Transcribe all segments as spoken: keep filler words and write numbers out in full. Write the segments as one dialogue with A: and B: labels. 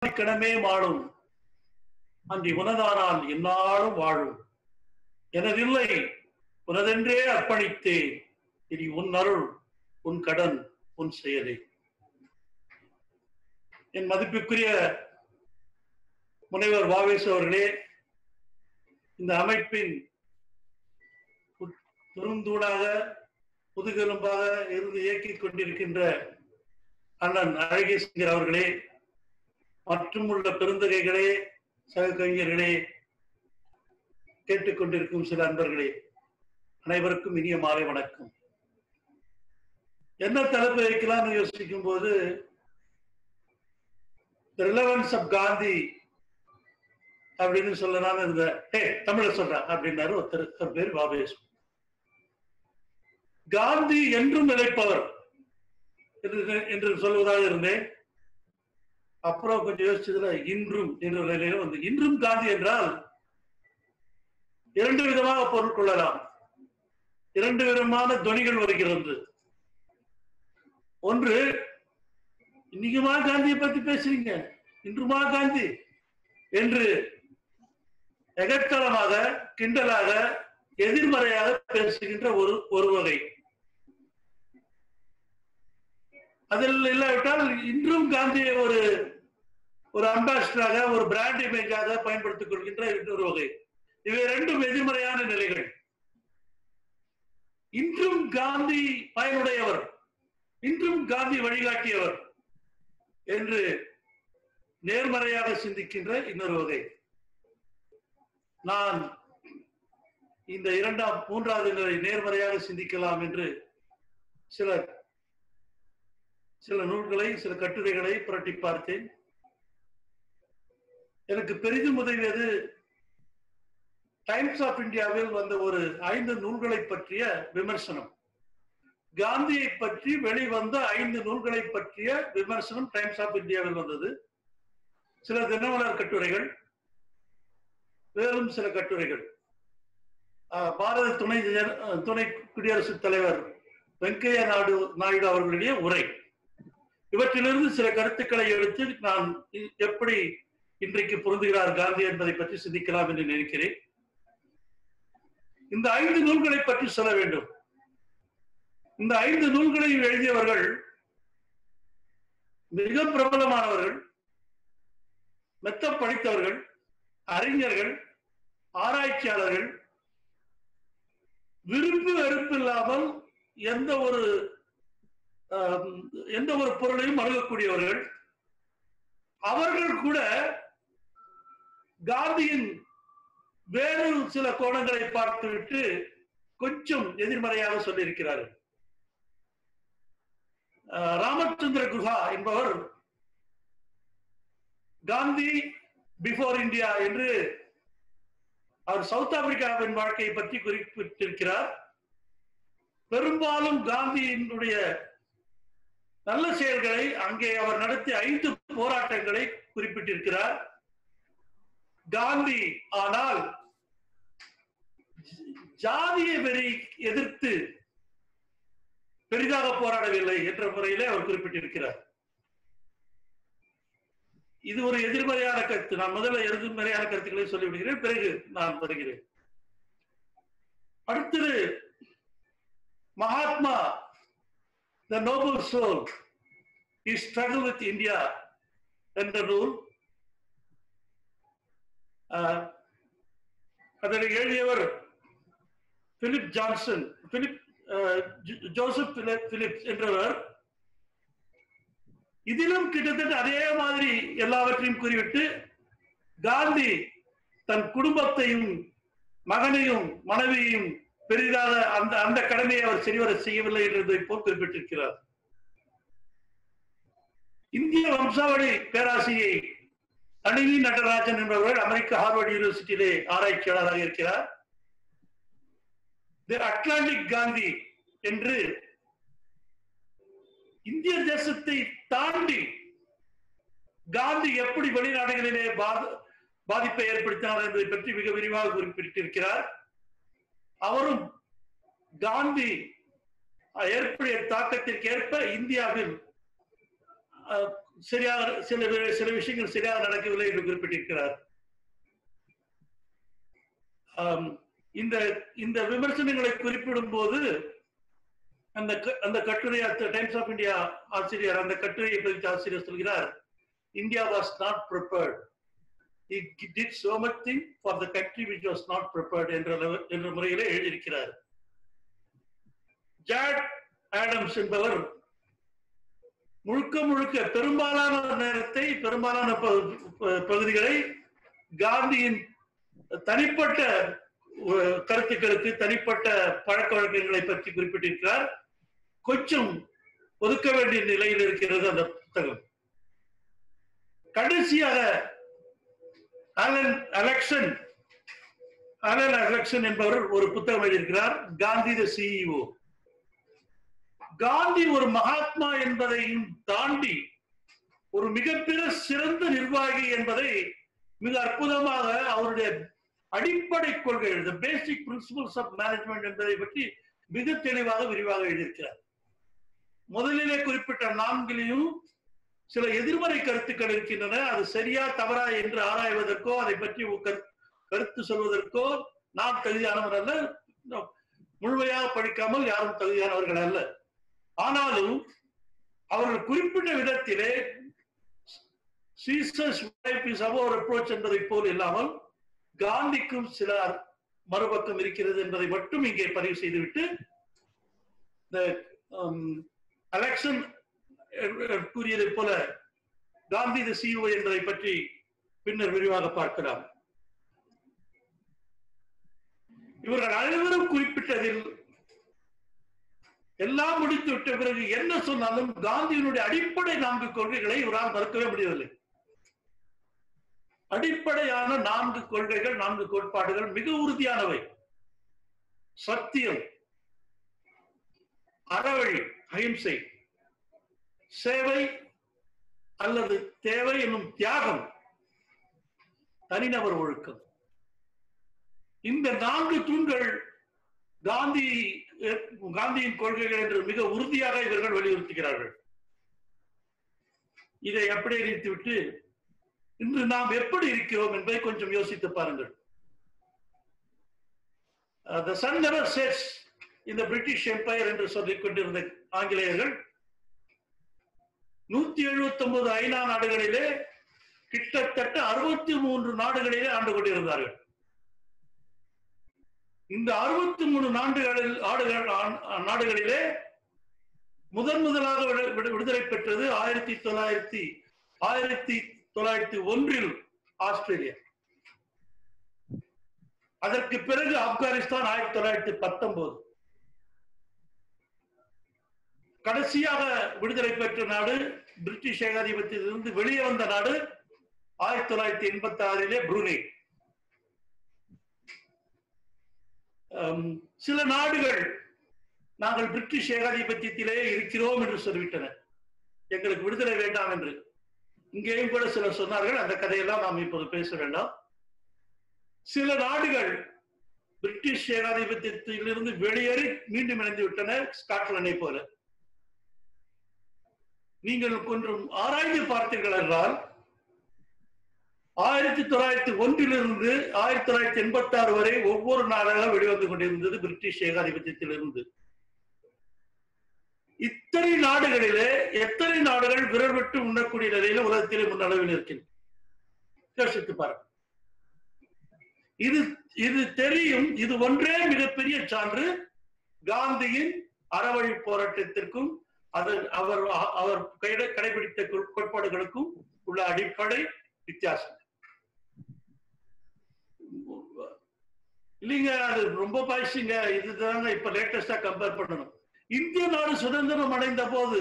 A: கணமே மாளும் அன்றி உனதானால் என்னாலும் வாழும் எனதில்லை உனதென்றே அர்ப்பணித்தேன் இனி உன் அருள் உன் கடன் உன் செயலே. என் மதிப்புக்குரிய முனைவர் வாவேசு அவர்களே, இந்த அமைப்பின் பெருந்தூடாக முதுகெலும்பாக இருந்து இயக்கிக் கொண்டிருக்கின்ற அண்ணன் அழகேசங்கர் அவர்களே, மற்றும் உள்ள பெருந்தகைகளே, சக கவிஞர்களே, கேட்டுக்கொண்டிருக்கும் சில அன்பர்களே, அனைவருக்கும் இனிய மாலை வணக்கம். என்ன தலைப்பு வைக்கலாம்னு யோசிக்கும் போது ரிலவன்ஸ் ஆஃப் காந்தி அப்படின்னு சொல்லலாம்னு இருந்த ஹே தமிழ சொல்றேன் அப்படின்னாரு ஒருத்தர், பேர் வாவேசு. காந்தி என்றும் நிலைப்பவர் என்று சொல்வதாக இருந்தேன். அப்புறம் கொஞ்சம் யோசிச்சதுல இன்றும் என்ற நிலையில வந்து இன்றும் காந்தி என்றால் இரண்டு விதமாக பொருள் கொள்ளலாம். இரண்டு விதமான துணிகள் வருகிறது. ஒன்று, இன்னைக்குமா காந்தியை பத்தி பேசுறீங்க, இன்றுமா காந்தி என்று எகத்தளமாக கிண்டலாக எதிர்மறையாக பேசுகின்ற ஒரு ஒரு வகை. அதில் இல்லாவிட்டால் இன்றும் காந்தியை ஒரு ஒரு அம்பாசிடராக ஒரு பிராண்ட் இமேஜாக பயன்படுத்திக் கொள்கின்ற இன்னொரு வகை. இவை இரண்டும் எதிர்மறையான நிலைகள். இன்றும் காந்தி பயனுடையவர், இன்றும் காந்தி வழிகாட்டியவர் என்று நேர்மறையாக சிந்திக்கின்ற இன்னொரு வகை. நான் இந்த இரண்டாம் மூன்றாவது நிலை நேர்மறையாக சிந்திக்கலாம் என்று சில சில நூல்களை சில கட்டுரைகளை புரட்டி பார்த்தேன். எனக்கு பெரிதும் உதவியது டைம்ஸ் ஆஃப் இந்தியாவில் வந்த ஒரு ஐந்து நூல்களை பற்றிய விமர்சனம். காந்தியை பற்றி வெளிவந்த ஐந்து நூல்களை பற்றிய விமர்சனம் டைம்ஸ் ஆஃப் இந்தியாவில் வந்தது. சில தினமலர் கட்டுரைகள், மேலும் சில கட்டுரைகள். பாரத துணை துணை குடியரசுத் தலைவர் வெங்கையா நாயுடு நாயுடு அவர்களுடைய உரை, இவற்றிலிருந்து சில கருத்துக்களை எடுத்து நான் எப்படி இன்றைக்கு பொருந்துகிறார் காந்தி என்பதை பற்றி சிந்திக்கலாம் என்று நினைக்கிறேன். இந்த ஐந்து நூல்களை பற்றி சொல்ல வேண்டும். இந்த ஐந்து நூல்களை எழுதியவர்கள் மிக பிரபலமானவர்கள், மெத்த படித்தவர்கள், அறிஞர்கள், ஆராய்ச்சியாளர்கள், விருப்பு வெறுப்பு இல்லாமல் எந்த ஒரு எந்த ஒரு பொருளையும் அணுகக்கூடியவர்கள். அவர்கள் கூட காந்தியின் வேறு சில கோணங்களை பார்த்துவிட்டு கொஞ்சம் எதிர்மறையாக சொல்லியிருக்கிறார்கள். ராமச்சந்திர குஹா என்பவர் காந்தி பிஃபோர் இந்தியா என்று அவர் சவுத் ஆப்பிரிக்காவின் வாழ்க்கையை பற்றி குறிப்பிட்டிருக்கிறார். பெரும்பாலும் காந்தியினுடைய நல்ல செயல்களை, அங்கே அவர் நடத்திய ஐந்து போராட்டங்களை குறிப்பிட்டிருக்கிறார். காந்தி ஆனால் ஜாதிய வெறி எதிர்த்து பெரிதாக போராடவில்லை என்ற முறையிலே அவர் குறிப்பிட்டிருக்கிறார். இது ஒரு எதிர்மறையான கருத்து. நான் முதல்ல எதிர்மறையான கருத்துக்களை சொல்லிவிடுகிறேன், பிறகு நான் வருகிறேன். அடுத்தது Mahatma The Noble Soul, His Struggle with India என்ற நூல். அதனை எழுதியவர் Philip Johnson, Philip Joseph Phillips என்றவர். இதிலும் கிட்டத்தட்ட அதே மாதிரி எல்லாவற்றையும் கூறிவிட்டு காந்தி தன் குடும்பத்தையும் மகனையும் மனைவியையும் பெரிதாக அந்த அந்த கடமையை அவர் சரிவர செய்யவில்லை என்பதை போல் குறிப்பிட்டிருக்கிறார். இந்திய வம்சாவளி பேராசிரியை அனிவி நடராஜன் என்பவர் அமெரிக்க ஹார்வர்ட் யூனிவர்சிட்டியிலே ஆராய்ச்சியாளராக இருக்கிறார். தி அட்லாண்டிக் காந்தி என்று இந்திய தேசத்தை தாண்டி காந்தி எப்படி வெளிநாடுகளிலே பாதிப்பை ஏற்படுத்தினார் என்பதை பற்றி மிக விரிவாக குறிப்பிட்டிருக்கிறார். அவரும் காந்தி ஏற்படைய தாக்கத்திற்கு ஏற்ப இந்தியாவில் சரியாக சில சில விஷயங்கள் சரியாக நடக்கவில்லை என்று குறிப்பிட்டிருக்கிறார். இந்த இந்த விமர்சனங்களை குறிப்பிடும் போது அந்த அந்த கட்டுரை டைம்ஸ் ஆஃப் இந்தியா ஆசிரியர் அந்த கட்டுரையை பற்றி ஆசிரியர் சொல்கிறார், India was not prepared, it did so much thing for the country which was not prepared என்ற என்ற முறையிலே எழுதியிருக்கிறார். ஜாட் ஆடம்ஸ் என்பவர் முழுக்க முழுக்க பெரும்பாலான நேரத்தை பெரும்பாலான பகுதிகளை காந்தியின் தனிப்பட்ட கருத்துக்களுக்கு தனிப்பட்ட பழக்க வழக்கங்களை பற்றி குறிப்பிட்டிருக்கிறார். கொஞ்சம் ஒதுக்க வேண்டிய நிலையில் இருக்கிறது அந்த புத்தகம். கடைசியாக அலன் அலெக்சன் அலன் அலெக்சன் என்பவர் ஒரு புத்தகம் எழுதியிருக்கிறார், காந்தி தி சிஇஓ. காந்தி ஒரு மகாத்மா என்பதையும் தாண்டி ஒரு மிகப்பெரிய சிறந்த நிர்வாகி என்பதை மிக அற்புதமாக அவருடைய அடிப்படை கொள்கைகள், the basic principles of management என்பதை பற்றி மிக தெளிவாக விரிவாக எழுதியிருக்கிறார். முதலிலே குறிப்பிட்ட நான்கிலையும் சில எதிர்மறை கருத்துக்கள் இருக்கின்றன. அது சரியா தவறா என்று ஆராய்வதற்கோ அதை பற்றி கருத்து சொல்வதற்கோ நான் தகுதியானவர் அல்ல, முழுமையாக படிக்காமல் யாரும் தகுதியானவர்கள் அல்ல. ஆனாலும் அவர்கள் குறிப்பிட்ட விதத்திலே சீசர்ஸ் லைஃப் இஸ் அவர் அப்ரோச் என்பதை போல் இல்லாமல் காந்திக்கும் சில மறுபக்கம் இருக்கிறது என்பதை மட்டும் இங்கே பதிவு செய்துவிட்டு அலெக்சன் கூறியதை போல காந்தி தி சிஇஓ என்பதை பற்றி பின்னர் விரிவாக பார்க்கலாம். இவர்கள் அனைவரும் குறிப்பிட்டதில் எல்லாம் முடித்து விட்ட பிறகு என்ன சொன்னாலும் காந்தியினுடைய அடிப்படை நான்கு கொள்கைகளை இவரால் மறுக்கவே முடியவில்லை. அடிப்படையான நான்கு கொள்கைகள், நான்கு கோட்பாடுகள் மிக உறுதியானவை. சத்தியம், அறவழி, அஹிம்சை, சேவை அல்லது தேவை என்னும் தியாகம், தனிநபர் ஒழுக்கம். இந்த நான்கு தூண்கள் காந்தி காந்தியின் கொள்கைகள் என்று மிக உறுதியாக இவர்கள் வலியுறுத்துகிறார்கள். இதை அப்படியே நிறுத்திவிட்டு இன்று நாம் எப்படி இருக்கிறோம் என்பதை கொஞ்சம் யோசித்து பாருங்கள். The sun never sets in the British Empire என்று சொல்லிக் கொண்டிருந்த ஆங்கிலேயர்கள் நூத்தி எழுபத்தி ஒன்பது ஐநா நாடுகளிலே கிட்டத்தட்ட அறுபத்தி மூன்று நாடுகளிலே ஆண்டு கொண்டிருந்தார்கள். இந்த அறுபத்தி மூணு நாடுகளில் நாடுகளிலே முதன் முதலாக விடுதலை பெற்றது ஆயிரத்தி தொள்ளாயிரத்தி ஆயிரத்தி தொள்ளாயிரத்தி ஒன்றில் ஆஸ்திரேலியா. அதற்கு பிறகு ஆப்கானிஸ்தான் ஆயிரத்தி தொள்ளாயிரத்தி பத்தொன்பது. கடைசியாக விடுதலை பெற்ற நாடு, பிரிட்டிஷ் ஏகாதிபத்தியத்திலிருந்து வெளியே வந்த நாடு ஆயிரத்தி தொள்ளாயிரத்தி எண்பத்தி ஆறிலே புரூனே. சில நாடுகள் நாங்கள் பிரிட்டிஷ் ஏகாதிபத்தியத்திலே இருக்கிறோம் என்று சொல்லிவிட்டன, எங்களுக்கு விடுதலை வேண்டாம் என்று. இங்கேயும் கூட சிலர் சொன்னார்கள், அந்த கதையெல்லாம் நாம் இப்போது பேச வேண்டாம். சில நாடுகள் பிரிட்டிஷ் ஏகாதிபத்தியத்திலிருந்து வெளியேறி மீண்டும் இணைந்து விட்டன, ஸ்காட்லாண்டை போல. நீங்கள் கொஞ்சம் ஆராய்ந்து பார்த்தீர்கள் என்றால் ஆயிரத்தி தொள்ளாயிரத்தி ஒன்றிலிருந்து ஆயிரத்தி தொள்ளாயிரத்தி எண்பத்தி ஆறு வரை ஒவ்வொரு நாடாக வெளிவந்து கொண்டிருந்தது பிரிட்டிஷ் ஏகாதிபத்தியத்திலிருந்து. இத்தனை நாடுகளிலே எத்தனை நாடுகள் விரல் விட்டு உண்ணக்கூடிய நிலையில உலகத்திலே முன்னளவில் இருக்கின்றன? யோசித்து பாருங்கள். இது இது தெரியும். இது ஒன்றே மிகப்பெரிய சான்று காந்தியின் அறவழி போராட்டத்திற்கும் அது அவர் அவர் கடைபிடித்த கோட்பாடுகளுக்கும் உள்ள அடிப்படை வித்தியாசம். இல்லைங்க, அது ரொம்ப பாய்ச்சிங்க. இதுதாங்க இப்ப லேட்டஸ்டா கம்பேர் பண்ணணும். இந்திய நாடு சுதந்திரம் அடைந்த போது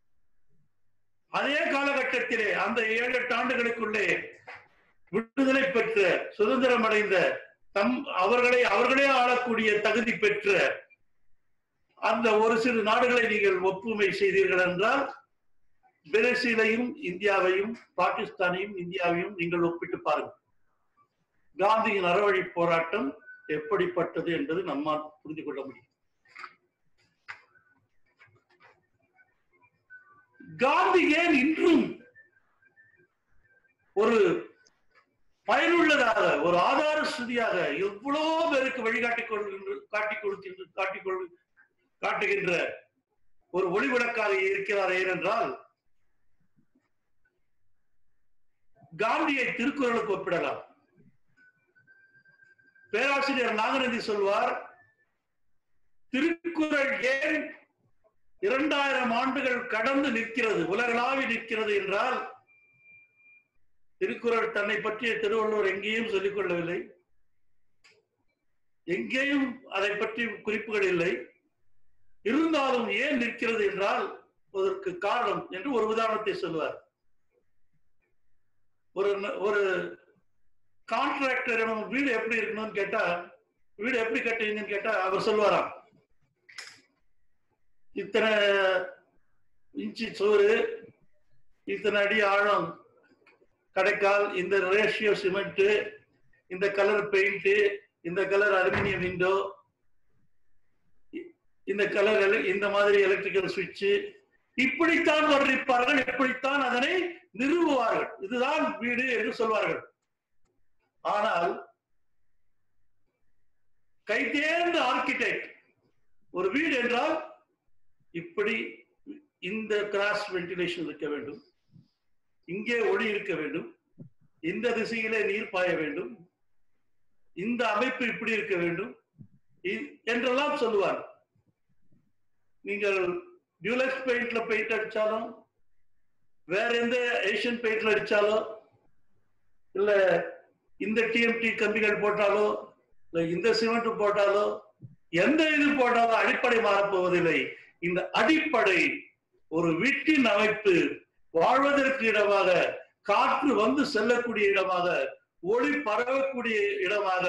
A: அதே காலகட்டத்திலே அந்த ஏழு எட்டு ஆண்டுகளுக்குள்ளே விடுதலை பெற்ற சுதந்திரம் அடைந்த தம் அவர்களை அவர்களே ஆளக்கூடிய தகுதி பெற்ற அந்த ஒரு சிறு நாடுகளை நீங்கள் ஒப்புமை செய்தீர்கள் என்றால் பிரேசிலையும் இந்தியாவையும் பாகிஸ்தானையும் இந்தியாவையும் நீங்கள் ஒப்பிட்டு பாருங்கள். காந்தியின் அறவழி போராட்டம் எப்படிப்பட்டது என்பது நம்மால் புரிந்து கொள்ள முடியும். காந்தி ஏன் இன்றும் ஒரு பயனுள்ளதாக, ஒரு ஆதார ஸ்ருதியாக எவ்வளவு பேருக்கு வழிகாட்டிக் கொள்கின்ற காட்டிக் கொடுக்கின்ற காட்டிக் கொள் காட்டுகின்ற ஒரு ஒளிவிளக்காக இருக்கிறார். ஏனென்றால் காந்தியை திருக்குறளுக்கு ஒப்பிடலாம். பேராசிரியர் நாகநந்தி சொல்வார், திருக்குறள் ஏன் இரண்டாயிரம் ஆண்டுகள் கடந்து நிற்கிறது, உலகளாவி நிற்கிறது என்றால், திருக்குறள் தன்னை பற்றிய திருவள்ளுவர் எங்கேயும் சொல்லிக் கொள்ளவில்லை, எங்கேயும் அதை பற்றி குறிப்புகள் இல்லை. இருந்தாலும் ஏன் நிற்கிறது என்றால் அதற்கு காரணம் என்று ஒரு உதாரணத்தை சொல்வார். ஒரு ஒரு கான்ட்ராக்டர் வீடு எப்படி இருக்கணும்னு கேட்டா, வீடு எப்படி கட்டுவீங்கன்னு கேட்டா அவர் சொல்வாராம், இத்தனை இன்ச்சு சோறு, இத்தனை அடி ஆழம் கடைக்கால், இந்த ரேஷியோ சிமெண்ட், இந்த கலர் பெயிண்ட், இந்த கலர் அலுமினியம் விண்டோ, இந்த கலர், இந்த மாதிரி எலக்ட்ரிக்கல் சுவிட்ச், இப்படித்தான் வர்ணிப்பார்கள், இப்படித்தான் அதனை நிறுவுவார்கள். இதுதான் வீடு என்று சொல்வார்கள். ஆனால் கைதேர்ந்த ஆர்கிடெக்ட் ஒரு வீடு என்றால் இப்படி இந்த கிராஸ் வென்டிலேஷன் இருக்க வேண்டும், இங்கே ஒளி இருக்க வேண்டும், இந்த திசையிலே நீர் பாய வேண்டும், இந்த அமைப்பு இப்படி இருக்க வேண்டும் என்றெல்லாம் சொல்லுவார். நீங்கள் டியூலக்ஸ் பெயிண்ட்ல பெயிண்ட் அடிச்சாலும், வேற எந்த ஏசியன் பெயிண்ட்ல அடிச்சாலோ, இல்ல இந்த டிஎம்டி கம்பிகள் போட்டாலோ, இல்ல இந்த சிமெண்ட் போட்டாலோ, எந்த இது போட்டாலும் அடிப்படை மாறப்போவதில்லை. இந்த அடிப்படை ஒரு வீட்டின் அமைப்பு வாழ்வதற்கு இடமாக, காற்று வந்து செல்லக்கூடிய இடமாக, ஒளி பரவக்கூடிய இடமாக,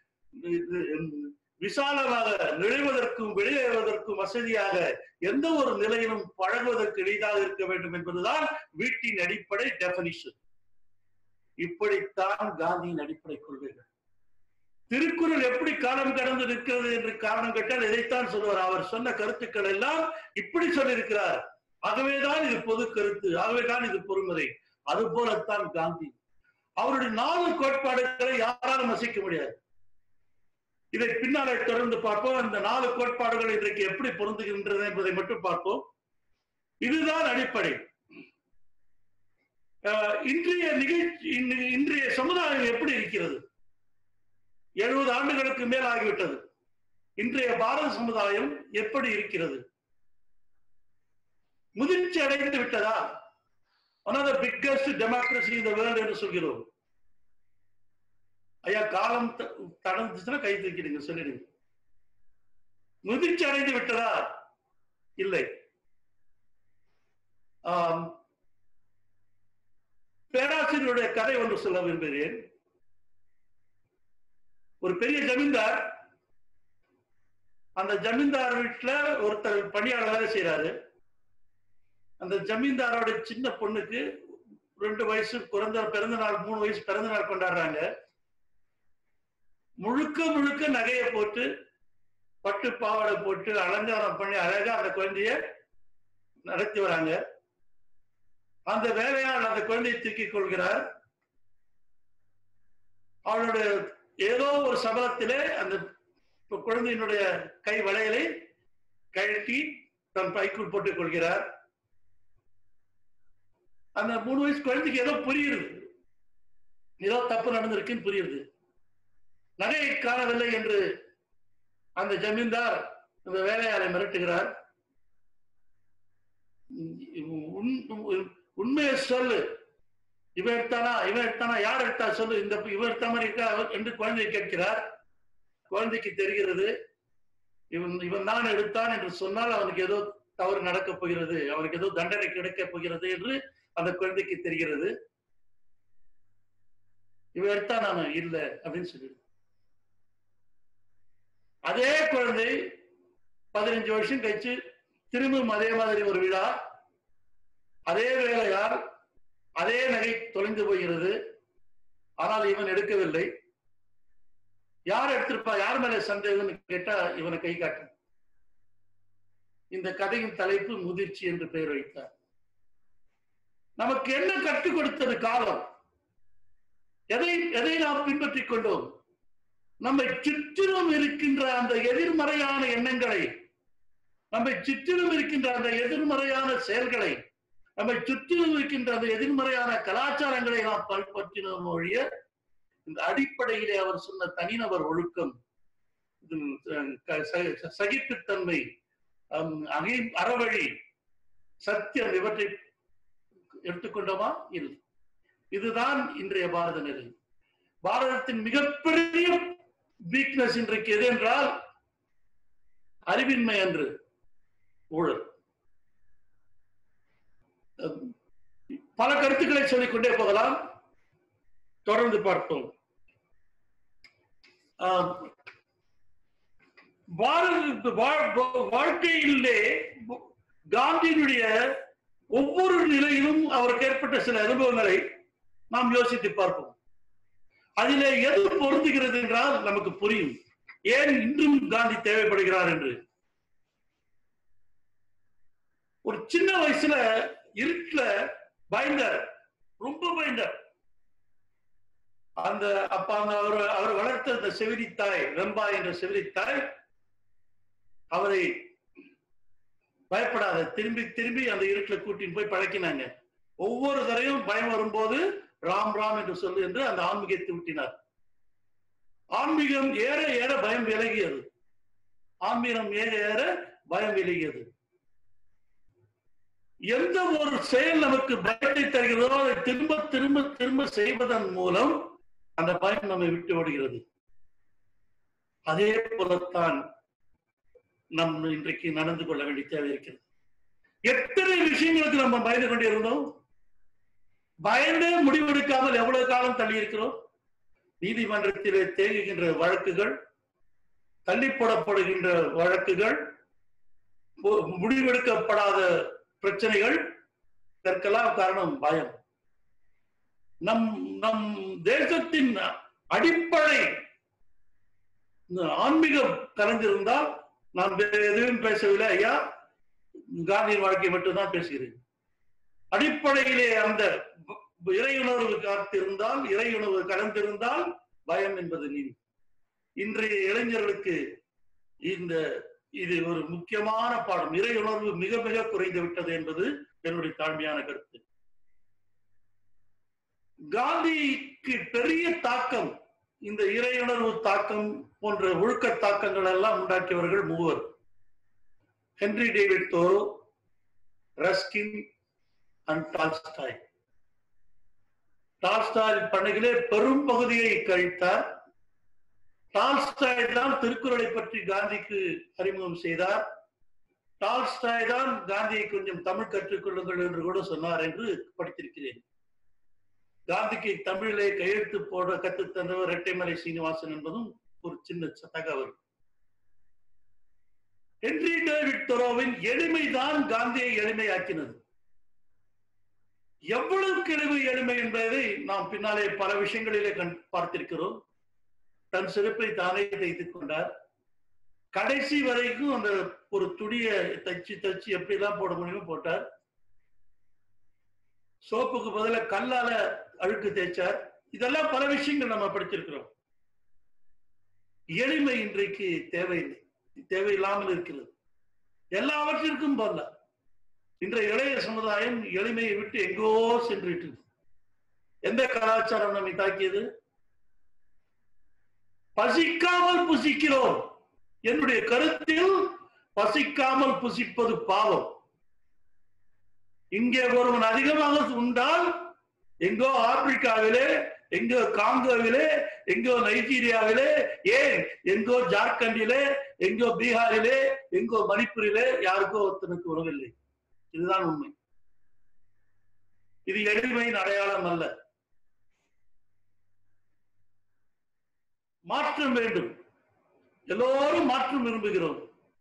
A: விசாலமாக நுழைவதற்கும் வெளியேறுவதற்கும் வசதியாக, எந்த ஒரு நிலையிலும் பழகுவதற்கு எளிதாக இருக்க வேண்டும் என்பதுதான் வீட்டின் அடிப்படை டெபினிஷன். இப்படித்தான் காந்தியின் அடிப்படை கொள்கைகள். திருக்குறள் எப்படி காலம் கடந்து நிற்கிறது என்று காரணம் கேட்டால் இதைத்தான் சொல்வார். அவர் சொன்ன கருத்துக்கள் எல்லாம் இப்படி சொல்லியிருக்கிறார், ஆகவேதான் இது பொது கருத்து, ஆகவேதான் இது பொறுமுறை. அது போலத்தான் காந்தி. அவருடைய நாலு கோட்பாடுகளை யாராலும் அசைக்க முடியாது. இதை பின்னாலே தொடர்ந்து பார்ப்போம். இந்த நாலு கோட்பாடுகள் இன்றைக்கு எப்படி பொருந்துகின்றது என்பதை மட்டும் பார்ப்போம். இதுதான் அடிப்படை. இன்றைய நிகழ்ச்சி, இன்றைய சமுதாயம் எப்படி இருக்கிறது? எழுபது ஆண்டுகளுக்கு மேல் ஆகிவிட்டது. இன்றைய பாரத சமுதாயம் எப்படி இருக்கிறது? முதிர்ச்சி அடைந்து விட்டதா? One of the biggest democracy in the world என்று சொல்கிறோம். ஐயா, காலம் கடந்துச்சுன்னா கை தூக்கிடுங்க, சொல்லிடுங்க. முதிர்ச்சி அடைந்து விட்டதா? இல்லை. பேராசிரியருடைய கதை ஒன்று சொல்ல விரும்புகிறேன். ஒரு பெரிய ஜமீன்தார், அந்த ஜமீன்தார் வீட்டுல ஒருத்தர் பணியாளர் வேலை செய்யறாரு. அந்த ஜமீன்தாரோட சின்ன பொண்ணுக்கு ரெண்டு வயசு குறைந்த பிறந்த நாள், மூணு வயசு பிறந்த நாள் கொண்டாடுறாங்க. முழுக்க முழுக்க நகையை போட்டு, பட்டு பாவாடை போட்டு, அலங்காரம் பண்ணி அழகா அந்த குழந்தைய நடத்தி வராங்க. அந்த வேலையால் அந்த குழந்தையை தூக்கிக் கொள்கிறார். அவளுடைய ஏதோ ஒரு சபலத்திலே அந்த குழந்தையினுடைய கை வளையலை கழட்டி தன் பைக்குள் போட்டுக் கொள்கிறார். அந்த மூணு வயசு குழந்தைக்கு ஏதோ புரியுது, ஏதோ தப்பு நடந்திருக்குன்னு புரியுது. நகையை காணவில்லை என்று அந்த ஜமீன்தார் அந்த வேலையாளை மிரட்டுகிறார். உண்மையை சொல்லு, இவன் எடுத்தானா, இவன் எடுத்தானா, யார் எடுத்தா சொல்லு, இந்த இவன் எடுத்த மாதிரி இருக்கா என்று குழந்தையை கேட்கிறார். குழந்தைக்கு தெரிகிறது இவன் இவன் தான் எடுத்தான் என்று சொன்னால் அவனுக்கு ஏதோ தவறு நடக்கப் போகிறது, அவனுக்கு ஏதோ தண்டனை கிடைக்கப் போகிறது என்று அந்த குழந்தைக்கு தெரிகிறது. இவன் எடுத்தா நாம இல்லை அப்படின்னு சொல்லிடு. அதே குழந்தை பதினஞ்சு வருஷம் கழிச்சு திரும்பவும் அதே மாதிரி ஒரு விழா, அதே வேலையால் அதே நகை தொலைந்து போகிறது. ஆனால் இவன் எடுக்கவில்லை. யார் எடுத்திருப்பா, யார் மேல சந்தேகம்னு கேட்டா இவனை கை காட்டு. இந்த கதையின் தலைப்பு முதிர்ச்சி என்று பெயர் வைத்தார். நமக்கு என்ன கற்றுக் கொடுத்தது காலம்? எதை எதை நாம் பின்பற்றிக் கொண்டோம்? நம்மை சுற்றிலும் இருக்கின்ற அந்த எதிர்மறையான எண்ணங்களை, நம்மை சுற்றிலும் இருக்கின்ற அந்த எதிர்மறையான செயல்களை, நம்மை சுற்றிலும் இருக்கின்ற அந்த எதிர்மறையான கலாச்சாரங்களை நாம் பற்றினோம் ஒழிய, இந்த அடிப்படையிலே அவர் சொன்ன தனிநபர் ஒழுக்கம், சகிப்புத்தன்மை, அறவழி, சத்தியம், இவற்றை எடுத்துக்கொண்டோமா? இல்லை. இதுதான் இன்றைய பாரத நிலை. பாரதத்தின் மிகப்பெரிய வீக்னஸ் இன்றைக்கு எது என்றால் அறிவின்மை அன்று ஊழல். பல கருத்துக்களை சொல்லிக்கொண்டே போகலாம், தொடர்ந்து பார்ப்போம். வாழ்க்கையிலே காந்தியினுடைய ஒவ்வொரு நிலையிலும் அவருக்கு ஏற்பட்ட சில அனுபவங்களை நாம் யோசித்து பார்ப்போம். அதிலே எது பொருந்துகிறது என்றால் நமக்கு புரியும் ஏன் இன்றும் காந்தி தேவைப்படுகிறார் என்று. ஒரு சின்ன வயசுல இருட்டுல பயந்தார், ரொம்ப பயந்தார். அந்த அப்ப அந்த அவர் அவர் வளர்த்த அந்த செவிலித்தாய், வெம்பா என்ற செவிலித்தாய் அவரை பயப்படாத, திரும்பி திரும்பி அந்த இருட்டுல கூட்டின்னு போய் பழக்கினாங்க. ஒவ்வொரு தரையும் பயம் வரும்போது ராம் ராம் என்று சொல்லு என்று அந்த ஆன்மீகத்தை ஊட்டினார். ஆன்மீகம் ஏற ஏற பயம் விலகியது, ஆன்மீகம் ஏற ஏற பயம் விலகியது. எந்த ஒரு செயல் நமக்கு பயத்தை தருகிறதோ அதை திரும்ப திரும்ப திரும்ப செய்வதன் மூலம் அந்த பயம் நம்மை விட்டு ஓடுகிறது. அதே போலத்தான் நம் இன்றைக்கு நடந்து கொள்ள வேண்டிய தேவை இருக்கிறது. எத்தனை விஷயங்களுக்கு நம்ம பயந்து கொண்டே இருந்தோம், பயந்தே முடிவெடுக்காமல் எவ்வளவு காலம் தள்ளி இருக்கிறோம். நீதிமன்றத்திலே தேங்குகின்ற வழக்குகள், தள்ளி போடப்படுகின்ற வழக்குகள், முடிவெடுக்கப்படாத பிரச்சனைகள், இதற்கெல்லாம் காரணம் பயம். நம் நம் தேசத்தின் அடிப்படை ஆன்மீகம் கலந்திருந்தால், நான் எதுவும் பேசவில்லை ஐயா, காந்தியின் வாழ்க்கை மட்டும்தான் பேசுகிறேன். அடிப்படையிலே அந்த இறையுணர்வு காத்திருந்தால், இறையுணர்வு கலந்திருந்தால் பயம் என்பது நீதி. இன்றைய இளைஞர்களுக்கு இந்த இது ஒரு முக்கியமான பாடம். இறையுணர்வு மிக மிக குறைந்து விட்டது என்பது என்னுடைய தாழ்மையான கருத்து. காந்திக்கு பெரிய தாக்கம், இந்த இறையுணர்வு தாக்கம் போன்ற ஒழுக்க தாக்கங்கள் எல்லாம் உண்டாக்கியவர்கள் மூவர்: Henry David Thoreau, Ruskin and Tolstoy. Tolstoy பணிகளே பெரும் பகுதியை கழித்தார். டால்ஸ்டாய் தான் திருக்குறளை பற்றி காந்திக்கு அறிமுகம் செய்தார். டால்ஸ்டாய் தான் காந்தியை கொஞ்சம் தமிழ் கற்றுக்கொள்ளுங்கள் என்று கூட சொன்னார் என்று படித்திருக்கிறேன். காந்திக்கு தமிழிலே கையெழுத்து போட கற்றுத்தந்தவர் ரெட்டைமலை சீனிவாசன் என்பதும் ஒரு சின்ன தகவல். ஹென்றி டேவிட் தோரோவின் எளிமைதான் காந்தியை எளிமையாக்கினது. எவ்வளவுக்கு எளிமை எளிமை என்பதை நாம் பின்னாலே பல விஷயங்களிலே கண் பார்த்திருக்கிறோம். தன் சிறப்பை தானே தைத்துக் கொண்டார். கடைசி வரைக்கும் அந்த ஒரு துணிய தச்சு தச்சு எப்படி எல்லாம் போட முடியுமோ போட்டார். சோப்புக்கு பதிலாக கல்லால அழுக்கு தேய்ச்சார். இதெல்லாம் பல விஷயங்கள் நம்ம படிச்சிருக்கிறோம். எளிமை இன்றைக்கு தேவையில்லை, தேவையில்லாமல் இருக்கிறது. எல்லாவற்றிற்கும் பதிலா இன்றைய இளைய சமுதாயம் எளிமையை விட்டு எங்கோ சென்றுட்டு. எந்த கலாச்சாரம் நம்மை தாக்கியது? பசிக்காமல் புசிக்கிறோம். என்னுடைய கருத்தில் பசிக்காமல் புசிப்பது பாவம். இங்கே ஒருவன் அதிகமாக உண்டால் எங்கோ ஆப்பிரிக்காவிலே, எங்கோ காங்கோவிலே, எங்கோ நைஜீரியாவிலே, ஏன் எங்கோ ஜார்க்கண்டிலே, எங்கோ பீகாரிலே, எங்கோ மணிப்பூரிலே யாருக்கோ ஒருத்தனுக்கு உணவில்லை. இதுதான் உண்மை. இது எளிமையின் அடையாளம் அல்ல. மாற்றம் வேண்டும். எல்லோரும் மாற்றம் விரும்புகிறோம்.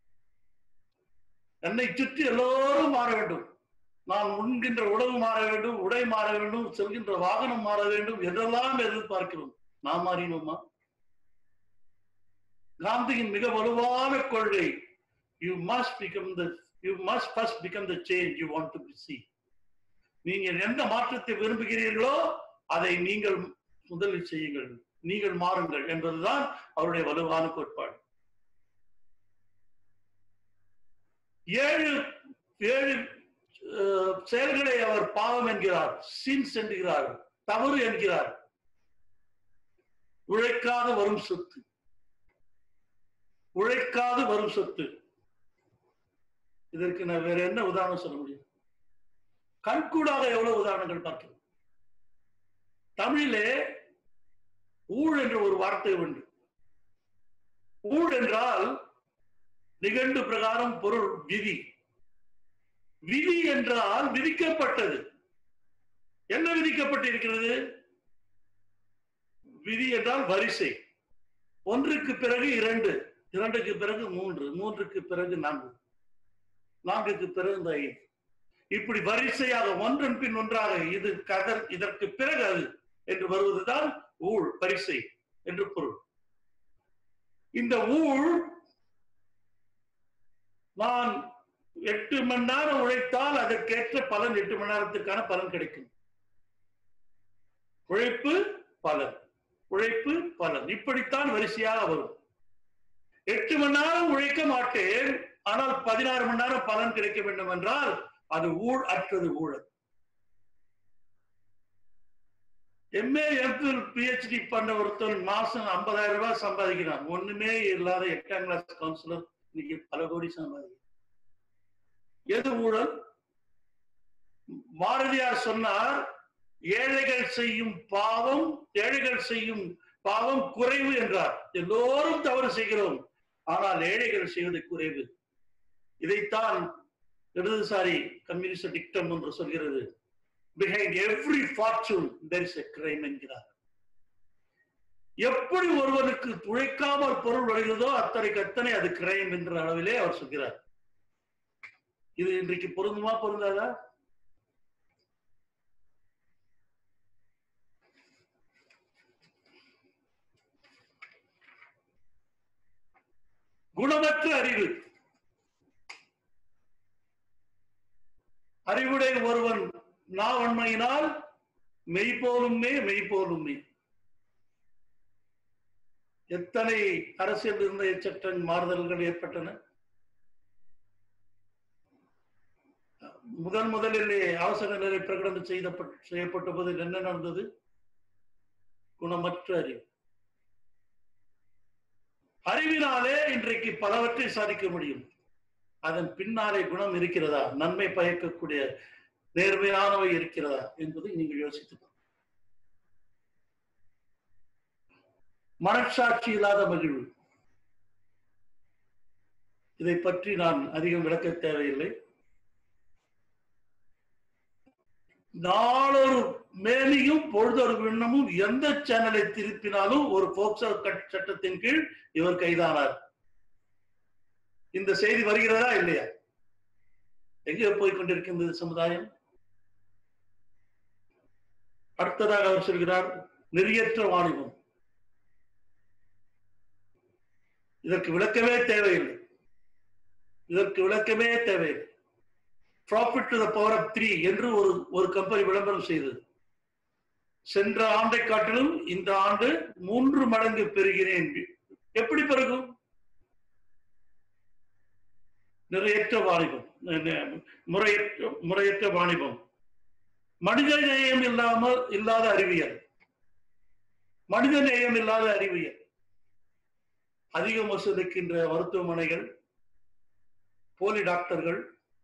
A: என்னை சுற்றி எல்லோரும் மாற வேண்டும். நான் உண்கின்ற உணவு மாற வேண்டும், உடை மாற வேண்டும், செல்கின்ற வாகனம் மாற வேண்டும் என்றெல்லாம் எதிர்பார்க்கிறோம். நாம் மாறினோமா? காந்தியின் மிக வலுவான கொள்கை, you must become the you must first become the change you want to see. நீங்கள் எந்த மாற்றத்தை விரும்புகிறீர்களோ அதை நீங்கள் முதலில் செய்யுங்கள், நீங்கள் மாறுங்கள் என்பதுதான் அவருடைய வலுவான கோட்பாடு. ஏழு ஏழு செயல்களை அவர் பாவம் என்கிறார், சின்ஸ் என்கிறார், தவறு என்கிறார். உழைக்காத வரும் சொத்து, உழைக்காது வரும் சொத்து. இதற்கு நான் வேற என்ன உதாரணம் சொல்ல முடியும்? கண்கூடாக எவ்வளவு உதாரணங்கள் பார்க்கிறோம். தமிழிலே ஊழ் என்ற ஒரு வார்த்தை உண்டு. ஊழ் என்றால் நிகண்டு பிரகாரம் பொருள் விதி. விதி என்றால் விதிக்கப்பட்டது. என்ன விதிக்கப்பட்டிருக்கிறது? விதி என்றால் வரிசை. ஒன்றுக்கு பிறகு இரண்டு, இரண்டுக்கு பிறகு மூன்று, மூன்றுக்கு பிறகு நான்கு, நான்குக்கு பிறகு இந்த ஐந்து. இப்படி வரிசையாக ஒன்றன் பின் ஒன்றாக இது கதர், இதற்கு பிறகு அது என்று வருவதுதான் ஊழ், வரிசை என்று பொருள். இந்த ஊழ், நான் எட்டு மணி நேரம் உழைத்தால் அதற்கேற்ற பலன் எட்டு மணி நேரத்திற்கான பலன் கிடைக்கும். உழைப்பு பலன், உழைப்பு பலன், இப்படித்தான் வரிசையாக வரும். எட்டு மணி நேரம் உழைக்க மாட்டேன், ஆனால் பதினாறு மணி நேரம் பலன் கிடைக்க வேண்டும் என்றால் அது ஊழ் அற்றது ஊழல். எம்ஏ எம்பில் பிஹெச்டி பண்ண ஒருத்தர் மாசம் ஐம்பதாயிரம் ரூபாய் சம்பாதிக்கிறான். ஒண்ணுமே இல்லாத எட்டாம் கிளாஸ் கவுன்சிலர் இன்னைக்கு பல கோடி சம்பாதிக்கிறான். எது ஊழல்? பாரதியார் சொன்னார், ஏழைகள் செய்யும் பாவம், ஏழைகள் செய்யும் பாவம் குறைவு என்றார். எல்லோரும் தவறு செய்கிறோம், ஆனால் ஏழைகள் செய்வது குறைவு. இதைத்தான் இடதுசாரி கம்யூனிஸ்ட் டிக்டம் என்று சொல்கிறது. Behind every fortune there is a crime என்கிறார். எப்படி ஒருவனுக்கு உழைக்காமல் பொருள் வருகிறதோ அத்தனைக்கு அத்தனை அது கிரைம் என்ற அளவிலே அவர் சொல்கிறார். இது இன்றைக்கு பொருந்துமா பொருந்தாதா? குணமற்ற அறிவு. அறிவுடைய ஒருவன் நாவன்மையினால் மெய்போலுமே மெய்போலுமே. எத்தனை அரசியல் நிர்ணய சட்ட மாறுதல்கள் ஏற்பட்டன. முதன் முதலிலே அவசர நிலை பிரகடனம் செய்யப்பட்ட போது என்ன நடந்தது? குணமற்ற அறிவு. அறிவினாலே இன்றைக்கு பலவற்றை சாதிக்க முடியும். அதன் பின்னாலே குணம் இருக்கிறதா? நன்மை பயக்கக்கூடிய நேர்மையானவை இருக்கிறதா என்பதை நீங்கள் யோசித்து மனசாட்சி இல்லாத மகிழ்வு. இதை பற்றி நான் அதிகம் விளக்க தேவையில்லை. நாளொரு மேலையும் பொழுதொரு விண்ணமும் எந்த சேனலை திருப்பினாலும் ஒரு போக்சோ சட்டத்தின் கீழ் இவர் கைதானார். இந்த செய்தி வருகிறதா இல்லையா? எங்கே போய் கொண்டிருக்கின்றது சமுதாயம்? அடுத்ததாக அவர் சொல்கிறார், நெறியற்ற வாணிபம். இதற்கு விளக்கமே தேவையில்லை, இதற்கு விளக்கமே தேவையில்லை. Profit to the power of three என்று ஒரு ஒரு கம்பெனி விளம்பரம் செய்தது. சென்ற ஆண்டை காட்டிலும் இந்த ஆண்டு மூன்று மடங்கு பெறுகிறேன். எப்படி பெருகும்? நிறையற்ற வாணிபம், முறையற்ற முறையற்ற வாணிபம். மனித நேயம் இல்லாமல் இல்லாத அறிவியல், மனித நேயம் இல்லாத அறிவியல். அதிகம் வசூலிக்கின்ற மருத்துவமனைகள், போலி டாக்டர்கள்,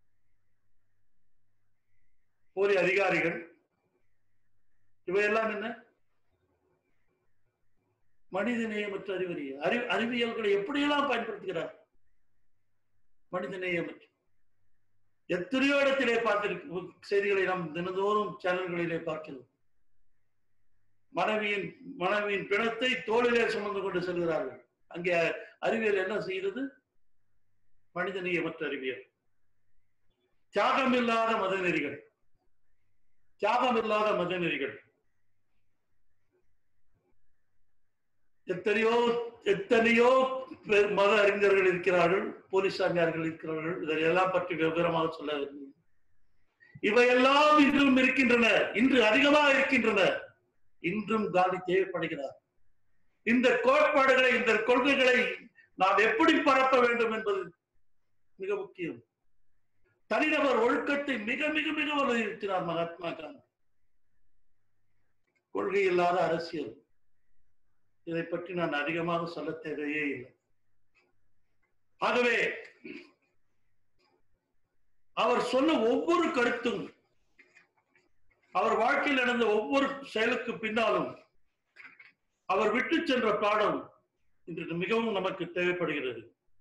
A: போலி அதிகாரிகள், இவையெல்லாம் என்ன? மனித நேயமற்ற அறிவியல். அறி அறிவியல்களை எப்படியெல்லாம் பயன்படுத்துகிறார்? மனித நேயமற்ற. எத்தனையோ இடத்திலே பார்த்திருக்க செய்திகளை நாம் தினந்தோறும் சேனல்களிலே பார்க்கிறோம். மனைவியின் மனைவியின் பிணத்தை தோளிலே சுமந்து கொண்டு செல்கிறார்கள். அங்கே அறிவியல் என்ன செய்கிறது? மனித நேயமற்ற அறிவியல். தியாகம் இல்லாத மதநெறிகள், தியாகம் இல்லாத மதநெறிகள். எத்தனையோ எத்தனையோ மத அறிஞர்கள் இருக்கிறார்கள், போலீசாமியார்கள் இருக்கிறார்கள். இதெல்லாம் பற்றி விவரமாக சொல்ல வேண்டும். இவையெல்லாம் இன்றும் இருக்கின்றன, இன்று அதிகமாக இருக்கின்றன. இன்றும் காந்தி தேவைப்படுகிறார். இந்த கோட்பாடுகளை, இந்த கொள்கைகளை நாம் எப்படி பரப்ப வேண்டும் என்பது மிக முக்கியம். தனிநபர் ஒழுக்கத்தை மிக மிக மிக வலியுறுத்தினார் மகாத்மா காந்தி. கொள்கை இல்லாத அரசியல், இதை பற்றி நான் அதிகமாக சொல்ல தேவையே இல்லை. ஆகவே அவர் சொன்ன ஒவ்வொரு கருத்தும், அவர் வாழ்க்கையில் நடந்த ஒவ்வொரு செயலுக்கு பின்னாலும் அவர் விட்டு சென்ற பாடம் இன்றைக்கு மிகவும் நமக்கு தேவைப்படுகிறது.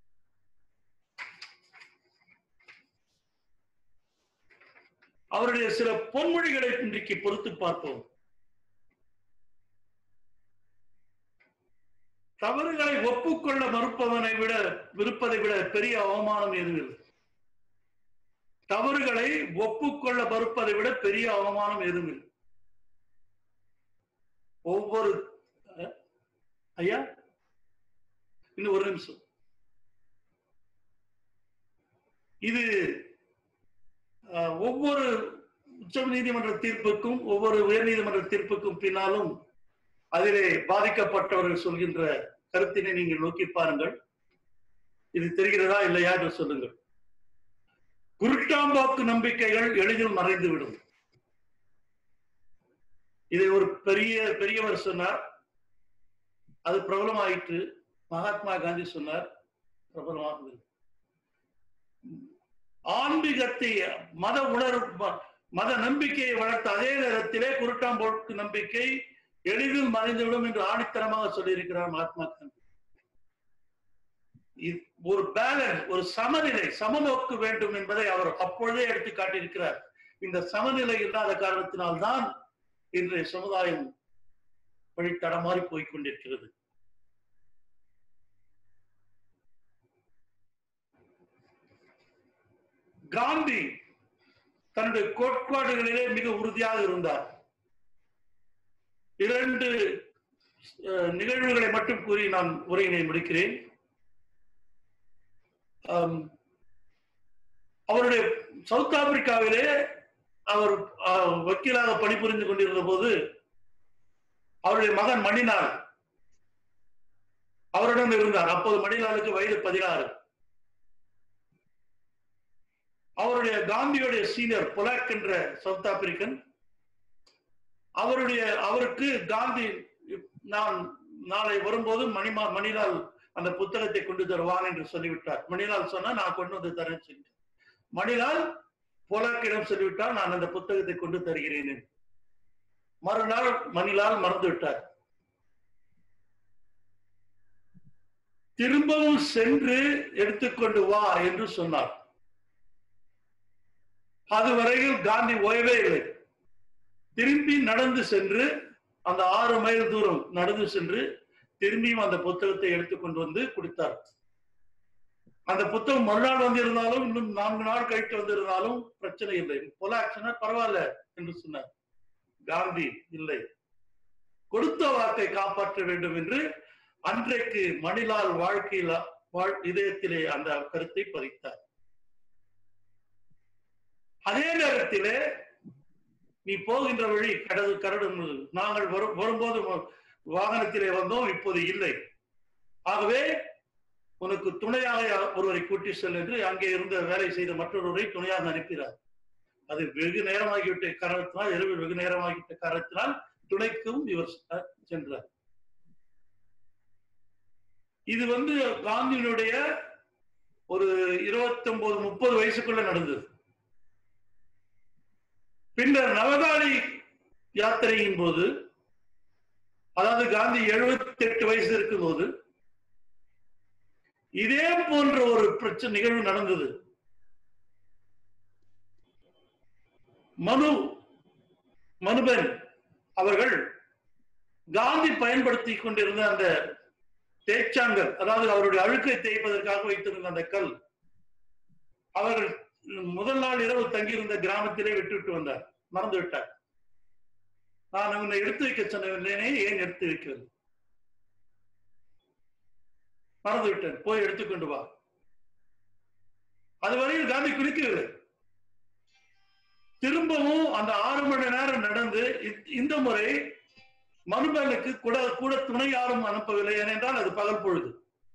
A: அவருடைய சில பொன்மொழிகளை இன்றைக்கு பொறுத்து பார்ப்போம். தவறுகளை ஒப்புக்கொள்ள மறுப்பவனை விட விருப்பதை விட பெரிய அவமானம் எதுவும் இல்லை. தவறுகளை ஒப்புக்கொள்ள மறுப்பதை விட பெரிய அவமானம் எதுவும் இல்லை. ஒவ்வொரு ஐயா இன்னும் ஒரு நிமிஷம். இது ஒவ்வொரு உச்ச நீதிமன்ற தீர்ப்புக்கும் ஒவ்வொரு உயர் நீதிமன்ற தீர்ப்புக்கும் பின்னாலும் அதிலே பாதிக்கப்பட்டவர்கள் சொல்கின்ற கருத்தினை நீங்கள் நோக்கி பாருங்கள். இது தெரிகிறதா இல்லையா என்று சொல்லுங்கள். குருட்டாம்பாக்கு நம்பிக்கைகள் எளிதில் மறைந்துவிடும். இதை ஒரு பெரிய பெரியவர் சொன்னார், அது பிரபலமாயிற்று. மகாத்மா காந்தி சொன்னார், பிரபலமாகுது. ஆன்மீகத்தை, மத உணர்வு, மத நம்பிக்கையை வளர்த்த அதே நேரத்திலே குருட்டாம்போக்கு நம்பிக்கை எளிதில் மறைந்துவிடும் என்று ஆணித்தரமாக சொல்லியிருக்கிறார் மகாத்மா காந்தி. ஒரு பேலன்ஸ், ஒரு சமநிலை, சமநோக்கு வேண்டும் என்பதை அவர் அப்பொழுதே எடுத்து காட்டியிருக்கிறார். இந்த சமநிலை இல்லாத காரணத்தினால்தான் இன்றைய சமுதாயம் வழி தடமாறி போய்கொண்டிருக்கிறது. காந்தி தன்னுடைய கோட்பாடுகளிலே மிக உறுதியாக இருந்தார். இரண்டு நிகழ்வுகளை மட்டும் கூறி நான் உரையினை முடிக்கிறேன். அவருடைய சவுத் ஆப்பிரிக்காவிலே அவர் வக்கீலாக பணிபுரிந்து கொண்டிருந்த போது அவருடைய மகன் மணிலால் அவருடன் இருந்தார். அப்போது மணிலாலுக்கு வயது பதினாறு. அவருடைய காந்தியுடைய சீனியர் பொலாக் என்ற சவுத் ஆப்பிரிக்கன், அவருடைய அவருக்கு காந்தி நான் நாளை வரும்போது மணிமா மணிலால் அந்த புத்தகத்தை கொண்டு தருவான் என்று சொல்லிவிட்டார். மணிலால் சொன்னா நான் கொண்டு வந்து தரேன் சொல்லி மணிலால் பொலாக்கிடம் சொல்லிவிட்டார், நான் அந்த புத்தகத்தை கொண்டு தருகிறேன். மறுநாள் மணிலால் மறந்து விட்டார். திரும்பவும் சென்று எடுத்துக்கொண்டு வா என்று சொன்னார். அதுவரையில் காந்தி ஓயவே இல்லை. திரும்பி நடந்து சென்று அந்த ஆறு மைல் தூரம் நடந்து சென்று திரும்பியும் அந்த புத்தகத்தை எடுத்துக்கொண்டு வந்து கொடுத்தார். அந்த புத்தகம் மறுநாள் வந்திருந்தாலும் இன்னும் நான்கு நாள் கழித்து வந்திருந்தாலும் பிரச்சனை இல்லை. பொலாக்ஷனா பரவாயில்ல என்று சொன்னார். காந்தி இல்லை, கொடுத்த வாக்கை காப்பாற்ற வேண்டும் என்று அன்றைக்கு மணிலால் வாழ்க்கையில இதயத்திலே அந்த கருத்தை பதித்தார். அதே நேரத்திலே நீ போகின்ற வழி கடது கரடு, நாங்கள் வரும் வரும்போது வாகனத்திலே வந்தோம், இப்போது இல்லை. ஆகவே உனக்கு துணையாக ஒருவரை கூட்டி செல் என்று அங்கே இருந்த வேலை செய்த மற்றொருவரை துணையாக அனுப்பினார். அது வெகு நேரமாகிவிட்ட காரணத்தினால், இரவில் வெகு நேரமாகிவிட்ட காரணத்தினால் துணைக்கும் இவர் சென்றார். இது வந்து காந்தியினுடைய ஒரு இருபத்தி ஒன்பது முப்பது வயசுக்குள்ள நடந்தது. பின்னர் நவகாளி யாத்திரையின் போது, அதாவது காந்தி எழுபத்தி எட்டு வயசு இருக்கும் போது இதே போன்ற ஒரு பிரச்சனை நிகழ்வு நடந்தது. மனு மனுபென் அவர்கள் காந்தி பயன்படுத்தி கொண்டிருந்த அந்த தேய்ச்சாங்கல், அதாவது அவருடைய அழுக்கை தேய்ப்பதற்காக வைத்திருந்த அந்த கல், அவர்கள் முதல் நாள் இரவு தங்கியிருந்த கிராமத்திலே விட்டுவிட்டு வந்தார். மறந்து விட்டார். நான் உன்னை எடுத்து வைக்க சொன்னேனே, ஏன் எடுத்து வைக்கிறது? மறந்து விட்டேன், போய் எடுத்துக்கொண்டு வா. அதுவரையில் காந்தி குளிக்கவில்லை. திரும்பவும் அந்த ஆறு மணி நேரம் நடந்து இந்த முறை மனுமேலுக்கு கூட கூட துணை யாரும் அனுப்பவில்லை, ஏனென்றால் அது பகல் பொழுது.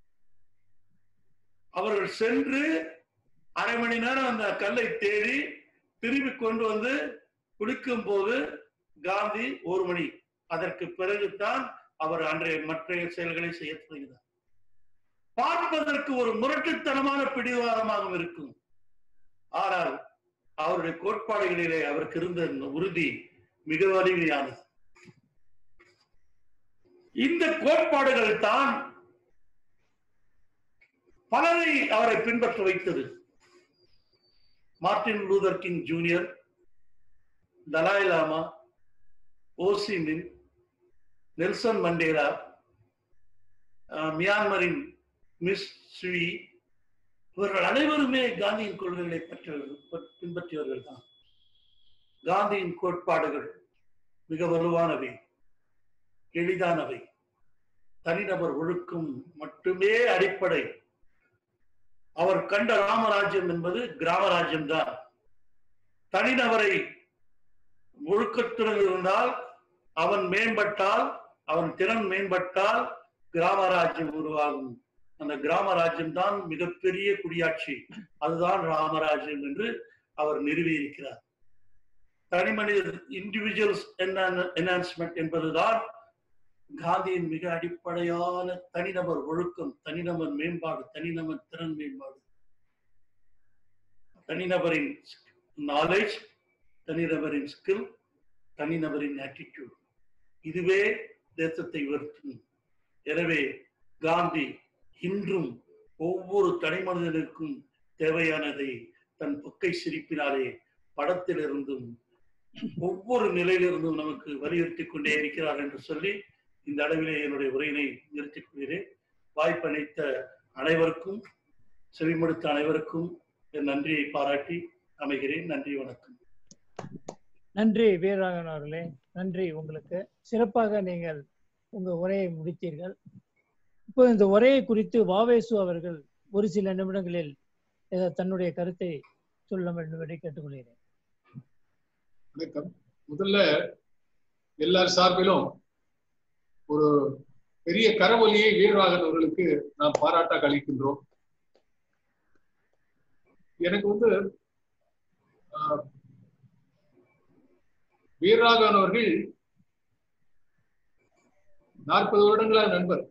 A: அவர்கள் சென்று அரை மணி நேரம் அந்த கல்லை தேடி திரும்பி கொண்டு வந்து குளிக்கும் போது காந்தி ஒரு மணி. அதற்கு பிறகுதான் அவர் அன்றைய மற்ற செயல்களை செய்ய தொடங்கினார். பார்ப்பதற்கு ஒரு முரட்டுத்தனமான பிடிவாதமாகவும் இருக்கும். ஆனால் அவருடைய கோட்பாடுகளிலே அவருக்கு இருந்த உறுதி மிக வலிமையானது. இந்த கோட்பாடுகள் தான் பலரை அவரை பின்பற்ற வைத்தது. Martin Luther King Junior, Dalai Lama, Ho Chi Minh, Nelson Mandela, மியான்மரின் மிஸ் ஸ்ரீ, இவர்கள் அனைவருமே காந்தியின் கொள்கைகளை பின்பற்றியவர்கள் தான். காந்தியின் கோட்பாடுகள் மிக வலுவானவை, எளிதானவை. தனிநபர் ஒழுக்கம் மட்டுமே அடிப்படை. அவர் கண்ட ராமராஜ்யம் என்பது கிராமராஜ்யம் தான். தனிநபரை ஒழுக்கத்துடன் இருந்தால், அவன் மேம்பட்டால், அவன் திறன் மேம்பட்டால் கிராமராஜ்யம் உருவாகும். அந்த கிராமராஜ்யம் தான் மிகப்பெரிய குடியாட்சி, அதுதான் ராமராஜ்யம் என்று அவர் நிறுவியிருக்கிறார். தனி மனித இண்டிவிஜுவல்ஸ் என்ஹான்ஸ்மெண்ட் என்பதுதான் காந்தியின் மிக அடிப்படையான தனிநபர் ஒழுக்கம், தனிநபர் மேம்பாடு, தனிநபர் திறன் மேம்பாடு, தனிநபரின் நாலேஜ், தனிநபரின் ஸ்கில், தனிநபரின் ஆட்டிடியூட். இதுவே தேசத்தை உயர்த்தும். எனவே காந்தி இன்றும் ஒவ்வொரு தனி மனிதனுக்கும் தேவையானதை தன் பொக்கை சிரிப்பினாலே படத்திலிருந்தும் ஒவ்வொரு நிலையிலிருந்தும் நமக்கு வலியுறுத்தி கொண்டே இருக்கிறார் என்று சொல்லி இந்த அளவிலே என்னுடைய உரையினை நிறுத்திக் கொள்கிறேன். வாய்ப்பளித்த அனைவருக்கும், செவிமடுத்த அனைவருக்கும் என் நன்றியை பாராட்டி அமைகிறேன். நன்றி, வணக்கம்.
B: நன்றி வீரராகவன் அவர்களே, நன்றி உங்களுக்கு. சிறப்பாக நீங்கள் உங்க உரையை முடித்தீர்கள். இப்போ இந்த உரையை குறித்து வாவேசு அவர்கள் ஒரு சில நிமிடங்களில் தன்னுடைய கருத்தை சொல்ல வேண்டும் என்று கேட்டுக்கொள்கிறேன்.
C: வணக்கம். முதல்ல எல்லார் சார்பிலும் ஒரு பெரிய கரவொலியை வீரராகவன் அவர்களுக்கு நாம் பாராட்டாக அளிக்கின்றோம். எனக்கு வந்து வீரராகவன் அவர்கள் நாற்பது வருடங்களா நண்பர்.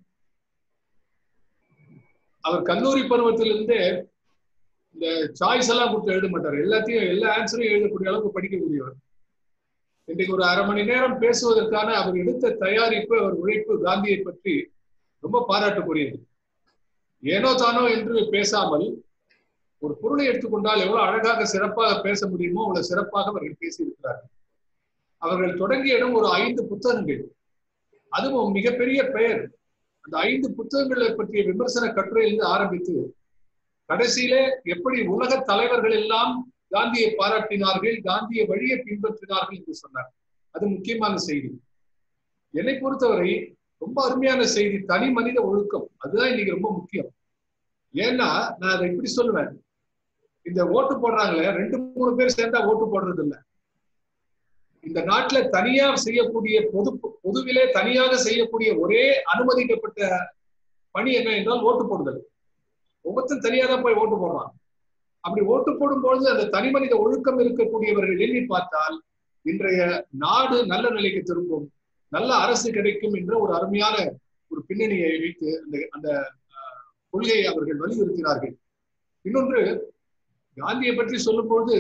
C: அவர் கல்லூரி பருவத்திலிருந்தே இந்த சாய்ஸ் எல்லாம் கொடுத்து எழுத மாட்டார். எல்லாத்தையும் எல்லா ஆன்சரையும் எழுதக்கூடிய அளவுக்கு படிக்கக்கூடியவர். இன்றைக்கு ஒரு அரை மணி நேரம் பேசுவதற்கான அவர் எடுத்த தயாரிப்பு, அவர் உழைப்பு காந்தியை பற்றி ரொம்ப பாராட்டுக்குரியது. ஏனோ தானோ என்று பேசாமல் ஒரு பொருளை எடுத்துக்கொண்டால் எவ்வளவு அழகாக சிறப்பாக பேச முடியுமோ அவ்வளவு சிறப்பாக அவர்கள் பேசியிருக்கிறார்கள். அவர்கள் தொடங்கிய இடம் ஒரு ஐந்து புத்தகங்கள், அதுவும் மிகப்பெரிய பெயர். அந்த ஐந்து புத்தகங்களை பற்றிய விமர்சன கட்டுரையிலிருந்து ஆரம்பித்து கடைசியிலே எப்படி உலக தலைவர்கள் எல்லாம் காந்தியை பாராட்டினார்கள், காந்திய வழியை பின்பற்றினார்கள் என்று சொன்னார். அது முக்கியமான செய்தி. என்னை பொறுத்தவரை ரொம்ப அருமையான செய்தி, தனி மனித ஒழுக்கம். அதுதான் இன்னைக்கு ரொம்ப முக்கியம். ஏன்னா நான் அதை இப்படி சொல்லுவேன், இந்த ஓட்டு போடுறாங்களே, ரெண்டு மூணு பேர் சேர்ந்தா ஓட்டு போடுறது இல்லை. இந்த நாட்டுல தனியா செய்யக்கூடிய பொது பொதுவிலே தனியாக செய்யக்கூடிய ஒரே அனுமதிக்கப்பட்ட பணி என்ன என்றால் ஓட்டு போடுதல். ஒவ்வொருத்தரும் தனியா தான் போய் ஓட்டு போடுறான். அப்படி ஓட்டு போடும் பொழுது அந்த தனி மனித ஒழுக்கம் இருக்கக்கூடியவர்கள் எண்ணி பார்த்தால் இன்றைய நாடு நல்ல நிலைக்கு திரும்பும், நல்ல அரசு கிடைக்கும் என்ற ஒரு அருமையான ஒரு பின்னணியை வைத்து அந்த அந்த கொள்கையை அவர்கள் வலியுறுத்தினார்கள். இன்னொன்று, காந்தியை பற்றி சொல்லும்போது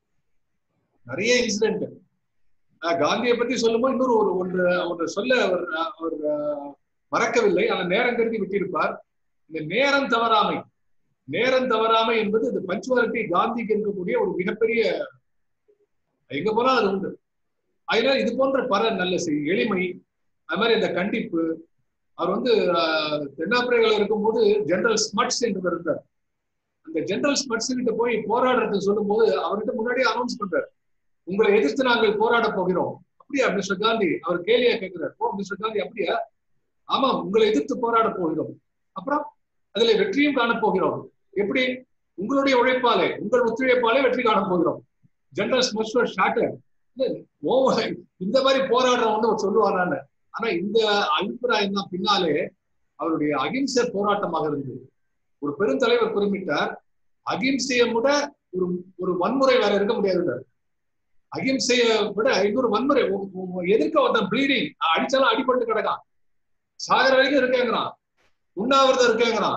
C: நிறைய இன்சிடென்ட். காந்தியை பற்றி சொல்லும்போது இன்னொரு ஒரு ஒன்று ஒன்று சொல்ல அவர் அவர் மறக்கவில்லை, ஆனால் நேரம் கருதி விட்டிருப்பார். இந்த நேரம் தவறாமை நேரம் தவறாமை என்பது இந்த பஞ்சுவாலிட்டி காந்திக்கு இருக்கக்கூடிய ஒரு மிகப்பெரிய, எங்க போனா அது உண்டு. அதனால இது போன்ற பல நல்ல செய்தி, எளிமை, அது மாதிரி இந்த கண்டிப்பு. அவர் வந்து தென்னாப்பிரிக்காவில் இருக்கும்போது ஜெனரல் ஸ்மட்ஸ் என்று இருந்தார். அந்த ஜெனரல் ஸ்மட்ஸ் கிட்ட போய் போராடுறதுக்கு சொல்லும் போது அவர்கிட்ட முன்னாடியே அனௌன்ஸ் பண்றாரு, உங்களை எதிர்த்து நாங்கள் போராட போகிறோம். அப்படியா மிஸ்டர் காந்தி? அவர் கேலியா கேட்கிறார். ஓ மிஸ்டர் காந்தி அப்படியா? ஆமா, உங்களை எதிர்த்து போராட போகிறோம். அப்புறம் அதுல வெற்றியும் காண போகிறோம். எப்படி? உங்களுடைய உழைப்பாலே, உங்கள் ஒத்துழைப்பாலே வெற்றி காண போகிறோம். ஜெனரல் ஸ்மட்ஸ் ஷாட்டர். இந்த மாதிரி போராடுறவன்னு சொல்லுவாரான்னு ஆனா இந்த அபிப்பிராயம் தான் பின்னாலே அவருடைய அகிம்சை போராட்டமாக இருந்தது. ஒரு பெருந்தலைவர் குறிப்பிட்டார், அகிம்சையை விட ஒரு ஒரு வன்முறை வேற இருக்க முடியாது. அகிம்சையை விட இன்னொரு வன்முறை, எதிர்க்க ஒருத்தன் ப்ளீடிங் அடிச்சாலும் அடிபட்டு கிடக்கான், சாகர வரைக்கும் இருக்கேங்கிறான், உண்ணாவிரதம் இருக்கேங்கிறான்.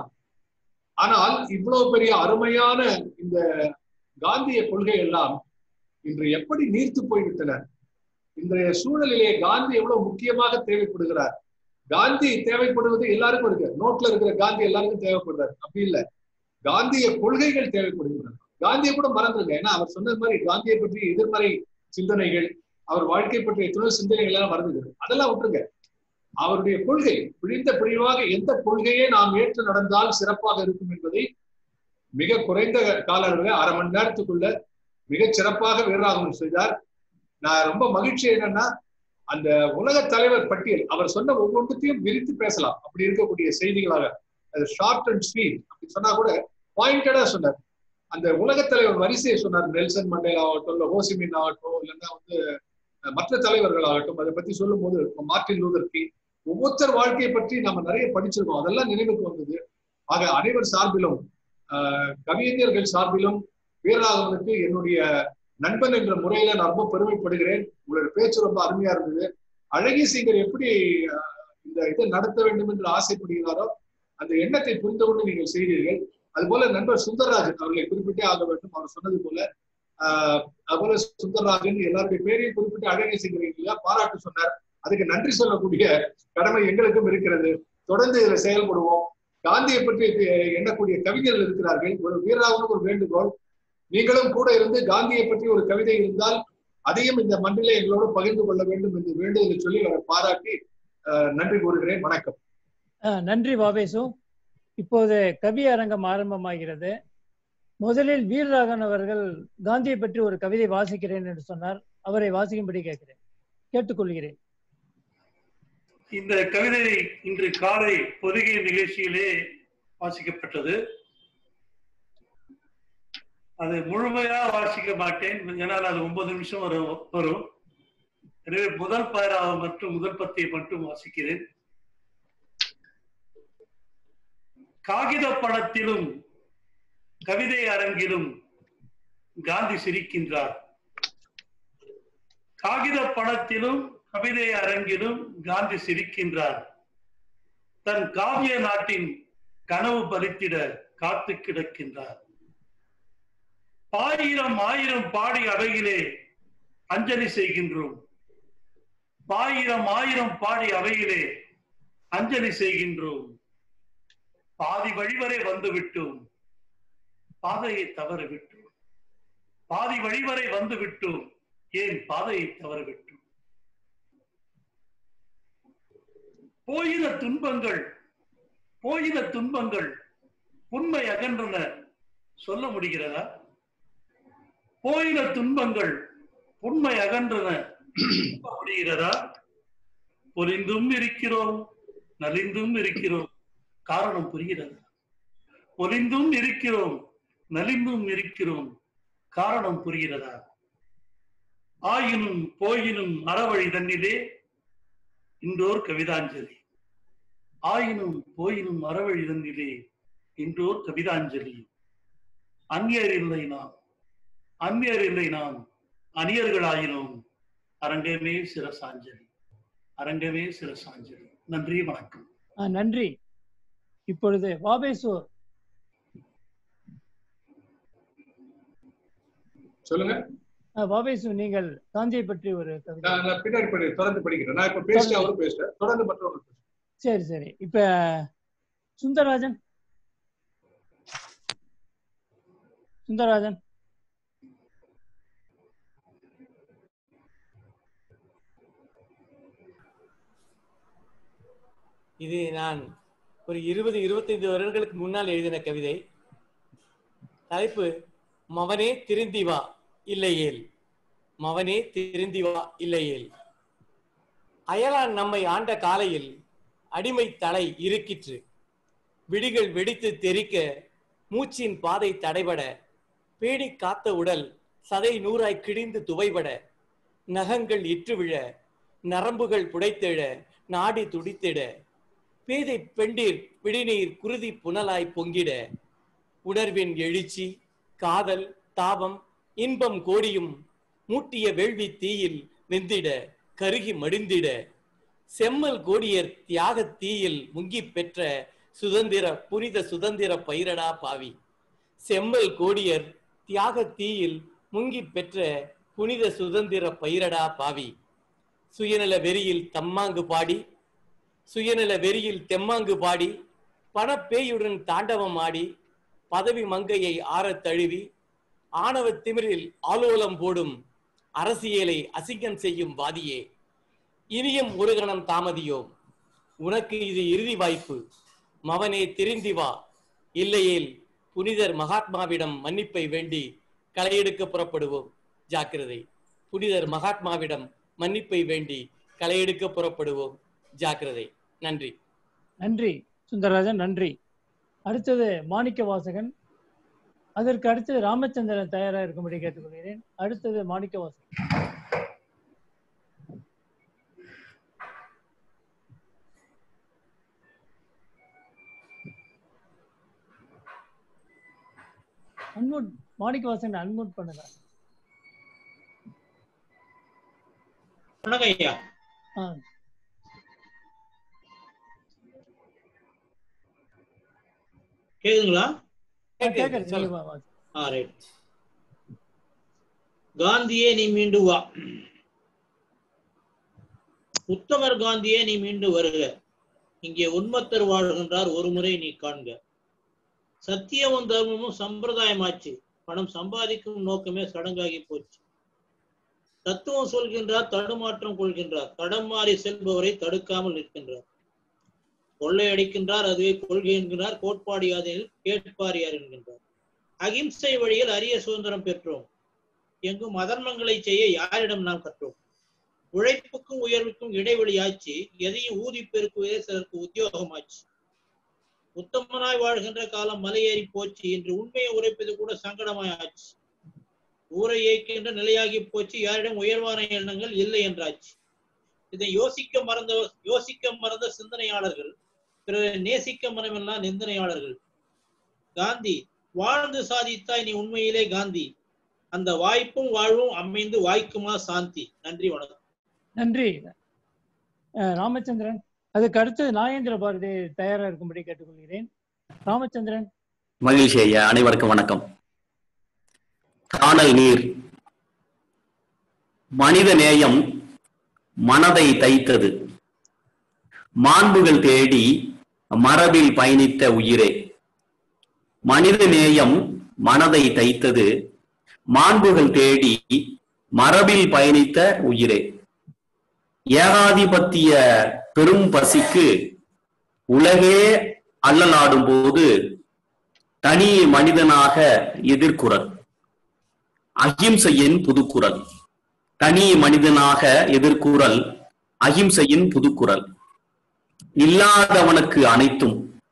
C: ஆனால் இவ்வளவு பெரிய அருமையான இந்த காந்திய கொள்கை எல்லாம் இன்று எப்படி நீர்த்து போய்விட்டன. இன்றைய சூழலிலே காந்தி எவ்வளவு முக்கியமாக தேவைப்படுகிறார். காந்தி தேவைப்படுவது எல்லாருக்கும் இருக்கு, நோட்ல இருக்கிற காந்தி எல்லாருக்கும் தேவைப்படுறாரு, அப்படி இல்லை. காந்திய கொள்கைகள் தேவைப்படுகின்றன. காந்தியை கூட மறந்துருங்க, ஏன்னா அவர் சொன்னது மாதிரி காந்தியை பற்றி எதிர்மறை சிந்தனைகள், அவர் வாழ்க்கை பற்றிய துணை சிந்தனைகள் எல்லாம் மறந்துகிறது, அதெல்லாம் விட்டுருங்க. அவருடைய கொள்கை பிழிந்த பிழிவாக எந்த கொள்கையை நாம் ஏற்று நடந்தால் சிறப்பாக இருக்கும் என்பதை மிக குறைந்த கால அளவில் அரை மணி நேரத்துக்குள்ள மிகச் சிறப்பாக வீரராகவன் செய்தார். நான் ரொம்ப மகிழ்ச்சி என்னன்னா, அந்த உலக தலைவர் பட்டியல் அவர் சொன்ன ஒவ்வொன்றையும் விரித்து பேசலாம், அப்படி இருக்கக்கூடிய செய்திகளாக. அது ஷார்ட் அண்ட் ஸ்வீட் அப்படி சொன்னா கூட பாயிண்டடா சொன்னார். அந்த உலக தலைவர் வரிசையை சொன்னார், நெல்சன் மண்டேலா ஆகட்டும், இல்ல ஹோசிமின் ஆகட்டும், இல்லைன்னா வந்து மற்ற தலைவர்கள் ஆகட்டும். அதை பத்தி சொல்லும் போது மார்ட்டின் லூதர் கிங், ஒவ்வொருத்தர் வாழ்க்கையை பற்றி நம்ம நிறைய படிச்சிருக்கோம், அதெல்லாம் நினைவுக்கு வந்தது. ஆக அனைவர் சார்பிலும் ஆஹ் கவிஞர்கள் சார்பிலும் வீரராகவனுக்கு என்னுடைய நண்பன் என்ற முறையில நான் ரொம்ப பெருமைப்படுகிறேன். உங்களுடைய பேச்சு ரொம்ப அருமையா இருந்தது. அழகிய சிங்கர் எப்படி இந்த இதை நடத்த வேண்டும் என்று ஆசைப்படுகிறாரோ அந்த எண்ணத்தை புரிந்து கொண்டு நீங்கள் செய்தீர்கள். அதுபோல நண்பர் சுந்தரராஜன் அவர்களை குறிப்பிட்டே ஆக வேண்டும். அவர் சொன்னது போல ஆஹ் அதுபோல சுந்தரராஜன் எல்லாருடைய பேரையும் குறிப்பிட்டு அழகிய சிங்கர் பாராட்டு சொன்னார். அதுக்கு நன்றி சொல்லக்கூடிய கடமை எங்களுக்கும் இருக்கிறது. தொடர்ந்து இதில் செயல்படுவோம். காந்தியை பற்றி எண்ணக்கூடிய கவிஞர்கள் இருக்கிறார்கள். ஒரு வீரராகவனுக்கு ஒரு வேண்டுகோள், நீங்களும் கூட இருந்து காந்தியை பற்றி ஒரு கவிதை இருந்தால் அதையும் இந்த மன்றிலே எங்களோடு பகிர்ந்து கொள்ள வேண்டும் என்று வேண்டுதலை சொல்லி அவரை பாராட்டி நன்றி கூறுகிறேன். வணக்கம்.
B: நன்றி வாவேசு. இப்போது கவி அரங்கம் ஆரம்பமாகிறது. முதலில் வீரராகவன் அவர்கள் காந்தியை பற்றி ஒரு கவிதை வாசிக்கிறேன் என்று சொன்னார். அவரை வாசிக்கும்படி கேட்கிறேன், கேட்டுக்கொள்கிறேன்.
A: இந்த கவிதை இன்று காலை பொதிகை நிகழ்ச்சியிலே வாசிக்கப்பட்டது. அது முழுமையா வாசிக்க மாட்டேன், ஏன்னால் அது ஒன்பது நிமிஷம் வரும் வரும் எனவே முதல் பாராவை மற்றும் முதல் பத்தியை மட்டும் வாசிக்கிறேன். காகித படத்திலும் கவிதை அரங்கிலும் காந்தி சிரிக்கின்றார். காகித படத்திலும் கவிதை அரங்கிலும் காந்தி சிரிக்கின்றார். தன் காவிய நாட்டின் கனவு பலித்திட காத்து கிடக்கின்றார். ஆயிரம் ஆயிரம் பாடி அவையிலே அஞ்சலி செய்கின்றோம். ஆயிரம் ஆயிரம் பாடி அவையிலே அஞ்சலி செய்கின்றோம். பாதி வழிவரை வந்து விட்டோம், பாதையை தவற விட்டோம். பாதி வழிவரை வந்து விட்டோம், ஏன் பாதையை தவற விட்டோம். போயின துன்பங்கள் போயின துன்பங்கள் உண்மை அகன்றன சொல்ல முடிகிறதா? போயின துன்பங்கள் உண்மை அகன்றன சொல்ல முடிகிறதா? பொலிந்தும் இருக்கிறோம், நலிந்தும் இருக்கிறோம், காரணம் புரிகிறதா? பொலிந்தும் இருக்கிறோம், நலிந்தும் இருக்கிறோம், காரணம் புரிகிறதா? ஆயினும் போயினும் அறவழி தன்னிலே இன்றோர் கவிதாஞ்சலி. ஆயினும் போயினும் அறவழி தன்னிலே இன்றோர் கவிதாஞ்சலி. அந்நியர் இல்லை நாம், அந்நியர் இல்லை நாம், அந்நியர்களாயினோம், அரங்கமே சிரசாஞ்சலி, அரங்கமே சிரசாஞ்சலி. நன்றி, வணக்கம்.
B: நன்றி. இப்பொழுது வாவேசு
C: சொல்லுங்க.
B: வாவேசு, நீங்கள் காந்தியை பற்றி ஒரு கவிதை.
C: பின்னாடி படி தொடர்ந்து படிக்கிறேன். நான் இப்ப பேசிட்டு அவரும் பேசுறேன், தொடர்ந்து மற்றவங்க.
B: சரி சரி. இப்ப சுந்தரராஜன் சுந்தரராஜன்
D: இது நான் ஒரு இருபது இருபத்தைந்து வருடங்களுக்கு முன்னால் எழுதின கவிதை. தலைப்பு மவனே திருந்தி வா இல்லையேல், மவனே திருந்தி வா இல்லையேல். அயலான் நம்மை ஆண்ட காலையில் அடிமை தலை இருக்கிற்று. விடிகள் வெடித்து தெறிக்க, மூச்சின் பாதை தடைபட, பேடி காத்த உடல் சதை நூறாய் கிழிந்து துவைபட, நகங்கள் இற்று விழ, நரம்புகள் புடைத்தெழ, நாடி துடித்திட, பேதை பெண்டீர் பிடிநீர் குருதி புனலாய் பொங்கிட, உணர்வின் எழுச்சி காதல் தாபம் இன்பம் கோடியும் மூட்டிய வேள்வி தீயில் வெந்திட கருகி மடிந்திட, செம்மல் கோடியர் தியாக தீயில் முங்கி பெற்ற சுதந்திர புனித சுதந்திர பயிரடா பாவி. செம்மல் கோடியர் தியாக தீயில் முங்கி பெற்ற புனித சுதந்திர பயிரடா பாவி. சுயநல வெறியில் தம்மாங்கு பாடி சுயநல வெறியில் தெம்மாங்கு பாடி, பணப்பேயுடன் தாண்டவம் ஆடி, பதவி மங்கையை ஆறத் தழுவி, ஆணவ திமிரில் ஆலோலம் போடும் அரசியலை அசிங்கம் செய்யும் வாதியே, இனியும் ஒரு கணம் தாமதியோம், உனக்கு இது இறுதி வாய்ப்பு, மவனே திருந்தி வா, இல்லையேல் புனிதர் மகாத்மாவிடம் மன்னிப்பை வேண்டி களையெடுக்க புறப்படுவோம். ஜாக்கிரதை. புனிதர் மகாத்மாவிடம் மன்னிப்பை வேண்டி களையெடுக்க புறப்படுவோம். ஜாக்கிரதை. நன்றி.
B: நன்றி சுந்தரராஜன், நன்றி. அடுத்தது மாணிக்க வாசகன், அதற்கு அடுத்து ராமச்சந்திரன் தயாராக இருக்கும்படி கேட்டுக்கொள்கிறேன். அடுத்தது மாணிக்க வாசகன். அன்மூட் மாணிக்க வாசகன் அன்மூட் பண்ணுங்க.
E: ஐயா கேக்குதுங்களா? காந்தியே நீ மீண்டு வா, உத்தமர் காந்தியே நீ மீண்டு வருக, இங்கே உண்மத்தர் வாழ்கின்றார் ஒரு முறை நீ காண்க. சத்தியமும் தர்மமும் சம்பிரதாயமாச்சு, பணம் சம்பாதிக்கும் நோக்கமே சடங்காகி போச்சு. தத்துவம் சொல்கின்றார், தடுமாற்றம் கொள்கின்றார், தடம் மாறி செல்பவரை தடுக்காமல் நிற்கின்றார். கொள்ளையடிக்கின்றார், அதுவே கொள்கை என்கிறார், கோட்பாடு யாதில் கேட்பார் யார் என்கின்றார். அகிம்சை வழியில் அரிய சுதந்திரம் பெற்றோம், எங்கும் அதர்மங்களை செய்ய யாரிடம் நாம் கற்றோம். உழைப்புக்கும் உயர்வுக்கும் இடைவெளி ஆச்சு, எதையும் ஊதி பெருக்குவதே சிலருக்கு உத்தியோகமாச்சு. உத்தமனாய் வாழ்கின்ற காலம் மலையேறி போச்சு, இன்று உண்மையை உரைப்பது கூட சங்கடமாய் ஆச்சு. ஊரை இயக்கின்ற நிலையாகி போச்சு, யாரிடம் உயர்வான எண்ணங்கள் இல்லை என்றாச்சு. இதை யோசிக்க மறந்த யோசிக்க மறந்த சிந்தனையாளர்கள், பிறரை நேசிக்க மனமெல்லாம் நிந்தனையாளர்கள். காந்தி வாழ்ந்து சாதித்தாய் நீ உண்மையிலே காந்தி, அந்த வாய்ப்பும் வாழ்வும் அமைந்து வாய்க்குமா சாந்தி. நன்றி, வணக்கம்.
B: நன்றி ராமச்சந்திரன். அதுக்கு அடுத்து நாகேந்திர பாரதி தயாரா இருக்கும்படி கேட்டுக்கொள்கிறேன். ராமச்சந்திரன்.
F: மகிழ்ச்சி ஐயா, அனைவருக்கும் வணக்கம். காணல் நீர் மனித நேயம் மனதை தைத்தது, மாண்புகள் தேடி மரபில் பயணித்த உயிரே. மனித நேயம் மனதை தைத்தது, மாண்புகள் தேடி மரபில் பயணித்த உயிரே. ஏகாதிபத்திய பெரும் பசிக்கு உலகே அல்லலாடும் போது தனி மனிதனாக எதிர்குரல், அகிம்சையின் புதுக்குரல். தனி மனிதனாக எதிர்குரல், அகிம்சையின் புதுக்குரல். இல்லாதவனுக்கு அனைத்தும்,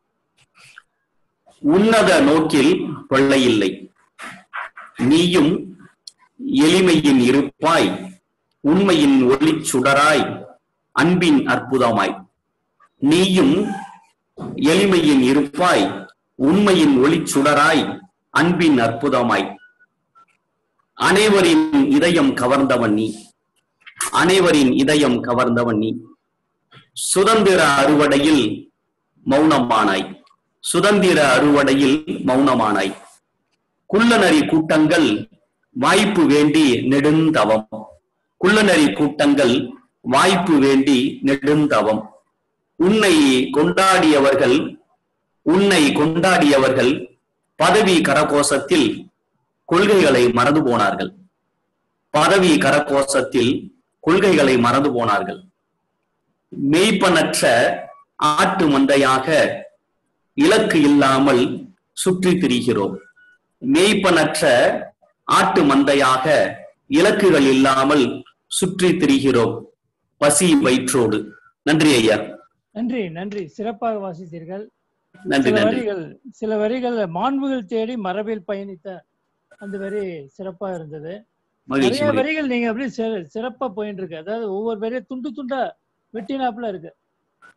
F: உன்னத நோக்கில் கொள்ளையில்லை. நீயும் எளிமையின் இருப்பாய், உண்மையின் ஒளி சுடராய், அன்பின் அற்புதமாய். நீயும் எளிமையின் இருப்பாய், உண்மையின் ஒளி சுடராய், அன்பின் அற்புதமாய். அனைவரின் இதயம் கவர்ந்தவன் நீ, அனைவரின் இதயம் கவர்ந்தவன் நீ. சுதந்திர அறுவடையில் மௌனமானாய், சுதந்திர அறுவடையில் மௌனமானாய். குள்ளநரி கூட்டங்கள் வாய்ப்பு வேண்டி நெடுந்தவம், குள்ளநரி கூட்டங்கள் வாய்ப்பு வேண்டி நெடுந்தவம். உன்னை கொண்டாடியவர்கள் உன்னை கொண்டாடியவர்கள் பதவி கரகோசத்தில் கொள்கைகளை மறந்து போனார்கள். பதவி கரகோசத்தில் கொள்கைகளை மறந்து போனார்கள். மெய்ப்பனற்ற ஆட்டு மந்தையாக இலக்கு இல்லாமல் சுற்றி திரிகிறோம். மெய்ப்பனற்ற ஆட்டு மந்தையாக இலக்குகள் இல்லாமல் சுற்றி திரிகிறோம் பசி வயிற்றோடு. நன்றி ஐயா.
B: நன்றி நன்றி, சிறப்பாக வாசித்தீர்கள்.
F: நன்றி.
B: சில வரிகள் சில வரிகள் மாண்புகள் தேடி மரபில் பயணித்த அந்த வரி சிறப்பா இருந்தது. நிறைய வரிகள் நீங்க அப்படியே சிறப்பா போயிட்டு இருக்கு. அதாவது ஒவ்வொரு வரியும் துண்டு துண்டா வெட்டினாப்புல இருக்கு.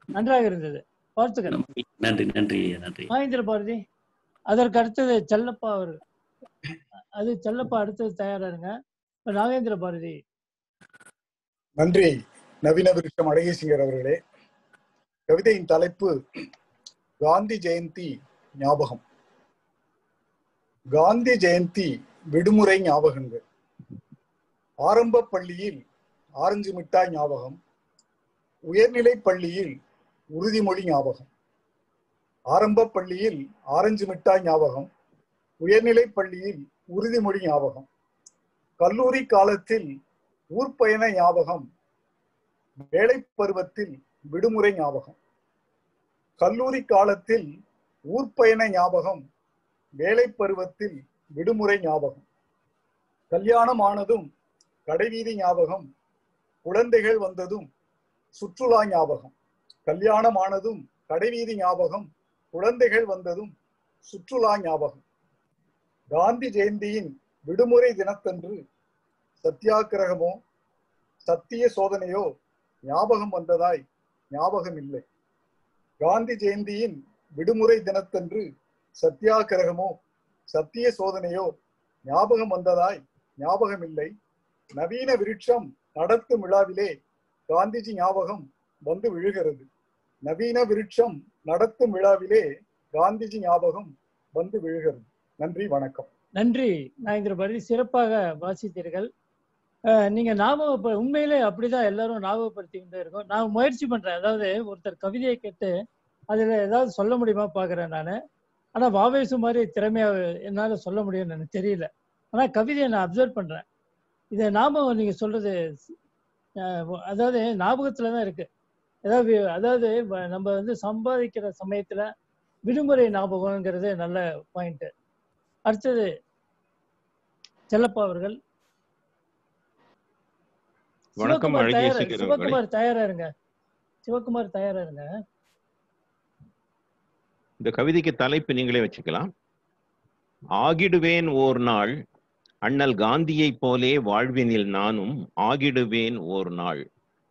B: நன்றாக இருந்தது. வாழ்த்துக்கள்.
F: நன்றி நன்றி நன்றி.
B: மகேந்திர பாரதி, அதற்கு அடுத்தது செல்லப்பா அவர். அது செல்லப்பா அடுத்தது தயாரா இருங்க. நாகேந்திர பாரதி.
G: நன்றி நவீன விருட்சம் அழகேசிங்கர் அவர்களே. கவிதையின் தலைப்பு காந்தி ஜெயந்தி ஞாபகம். காந்தி ஜெயந்தி விடுமுறை ஞாபகங்கள். ஆரம்ப பள்ளியில் ஆரஞ்சு மிட்டாய் ஞாபகம். உயர்நிலை பள்ளியில் உறுதிமொழி ஞாபகம். ஆரம்ப பள்ளியில் ஆரஞ்சு மிட்டாய் ஞாபகம். உயர்நிலை பள்ளியில் உறுதிமொழி ஞாபகம். கல்லூரி காலத்தில் ஊர்ப்பயண ஞாபகம். வேலை பருவத்தில் விடுமுறை ஞாபகம். கல்லூரி காலத்தில் ஊர்ப்பயண ஞாபகம். வேலை பருவத்தில் விடுமுறை ஞாபகம். கல்யாணம் ஆனதும் கடைவீதி ஞாபகம். குழந்தைகள் வந்ததும் சுற்றுலா ஞாபகம். கல்யாணம் ஆனதும் கடைவீதி ஞாபகம். குழந்தைகள் வந்ததும் சுற்றுலா ஞாபகம். காந்தி ஜெயந்தியின் விடுமுறை தினத்தன்று சத்தியாகிரகமோ சத்திய சோதனையோ ஞாபகம் வந்ததாய் ஞாபகம் இல்லை. காந்தி ஜெயந்தியின் விடுமுறை தினத்தன்று சத்தியாகிரகமோ சத்திய சோதனையோ ஞாபகம் வந்ததாய் ஞாபகம் இல்லை. நவீன விருட்சம் நடத்தும் விழாவிலே காந்திஜி ஞாபகம் வந்து விழுகிறது. நவீன விருட்சம் நடத்தும் விழாவிலே காந்திஜி ஞாபகம் வந்து விழுகிறது. நன்றி, வணக்கம்.
B: நன்றி நாகேந்திர பாரதி, சிறப்பாக வாசித்தீர்கள். நீங்க ஞாபக உண்மையிலே அப்படிதான் எல்லாரும் ஞாபகப்படுத்திக்கிட்டே இருக்கோம். நான் முயற்சி பண்றேன். அதாவது ஒருத்தர் கவிதையை கேட்டு அதுல ஏதாவது சொல்ல முடியுமா பாக்குறேன் நானு. ஆனா வாவேசு மாதிரி திறமையா என்னால சொல்ல முடியும்னு எனக்கு தெரியல. ஆனா கவிதையை நான் அப்சர்வ் பண்றேன். இதை ஞாபகம் நீங்க சொல்றது அதாவது ஞாபகத்துலதான் இருக்கு. அதாவது அதாவது நம்ம வந்து சம்பாதிக்கிற சமயத்துல விடுமுறை ஞாபகம்ங்கிறது நல்ல பாயிண்ட். அடுத்தது செல்லப்பா அவர்கள்.
H: வணக்கம்.
B: சிவகுமார் தயாரா இருங்க. சிவகுமார் தயாரா இருங்க.
H: இந்த கவிதைக்கு தலைப்பு நீங்களே வச்சுக்கலாம். ஆகிடுவேன் ஓர் நாள் அண்ணல் காந்தியை போலே வாழ்வினில் நானும் ஆகிடுவேன் ஓர் நாள்.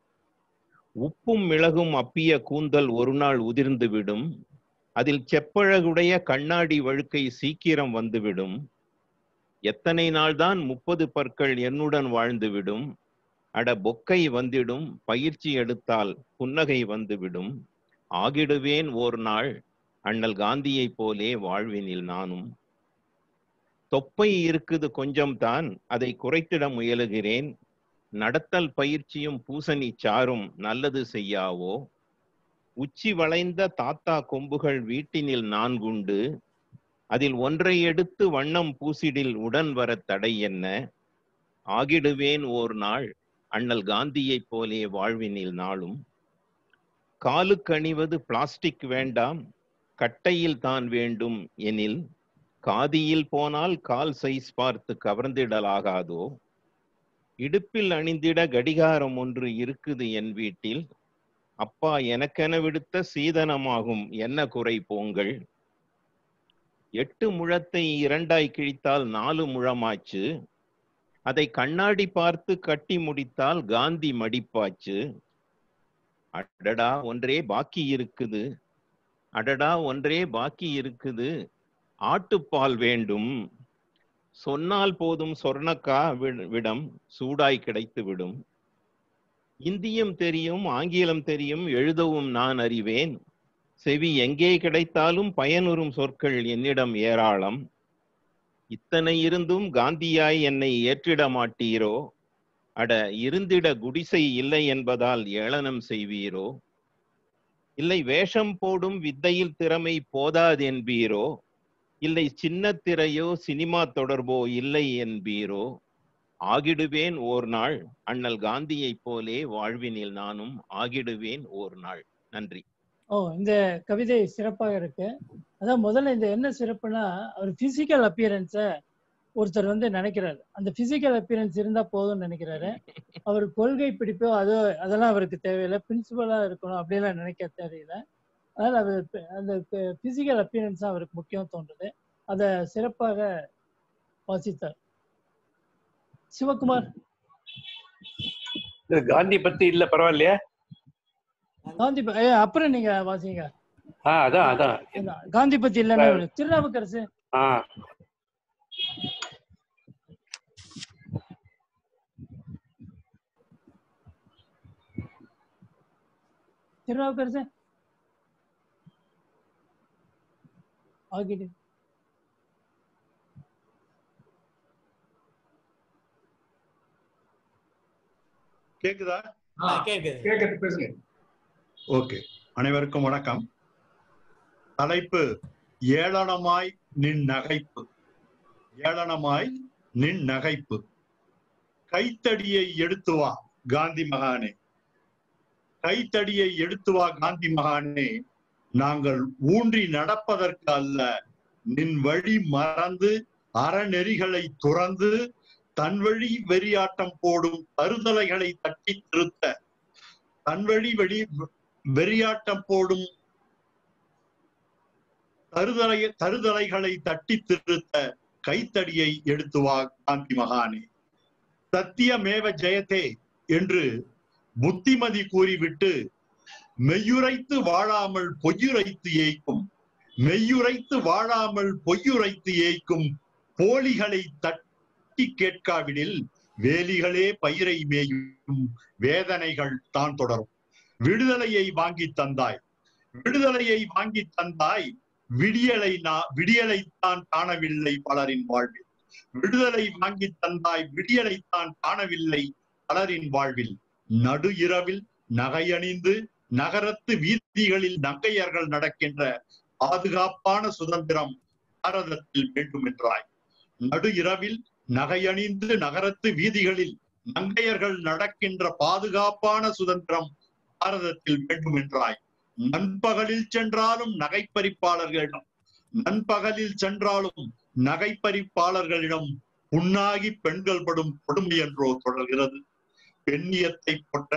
H: உப்பும் மிளகும் அப்பிய கூந்தல் ஒரு நாள் உதிர்ந்து விடும். அதில் செப்பழகுடைய கண்ணாடி வழுக்கை சீக்கிரம் வந்துவிடும். எத்தனை நாள்தான் முப்பது பற்கள் என்னுடன் வாழ்ந்துவிடும். அட பொக்கை வந்திடும், பயிற்சி எடுத்தால் புன்னகை வந்துவிடும். ஆகிடுவேன் ஓர் நாள் அண்ணல் காந்தியை போலே வாழ்வினில் நானும். தொப்பை இருக்குது கொஞ்சம் தான், அதை குறைத்திட முயலுகிறேன். நடத்தல் பயிற்சியும் பூசணி சாரும் நல்லது செய்யாவோ. உச்சி வளைந்த தாத்தா கொம்புகள் வீட்டினில் நான்குண்டு. அதில் ஒன்றை எடுத்து வண்ணம் பூசிடில் உடன் வர தடை என்ன. ஆகிடுவேன் ஓர் நாள் அண்ணல் காந்தியை போலே வாழ்வினில் நாளும். காலுக்கு அணிவது பிளாஸ்டிக் வேண்டாம், கட்டையில் தான் வேண்டும் எனில். காதியில் போனால் கால் சைஸ் பார்த்து கவர்ந்திடலாகாதோ. இடுப்பில் அணிந்திட கடிகாரம் ஒன்று இருக்குது என் வீட்டில். அப்பா எனக்கென விடுத்த சீதனமாகும், என்ன குறை போங்கள். எட்டு முழத்தை இரண்டாய் கிழித்தால் நாலு முழமாச்சு. அதை கண்ணாடி பார்த்து கட்டி முடித்தால் காந்தி மடிப்பாச்சு. அடடா ஒன்றே பாக்கி இருக்குது, அடடா ஒன்றே பாக்கி இருக்குது. ஆட்டுப்பால் வேண்டும் சொன்னால் போதும், சொர்ணக்கா விடம் சூடாய் கிடைத்து விடும். இந்தியும் தெரியும், ஆங்கிலம் தெரியும், எழுதவும் நான் அறிவேன். செவி எங்கே கிடைத்தாலும் பயனுறும் சொற்கள் என்னிடம் ஏராளம். இத்தனை இருந்தும் காந்தியாய் என்னை ஏற்றிட மாட்டீரோ. அட இருந்திட குடிசை இல்லை என்பதால் ஏளனம் செய்வீரோ. இல்லை வேஷம் போடும் வித்தையில் திறமை போதாது என்பீரோ. இல்லை சின்ன திரையோ சினிமா தொடர்போ இல்லை என்பீரோ. ஆகிடுவேன் ஓர் நாள் அண்ணல் காந்தியை போலே வாழ்வினில் நானும் ஆகிடுவேன் ஓர் நாள். நன்றி.
B: ஓ, இந்த கவிதை சிறப்பாக இருக்கு. அதான் முதல்ல இந்த என்ன சிறப்புனா, அவர் பிசிக்கல் அப்பியரன்ஸ ஒருத்தர் வந்து நினைக்கிறாரு. அந்த பிசிக்கல் அப்பியரன்ஸ் இருந்தா போதும்னு நினைக்கிறாரு. அவர் கொள்கை பிடிப்போ அதோ அதெல்லாம் அவருக்கு தேவையில்லை, பிரின்சிபலா இருக்கணும் அப்படிலாம் நினைக்க தேவையில்லை. அதனால அவர் அந்த பிசிக்கல் அப்பியரன்ஸ் தான் அவருக்கு முக்கியம் தோன்றுது. அதை சிறப்பாக வாசித்தார். சிவகுமார்.
I: காந்தி பத்தி இல்ல, பரவாயில்லையா?
B: காந்தி ப- ஏ, அப்புறம் நீங்க வாசிங்க.
I: ஆ அதான் அதான்
B: அதான், காந்தி பத்தி இல்லைன்னா திருநாவுக்கரசு.
I: ஆ
B: திருநாவுக்கரசு ஆகிடு.
J: கேக்குதா?
D: கேக்குது.
C: கேக்குது, பேசுங்க.
J: ஓகே, அனைவருக்கும் வணக்கம். தலைப்பு ஏளனமாய் நின் நகைப்பு. ஏளனமாய் நின் நகைப்பு. கைத்தடியை எடுத்து வா காந்தி மகானே, கைத்தடியை எடுத்து வா காந்தி மகானே, நாங்கள் ஊன்றி நடப்பதற்கு அல்ல, நின் வழி மறந்து அறநெறிகளை துறந்து தன்வழி வெறியாட்டம் போடும் தருதலைகளை தட்டி திருத்த, தன்வழி வெளி வெறியாட்டம் போடும் தருதலை தருதலைகளை தட்டி திருத்த கைத்தடியை எடுத்து வா காந்தி மகானே. சத்தியமேவ ஜெயதே என்று புத்திமதி கூறிவிட்டு மெய்யுரைத்து வாழாமல் பொய்யுரைத்து ஏய்க்கும், மெய்யுரைத்து வாழாமல் பொய்யுரைத்து ஏய்க்கும் போலிகளை தட்டி கேட்காவிடில் வேலிகளே பயிரை மேயும் வேதனைகள் தான் தொடரும். விடுதலையை வாங்கி தந்தாய், விடுதலையை வாங்கி தந்தாய், விடியலை நான் விடியலைத்தான் காணவில்லை பலரின் வாழ்வில். விடுதலை வாங்கி தந்தாய், விடியலைத்தான் காணவில்லை பலரின் வாழ்வில். நடு இரவில் நகையணிந்து நகரத்து வீதிகளில் நங்கையர்கள் நடக்கின்ற பாதுகாப்பான சுதந்திரம் பாரதத்தில் வேண்டும் என்றாய். நடு இரவில் நகையணிந்து நகரத்து வீதிகளில் நங்கையர்கள் நடக்கின்ற பாதுகாப்பான சுதந்திரம் பாரதத்தில் வேண்டும் என்றாய். நண்பகலில் சென்றாலும் நகைப்பறிப்பாளர்களிடம், நண்பகலில் சென்றாலும் நகைப்பறிப்பாளர்களிடம் புண்ணாகி பெண்கள் படும் கொடுமை என்றோ தொடர்கிறது. பெண்ணியத்தை போற்ற,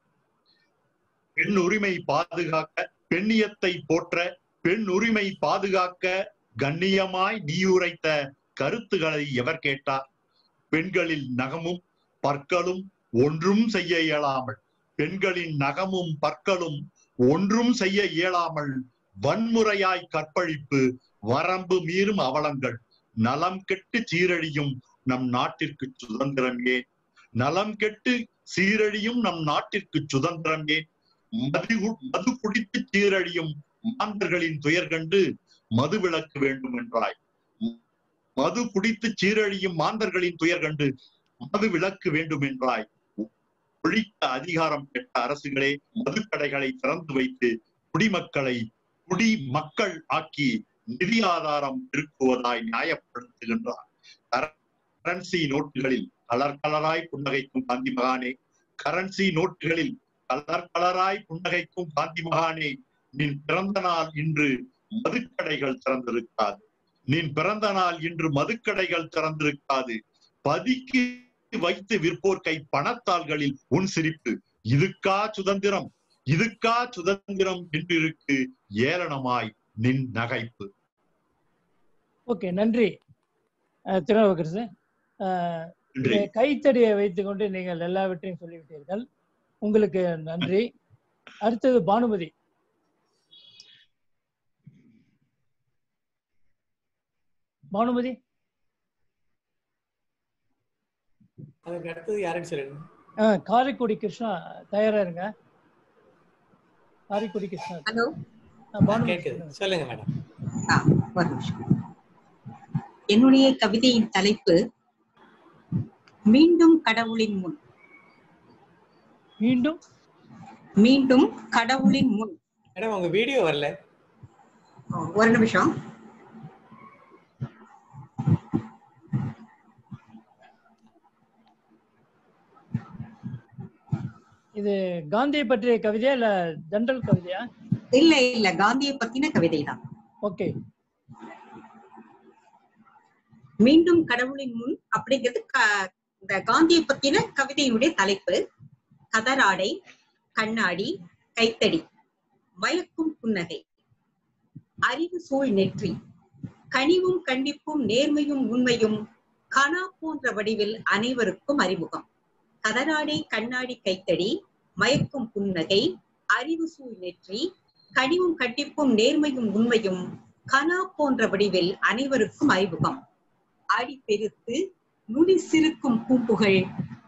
J: பெண் உரிமை பாதுகாக்க, பெண்ணியத்தை போற்ற, பெண் உரிமை பாதுகாக்க கண்ணியமாய் நீ உரைத்த கருத்துக்களை எவர் கேட்டார்? பெண்களில் நகமும் பற்களும் ஒன்றும் செய்ய இயலாமல், பெண்களின் நகமும் பற்களும் ஒன்றும் செய்ய இயலாமல் வன்முறையாய் கற்பழிப்பு, வரம்பு மீறும் அவலங்கள், நலம் கெட்டு சீரழியும் நம் நாட்டிற்கு சுதந்திரம் ஏன்? நலம் கெட்டு சீரழியும் நம் நாட்டிற்கு சுதந்திரம் ஏன்? மது மது குடித்து சீரழியும் மாந்தர்களின் துயர் கண்டு மது விலக்கு வேண்டும் என்றாய். மது குடித்து சீரழியும் மாந்தர்களின் துயர் கண்டு மது விலக்கு வேண்டும் என்றாய். ஒழிக்க அதிகாரம் பெற்ற அரசுகளே மதுக்கடைகளை திறந்து வைத்து குடிமக்களை குடி மக்கள் ஆக்கி நிதி ஆதாரம் பெருக்குவதாய் நியாயப்படுத்துகின்றார். கரன்சி நோட்டுகளில் கலர் கலராய் புன்னகைக்கும் காந்தி மகானே, கரன்சி நோட்டுகளில் கலர் கலராய் புன்னகைக்கும் காந்தி மகானே, நின் பிறந்த நாள் இன்று மதுக்கடைகள் திறந்திருக்காது. நின் பிறந்த நாள் இன்று மதுக்கடைகள் திறந்திருக்காது. பதுக்கி வைத்து விற்போர்க்கை பணத்தாள்களில் உன் சிரிப்பு. இதுக்கா சுதந்திரம், இதுக்கா சுதந்திரம் என்றிருக்கு ஏளனமாய் நின் நகைப்பு.
B: ஓகே, நன்றி திருநாவுக்கரசு. கைத்தடியை வைத்துக் கொண்டு நீங்கள் எல்லாவற்றையும் சொல்லிவிட்டீர்கள், உங்களுக்கு நன்றி. அடுத்தது பானுமதி. பானுமதி
D: அதுக்கு அடுத்தது யாருன்னு சொல்லுங்க.
B: காரைக்குடி கிருஷ்ணா தயாரா இருங்க. காரைக்குடி கிருஷ்ணா.
K: ஹலோ,
D: சொல்லுங்க மேடம்.
K: ஒரு நிமிஷம். என்னுடைய கவிதையின் தலைப்பு மீண்டும் கடவுளின் முன்.
B: மீண்டும்
K: மீண்டும் கடவுளின் முன்.
D: மேடம் உங்க வீடியோ வரல.
K: ஒரு நிமிஷம்.
B: இது காந்தியை பற்றிய கவிதையா இல்ல ஜெனரல் கவிதையா?
K: இல்ல இல்ல, காந்தியை பத்தின கவிதை தான்.
B: ஓகே.
K: மீண்டும் கடவுளின் முன் அப்படிங்கிறது இந்த காந்தியை பத்தின கவிதையினுடைய தலைப்பு. கதராடை, கண்ணாடி, கைத்தடி, மயக்கும் புன்னகை, அறிவு சூழ் நெற்றி, கனிவும் கண்டிப்பும் நேர்மையும் உண்மையும் கனா போன்ற வடிவில் அனைவருக்கும் அறிமுகம். கதராடை, கண்ணாடி, கைத்தடி, மயக்கும் புன்னகை, அறிவு சூழ் நெற்றி, கனிவும் கண்டிப்பும் நேர்மையும் உண்மையும் கனா போன்ற வடிவில் அனைவருக்கும் அறிமுகம். அடி பெருத்து நுனி சிறுக்கும் பூம்புகள்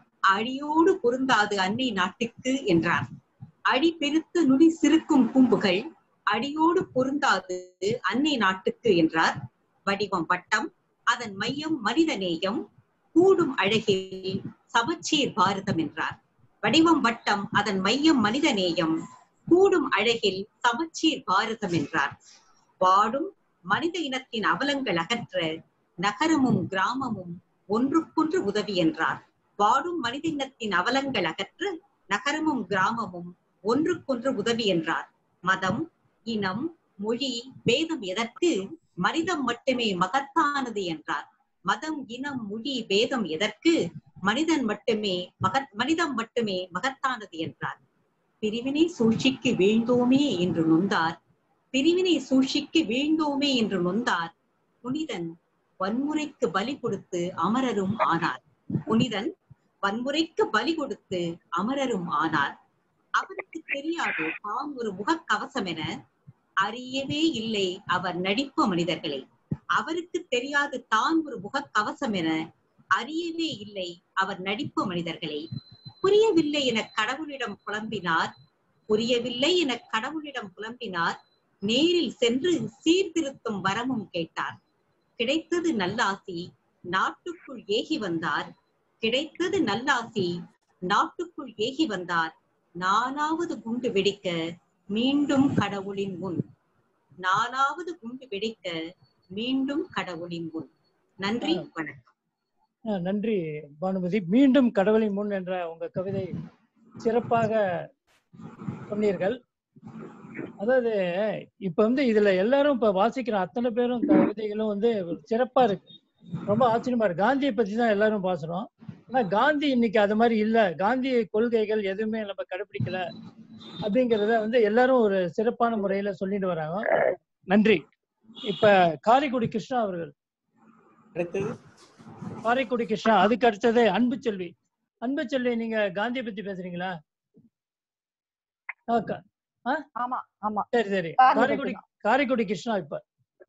K: அடியோடு பொருந்தாது அன்னை நாட்டுக்கு என்றார். அடி பெருத்து நுனி சிறுக்கும் பூம்புகள் அடியோடு பொருந்தாது அன்னை நாட்டுக்கு என்றார். வடிவம் வட்டம், அதன் மையம் மனித நேயம், கூடும் அழகில் சமச்சீர் பாரதம் என்றார். வடிவம் வட்டம், அதன் மையம் மனித நேயம், கூடும் அழகில் சமச்சீர் பாரதம் என்றார். வாடும் மனித இனத்தின் அவலங்கள் அகற்ற நகரமும் கிராமமும் ஒன்றுக்கொன்று உதவி என்றார். வாடும் மனித இனத்தின் அவலங்கள் அகற்ற நகரமும் கிராமமும் ஒன்றுக்கொன்று உதவி என்றார். மதம், இனம், மொழி, பேதம் எதற்கு? மனிதம் மட்டுமே மகத்தானது என்றார். மதம், இனம், மொழி, பேதம் எதற்கு? மனிதன் மட்டுமே மகத் மனிதம் மட்டுமே மகத்தானது என்றார். பிரிவினை சூழ்ச்சிக்கு வீழ்ந்தோமே என்று நொந்தார். பிரிவினை சூழ்ச்சிக்கு வீழ்ந்தோமே என்று நொந்தார். புனிதன் வன்முறைக்கு பலி கொடுத்து அமரரும் ஆனார். புனிதன் வன்முறைக்கு பலி கொடுத்து அமரரும் ஆனார். அவருக்கு தெரியாது தாம் ஒரு முகக்கவசம் என, அறியவே இல்லை அவர் நடிப்பு மனிதர்களை. அவருக்கு தெரியாது தான் ஒரு முகக்கவசம் என, அறியவே இல்லை அவர் நடிப்பு மனிதர்களை. புரியவில்லை என கடவுளிடம் புலம்பினார். புரியவில்லை என கடவுளிடம் புலம்பினார். நேரில் சென்று சீர்திருத்தும் வரமும் கேட்டார். கிடைத்தது நல்லாசி, நாட்டுக்குள் ஏகி வந்தார். கிடைத்தது நல்லாசி, நாட்டுக்குள் ஏகி வந்தார். நாலாவது குண்டு வெடிக்க மீண்டும் கடவுளின் முன். நாலாவது குண்டு வெடிக்க மீண்டும் கடவுளின் முன். நன்றி, வணக்கம்.
B: நன்றி பானுமதி. மீண்டும் கடவுளின் முன் என்ற உங்க கவிதை சிறப்பாக சொன்னீர்கள். அதாவது இப்ப வந்து இதுல எல்லாரும் இப்ப வாசிக்கிற அத்தனை பேரும் கவிதைகளும் வந்து சிறப்பா இருக்கு. ரொம்ப ஆச்சரியமா இருக்கு. காந்தியை பத்தி தான் எல்லாரும் பேசுறோம். ஆனா காந்தி இன்னைக்கு அது மாதிரி இல்ல. காந்தி கொள்கைகள் எதுவுமே நம்ம கடைபிடிக்கல அப்படிங்கிறத வந்து எல்லாரும் ஒரு சிறப்பான முறையில சொல்லிட்டு வராங்க. நன்றி. இப்ப காரைக்குடி கிருஷ்ணா அவர்கள். காரைக்குடி கிருஷ்ணா. அதுக்கு அடுத்தது அன்பு செல்வி. அன்பு செல்வி, நீங்க காந்தியை பத்தி பேசுறீங்களா?
I: ஆமா ஆமா
B: சரி சரி. காரைக்குடி காரைக்குடி கிருஷ்ணா. இப்ப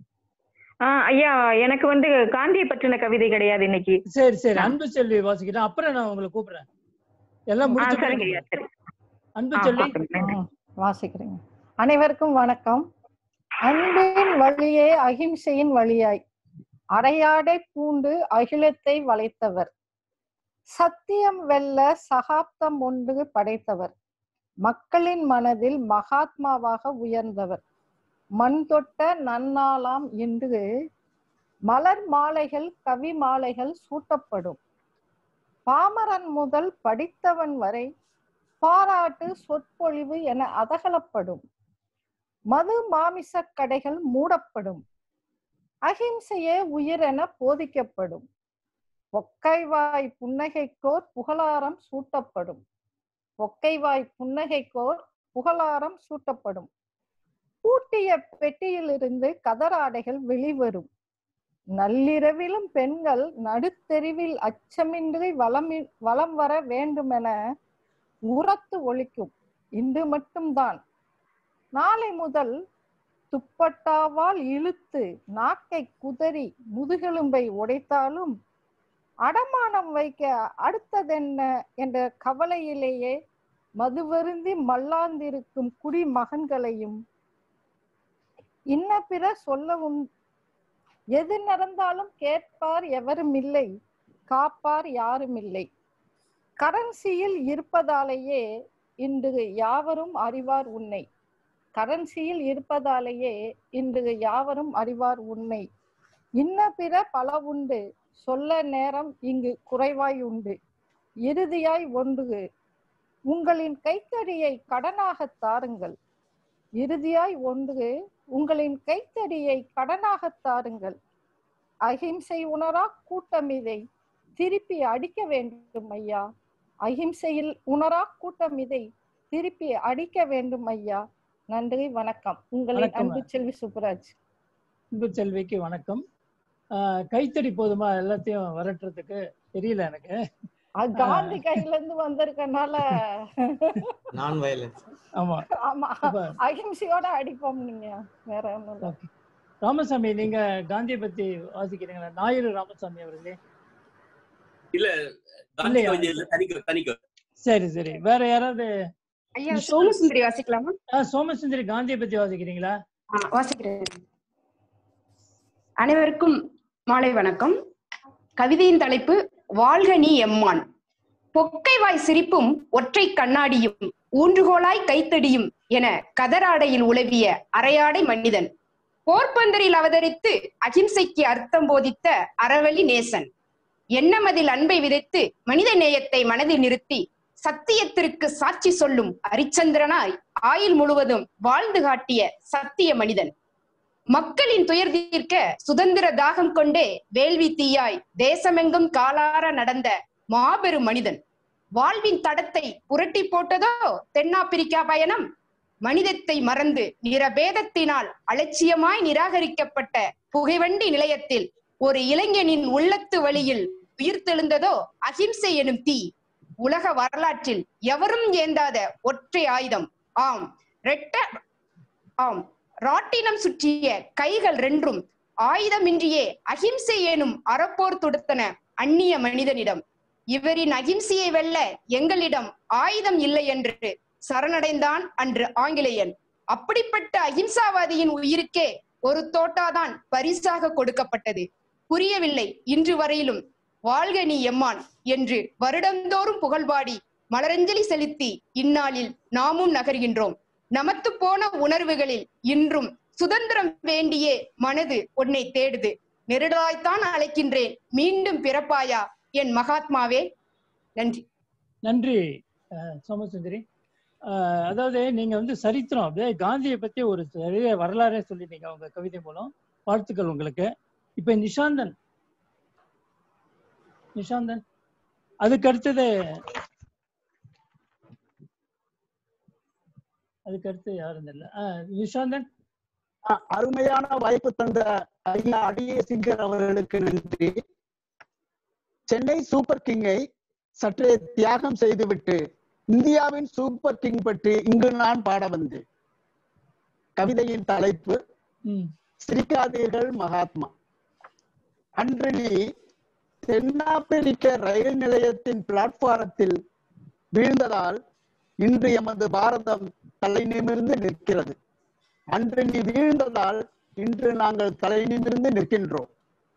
I: ஐயா, எனக்கு வந்து காந்தியை பற்றின கவிதை கிடையாது இன்னைக்கு.
B: சரி சரி. அன்பு செல்வி வாசிக்கிறேன், அப்புறம் நான் உங்களை கூப்பிடுறேன். எல்லாம் முடிச்சு அன்பு செல்வி
I: வாசிக்கிறேங்க. அனைவருக்கும் வணக்கம். அன்பின் வழியே அகிம்சையின் வழியாய் அடையாடை பூண்டு அகிலத்தை வளைத்தவர், சத்தியம் வெல்ல சகாப்தம் ஒன்று படைத்தவர், மக்களின் மனதில் மகாத்மாவாக உயர்ந்தவர், மண் தொட்ட நன்னாளாம் என்று மலர் மாலைகள் கவி மாலைகள் சூட்டப்படும், பாமரன் முதல் படித்தவன் வரை பாராட்டு சொற்பொழிவு என அதகலப்படும், மது மாமிச கடைகள் மூடப்படும், அகிம்சையே உயிர் என போதிக்கப்படும், பொக்கைவாய் புன்னகைக்கோர் புகழாரம் சூட்டப்படும், பொக்கைவாய் புன்னகைக்கோர் புகழாரம் சூட்டப்படும், பூட்டிய பெட்டியிலிருந்து கதராடைகள் வெளிவரும், நள்ளிரவிலும் பெண்கள் நடுத்தெருவில் அச்சமின்றி வளம் வளம் வர வேண்டுமென உரத்து ஒலிக்கும். இன்று மட்டும்தான். நாளை முதல் துப்பட்டாவால் இழுத்து நாக்கை குதறி முதுகெலும்பை உடைத்தாலும் அடமானம் வைக்க அடுத்ததென்ன என்ற கவலையிலேயே மதுவருந்தி மல்லாந்திருக்கும் குடி மகன்களையும் இன்ன பிற சொல்லவும் எது நடந்தாலும் கேட்பார் எவரும் இல்லை, காப்பார் யாரும் இல்லை. கரன்சியில் இருப்பதாலேயே இன்று யாவரும் அறிவார் உன்னை. கரன்சியில் இருப்பதாலேயே இன்று யாவரும் அறிவார் உண்மை. இன்ன பிற பல உண்டு, சொல்ல நேரம் இங்கு குறைவாய் உண்டு. இறுதியாய் ஒன்று, உங்களின் கைத்தடியை கடனாக தாருங்கள். இறுதியாய் ஒன்று, உங்களின் கைத்தடியை கடனாக தாருங்கள். அகிம்சை உணரா கூட்டம் இதை திருப்பி அடிக்க வேண்டும் ஐயா. அகிம்சையில் உணரா கூட்டம் இதை திருப்பி அடிக்க வேண்டும் ஐயா. நன்றி, வணக்கம். உங்களின் அன்பு செல்வி சுப்புராஜ்.
B: அன்பு செல்விக்கு வணக்கம். ஆஹ் கைத்தடி போதுமா எல்லாத்தையும் வரட்டுறதுக்கு? தெரியல எனக்கு.
L: அது காந்தி கையில இருந்து வந்திருக்கனால
D: நான் வயலன்ஸ்.
B: ஆமா
L: ஆமா அகிம்சையோட அடிப்போம். நீங்க வேற ஒண்ணும் இல்ல.
B: ராமசாமி, நீங்க காந்தியை பத்தி வாசிக்கிறீங்களா? ஞாயிறு ராமசாமி அவர்களே.
F: இல்ல காந்தி கவிதை இல்ல, தனிக்க தனிக்க.
B: சரி சரி, வேற யாராவது?
M: ஐயா சோமசுந்தரி வாசிக்கலாமா?
B: சோமசுந்தரி, காந்தியை பத்தி வாசிக்கிறீங்களா?
M: வாசிக்கிறேன். அனைவருக்கும் மாலை வணக்கம். கவிதையின் தலைப்பு வாழ்க நீ எம்மான். பொக்கை வாய் சிரிப்பும் ஒற்றை கண்ணாடியும் ஊன்றுகோலாய் கைத்தடியும் என கதராடையில் உலவிய அரையாடை மனிதன். போர்பந்தரில் அவதரித்து அகிம்சைக்கு அர்த்தம் போதித்த அறவழி நேசன். எண்ணமதில் அன்பை விதைத்து மனித நேயத்தை மனதில் நிறுத்தி சத்தியத்திற்கு சாட்சி சொல்லும் அரிச்சந்திரனாய் ஆயுள் முழுவதும் வாழ்ந்து காட்டிய சத்திய மனிதன். மக்களின் துயர் தீர்க்க சுதந்திர தாகம் கொண்டே வேள்வி தீயாய் தேசமெங்கும் காலார நடந்த மாபெரும் மனிதன். வாழ்வின் தடத்தை புரட்டி போட்டதோ தென்னாப்பிரிக்கா பயணம். மனிதத்தை மறந்து நிறபேதத்தினால் அலட்சியமாய் நிராகரிக்கப்பட்ட புகைவண்டி நிலையத்தில் ஒரு இளைஞனின் உள்ளத்து வழியில் உயிர்த்தெழுந்ததோ அகிம்சை எனும் தீ. உலக வரலாற்றில் எவரும் ஏந்தாத ஒற்றை ஆயுதம். ஆம் ரெட்ட ஆம் ராட்டினம் சுற்றிய கைகள் ரெண்டும் ஆயுதமின்றியே அகிம்சை எனும் அறப்போர் தொடுத்தன அந்நிய மனிதனிடம். இவரின் அகிம்சையை வெல்ல எங்களிடம் ஆயுதம் இல்லை என்று சரணடைந்தான் அன்று ஆங்கிலேயன். அப்படிப்பட்ட அகிம்சாவாதியின் உயிருக்கே ஒரு தோட்டாதான் பரிசாக கொடுக்கப்பட்டது. புரியவில்லை இன்று வரையிலும். வாழ்க நீ எம்மான் என்று வருடந்தோறும் புகழ்பாடி மலரஞ்சலி செலுத்தி இந்நாளில் நாமும் நகர்கின்றோம். நமத்து போன உணர்வுகளில் இன்றும் சுதந்திரம் வேண்டியே மனது உன்னை தேடுது. நெருடாய்த்தான் அழைக்கின்றேன், மீண்டும் பிறப்பாயா என் மகாத்மாவே. நன்றி.
B: நன்றி சோமசுந்தரி. ஆஹ் அதாவது நீங்க வந்து சரித்திரம் அப்படியே காந்தியை பத்தி ஒரு நிறைய வரலாறே சொல்லிட்டீங்க உங்க கவிதை மூலம். வாழ்த்துக்கள் உங்களுக்கு. இப்ப நிஷாந்தன் நிஷாந்தன் அதுக்கு அடுத்தது அதுக்கு அடுத்து யாரும் இல்லை. ஆஹ் நிஷாந்தன்.
N: அருமையான வாய்ப்பு தந்த ஐயா அடியே சிங்கர் அவர்களுக்கு நன்றி. சென்னை சூப்பர் கிங்கை சற்றே தியாகம் செய்துவிட்டு இந்தியாவின் சூப்பர் கிங் பற்றி இங்கு நான் பாட வந்தேன். கவிதையின் தலைப்பு சிரிக்காதீர்கள் மகாத்மா. அன்று நீ தென்னாப்பிரிக்க ரயில் நிலையத்தின் பிளாட்பாரத்தில் வீழ்ந்ததால் இன்று எமது பாரதம் தலை நிமிர்ந்து நிற்கிறது. அன்று நீ வீழ்ந்ததால் இன்று நாங்கள் தலை நிமிர்ந்து நிற்கின்றோம்.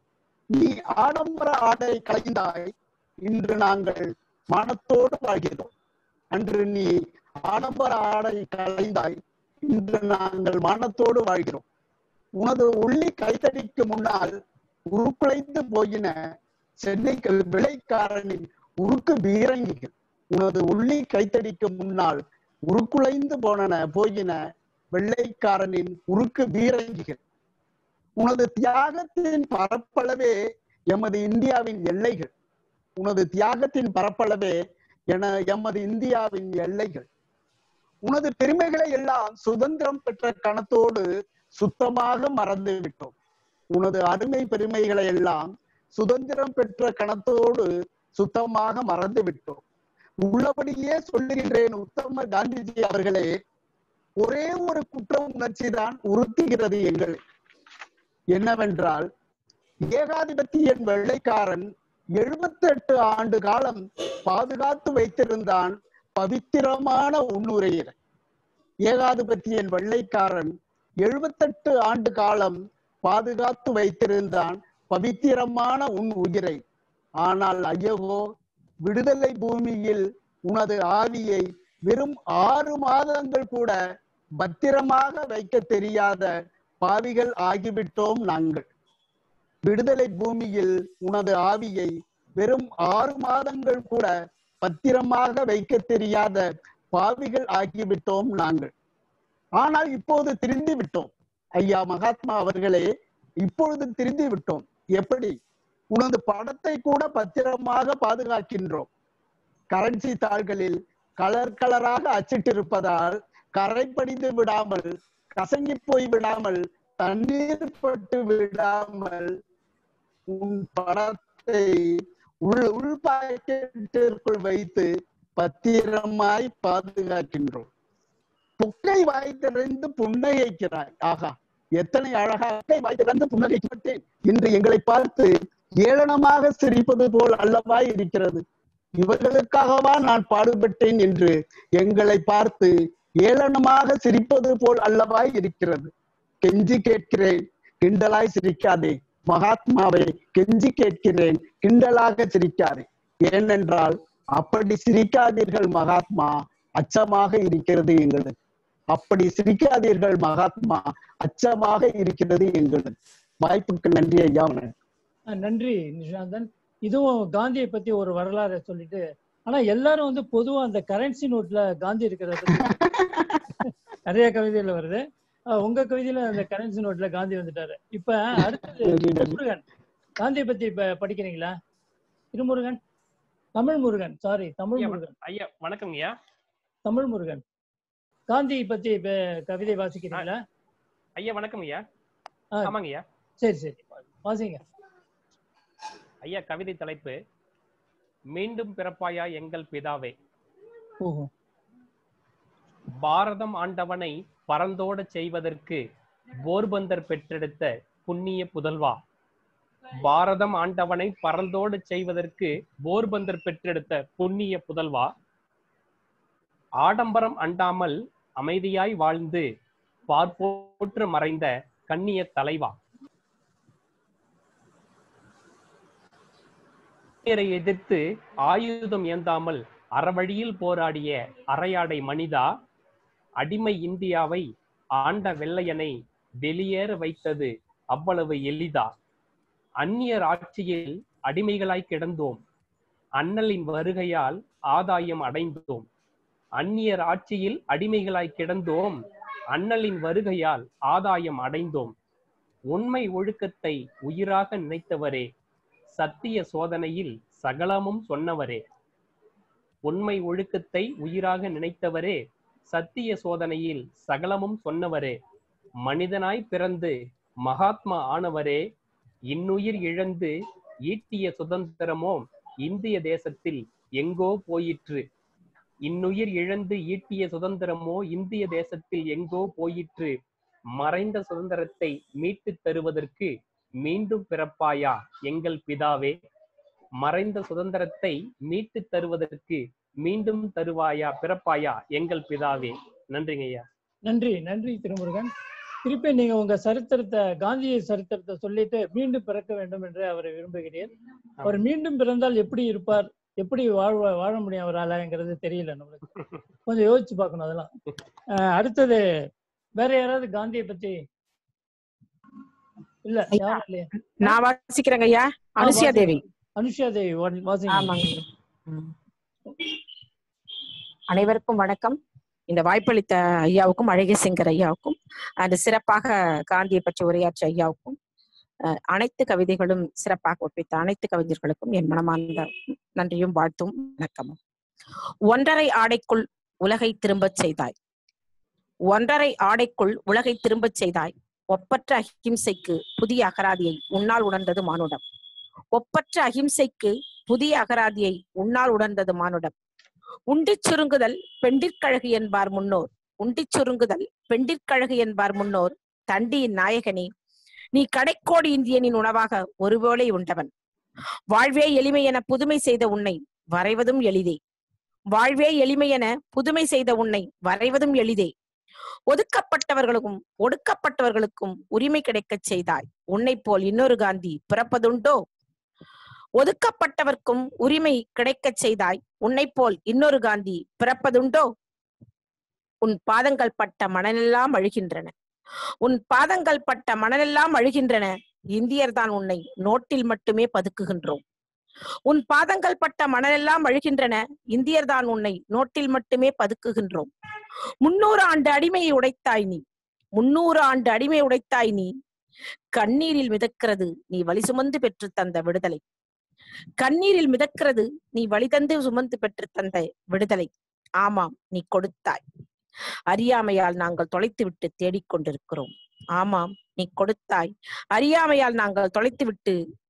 N: நீ ஆடம்பர ஆடை களைந்தாய், இன்று நாங்கள் மனத்தோடு வாழ்கிறோம். அன்று நீ ஆடம்பர ஆடை களைந்தாய், இன்று நாங்கள் மனத்தோடு வாழ்கிறோம். உனது உள்ளி கைத்தடிக்கு முன்னால் உருக்குலைந்து போயின சென்னை விளைக்காரனின் உருக்கு பீரங்கிகள். உனது உள்ளி கைத்தடிக்கு முன்னால் உருக்குலைந்து போன போயின வெள்ளைக்காரனின் உருக்கு பீரங்கிகள். உனது தியாகத்தின் பரப்பளவே எமது இந்தியாவின் எல்லைகள். உனது தியாகத்தின் பரப்பளவே என எமது இந்தியாவின் எல்லைகள். உனது பெருமைகளை எல்லாம் சுதந்திரம் பெற்ற கணத்தோடு சுத்தமாக மறந்து விட்டோம். உனது அருமை பெருமைகளை எல்லாம் சுதந்திரம் பெற்ற கணத்தோடு சுத்தமாக மறந்து விட்டோம். உள்ளபடியே சொல்லுகின்றேன் உத்தம காந்திஜி அவர்களே, ஒரே ஒரு குற்ற உணர்ச்சி தான் உறுத்துகிறது எங்களை. என்னவென்றால், ஏகாதிபத்தியன் வெள்ளைக்காரன் எழுபத்தி எட்டு ஆண்டு காலம் பாதுகாத்து வைத்திருந்தான் பவித்திரமான உன்னுரையை. ஏகாதிபத்தியன் வெள்ளைக்காரன் எழுபத்தெட்டு ஆண்டு காலம் பாதுகாத்து வைத்திருந்தான் பவித்திரமான உன் உயிரை. ஆனால் ஐயகோ, விடுதலை பூமியில் உனது ஆவியை வெறும் ஆறு மாதங்கள் கூட பத்திரமாக வைக்க தெரியாத பாவிகள் ஆகிவிட்டோம் நாங்கள். விடுதலை பூமியில் உனது ஆவியை வெறும் ஆறு மாதங்கள் கூட பத்திரமாக வைக்க தெரியாத பாவிகள் ஆகிவிட்டோம் நாங்கள். ஆனால் இப்போது திருந்தி விட்டோம் ஐயா மகாத்மா அவர்களே, இப்பொழுது திருந்தி விட்டோம். எப்படி? உனது படத்தை கூட பத்திரமாக பாதுகாக்கின்றோம். கரன்சி தாள்களில் கலர் கலராக அச்சிட்டிருப்பதால் கரை படிந்து விடாமல், கசங்கி போய் விடாமல், தண்ணீர் பட்டு விடாமல் உன் படத்தை உள் உள் பாக்கெட்டிற்குள் வைத்து பத்திரமாய் பாதுகாக்கின்றோம். புக்கை வாய் திறந்து புன்னகைக்கிறாய். ஆகா, எத்தனை அழகாக வாய் திறந்து புன்னகைக்கப்பட்டேன் என்று எங்களை பார்த்து ஏளனமாக சிரிப்பது போல் அல்லவா இருக்கிறது. இவர்களுக்காகவா நான் பாடுபட்டேன் என்று எங்களை பார்த்து ஏளனமாக சிரிப்பது போல் அல்லவா இருக்கிறது. கெஞ்சி கேட்கிறேன், கிண்டலாய் சிரிக்காதே. மகாத்மாவை கெஞ்சி கேட்கிறேன், கிண்டலாக சிரிக்காதே. ஏனென்றால் அப்படி சிரிக்காதீர்கள் மகாத்மா, அச்சமாக இருக்கிறது எங்களுக்கு. அப்படி சிரிக்காதீர்கள் மகாத்மா, அச்சமாக இருக்கிறது எங்களுக்கு. வாய்ப்புக்கு நன்றி ஐயா.
B: நன்றி நிஷாந்தன். இதுவும் காந்தியை பத்தி ஒரு வரலாறு சொல்லிட்டு, ஆனா எல்லாரும் வந்து பொதுவா அந்த கரன்சி நோட்ல காந்தி இருக்கிறத நிறைய கவிதையில வருது. உங்க கவிதையில அந்த கரன்சி நோட்ல காந்தி வந்துட்டாரு. இப்ப அடுத்தது திருமுருகன், காந்தியை பத்தி இப்ப படிக்கிறீங்களா? திருமுருகன், தமிழ் முருகன், சாரி தமிழ் முருகன்.
O: ஐயா வணக்கம் ஐயா.
B: தமிழ் முருகன், காந்தியை பத்தி இப்ப கவிதை வாசிக்கிறீங்களா?
O: ஐயா வணக்கம் ஐயா. ஆமாங்க ஐயா.
B: சரி சரி வாசிங்க
O: ஐயா. கவிதை தலைப்பு மீண்டும் பிறப்பாயா எங்கள் பிதாவே. பாரதம் ஆண்டவனை பறந்தோட செய்வதற்கு போர்பந்தர் பெற்றெடுத்த புண்ணிய புதல்வா. பாரதம் ஆண்டவனை பறந்தோடு செய்வதற்கு போர்பந்தர் பெற்றெடுத்த புண்ணிய புதல்வா. ஆடம்பரம் அண்டாமல் அமைதியாய் வாழ்ந்து பார்ப்போற்று மறைந்த கண்ணிய தலைவா. எதிர்த்து ஆயுதம் ஏந்தாமல் அறவழியில் போராடிய அரையாடை மனிதா. அடிமை இந்தியாவை ஆண்ட வெள்ளையனை வெளியேற வைத்தது அவ்வளவு எளிதா. அந்நியர் ஆட்சியில் அடிமைகளாய் கிடந்தோம், அண்ணலின் வருகையால் ஆதாயம் அடைந்தோம். அந்நியர் ஆட்சியில் அடிமைகளாய் கிடந்தோம், அண்ணலின் வருகையால் ஆதாயம் அடைந்தோம். உண்மை ஒழுக்கத்தை உயிராக நினைத்தவரே, சத்திய சோதனையில் சகலமும் சொன்னவரே. உண்மை ஒழுக்கத்தை உயிராக நினைத்தவரே, சத்திய சோதனையில் சகலமும் சொன்னவரே. மனிதனாய் பிறந்து மகாத்மா ஆனவரே, இன்னுயிர் இழந்து ஈட்டிய சுதந்திரமோ இந்திய தேசத்தில் எங்கோ போயிற்று. இன்னுயிர் இழந்து ஈட்டிய சுதந்திரமோ இந்திய தேசத்தில் எங்கோ போயிற்று. மறைந்த சுதந்திரத்தை மீட்டு தருவதற்கு மீண்டும் பிறப்பாயா எங்கள் பிதாவே. மறைந்த சுதந்திரத்தை மீட்டு தருவதற்கு மீண்டும் தருவாயா பிறப்பாயா எங்கள் பிதாவே. நன்றிங்க ஐயா.
B: நன்றி நன்றி திருமுருகன். திருப்பி நீங்க உங்க சரித்திரத்தை, காந்திய சரித்திரத்தை சொல்லிட்டு மீண்டும் பிறக்க வேண்டும் என்று அவரை விரும்புகிறேன். அவர் மீண்டும் பிறந்தால் எப்படி இருப்பார், எப்படி வாழ வாழ முடியும் அவராலங்கிறது தெரியல நம்மளுக்கு. கொஞ்சம் யோசிச்சு பார்க்கணும் அதெல்லாம். அடுத்தது வேற யாராவது காந்தியை பத்தி? இல்ல யாரும் இல்லையா?
P: நான் வாசிக்கிறேங்க ஐயா. அனுஷியா தேவி.
B: அனுஷியா தேவி வாசிங்க.
P: அனைவருக்கும் வணக்கம். இந்த வாய்ப்பளித்த ஐயாவுக்கும் அழகேசங்கர் ஐயாவுக்கும் அந்த சிறப்பாக காந்தியை பற்றி உரையாற்றிய ஐயாவுக்கும் அனைத்து கவிதைகளும் சிறப்பாக ஒப்பித்த அனைத்து கவிஞர்களுக்கும் என் மனமார்ந்த நன்றியும் வாழ்த்தும் வணக்கமும். ஒன்றரை ஆடைக்குள் உலகை திரும்பச் செய்தாய். ஒன்றரை ஆடைக்குள் உலகை திரும்பச் செய்தாய். ஒப்பற்ற அகிம்சைக்கு புதிய அகராதியை உன்னால் உணர்ந்தது மானுடம். ஒப்பற்ற அகிம்சைக்கு புதிய அகராதியை உன்னால் உணர்ந்தது மானுடம். உண்டிச் சுருங்குதல் பெண்டிற்கழகு என்பார் முன்னோர். உண்டிச் சுருங்குதல் பெண்டிற்கழகு என்பார் முன்னோர். தண்டியின் நாயகனே, நீ கடைக்கோடி இந்தியனின் உணவாக ஒருவேளை உண்டவன். வாழ்வே எளிமை என புதுமை செய்த உன்னை வரைவதும் எளிதே. வாழ்வே எளிமை என புதுமை செய்த உன்னை வரைவதும் எளிதே. ஒதுக்கப்பட்டவர்களுக்கும் ஒடுக்கப்பட்டவர்களுக்கும் உரிமை கிடைக்கச் செய்தாய். உன்னை போல் இன்னொரு காந்தி பிறப்பதுண்டோ? ஒதுக்கப்பட்டவர்க்கும் உரிமை கிடைக்கச் செய்தாய். உன்னை போல் இன்னொரு காந்தி பிறப்பதுண்டோ? உன் பாதங்கள் பட்ட மணலெல்லாம் அழுகின்றன. உன் பாதங்கள் பட்ட மணலெல்லாம் அழுகின்றன. இந்தியர் தான் உன்னை நோட்டில் மட்டுமே பதுக்குகின்றோம். உன் பாதங்கள் பட்ட மணலெல்லாம் அழுகின்றன. இந்தியர் தான் உன்னை நோட்டில் மட்டுமே பதுக்குகின்றோம். முன்னூறு ஆண்டு அடிமையை உடைத்தாய் நீ. முன்னூறு ஆண்டு அடிமை உடைத்தாய் நீ. கண்ணீரில் மிதக்கிறது நீ வலி சுமந்து பெற்று தந்த விடுதலை. கண்ணீரில் மிதக்கிறது நீ வழி தந்து சுமந்து பெற்று தந்த விடுதலை. ஆமாம், நீ கொடுத்தாய். அறியாமையால் நாங்கள் தொலைத்து விட்டு தேடிக்கொண்டிருக்கிறோம். ஆமாம், நீ கொடுத்தாய். அறியாமையால் நாங்கள் தொலைத்து விட்டு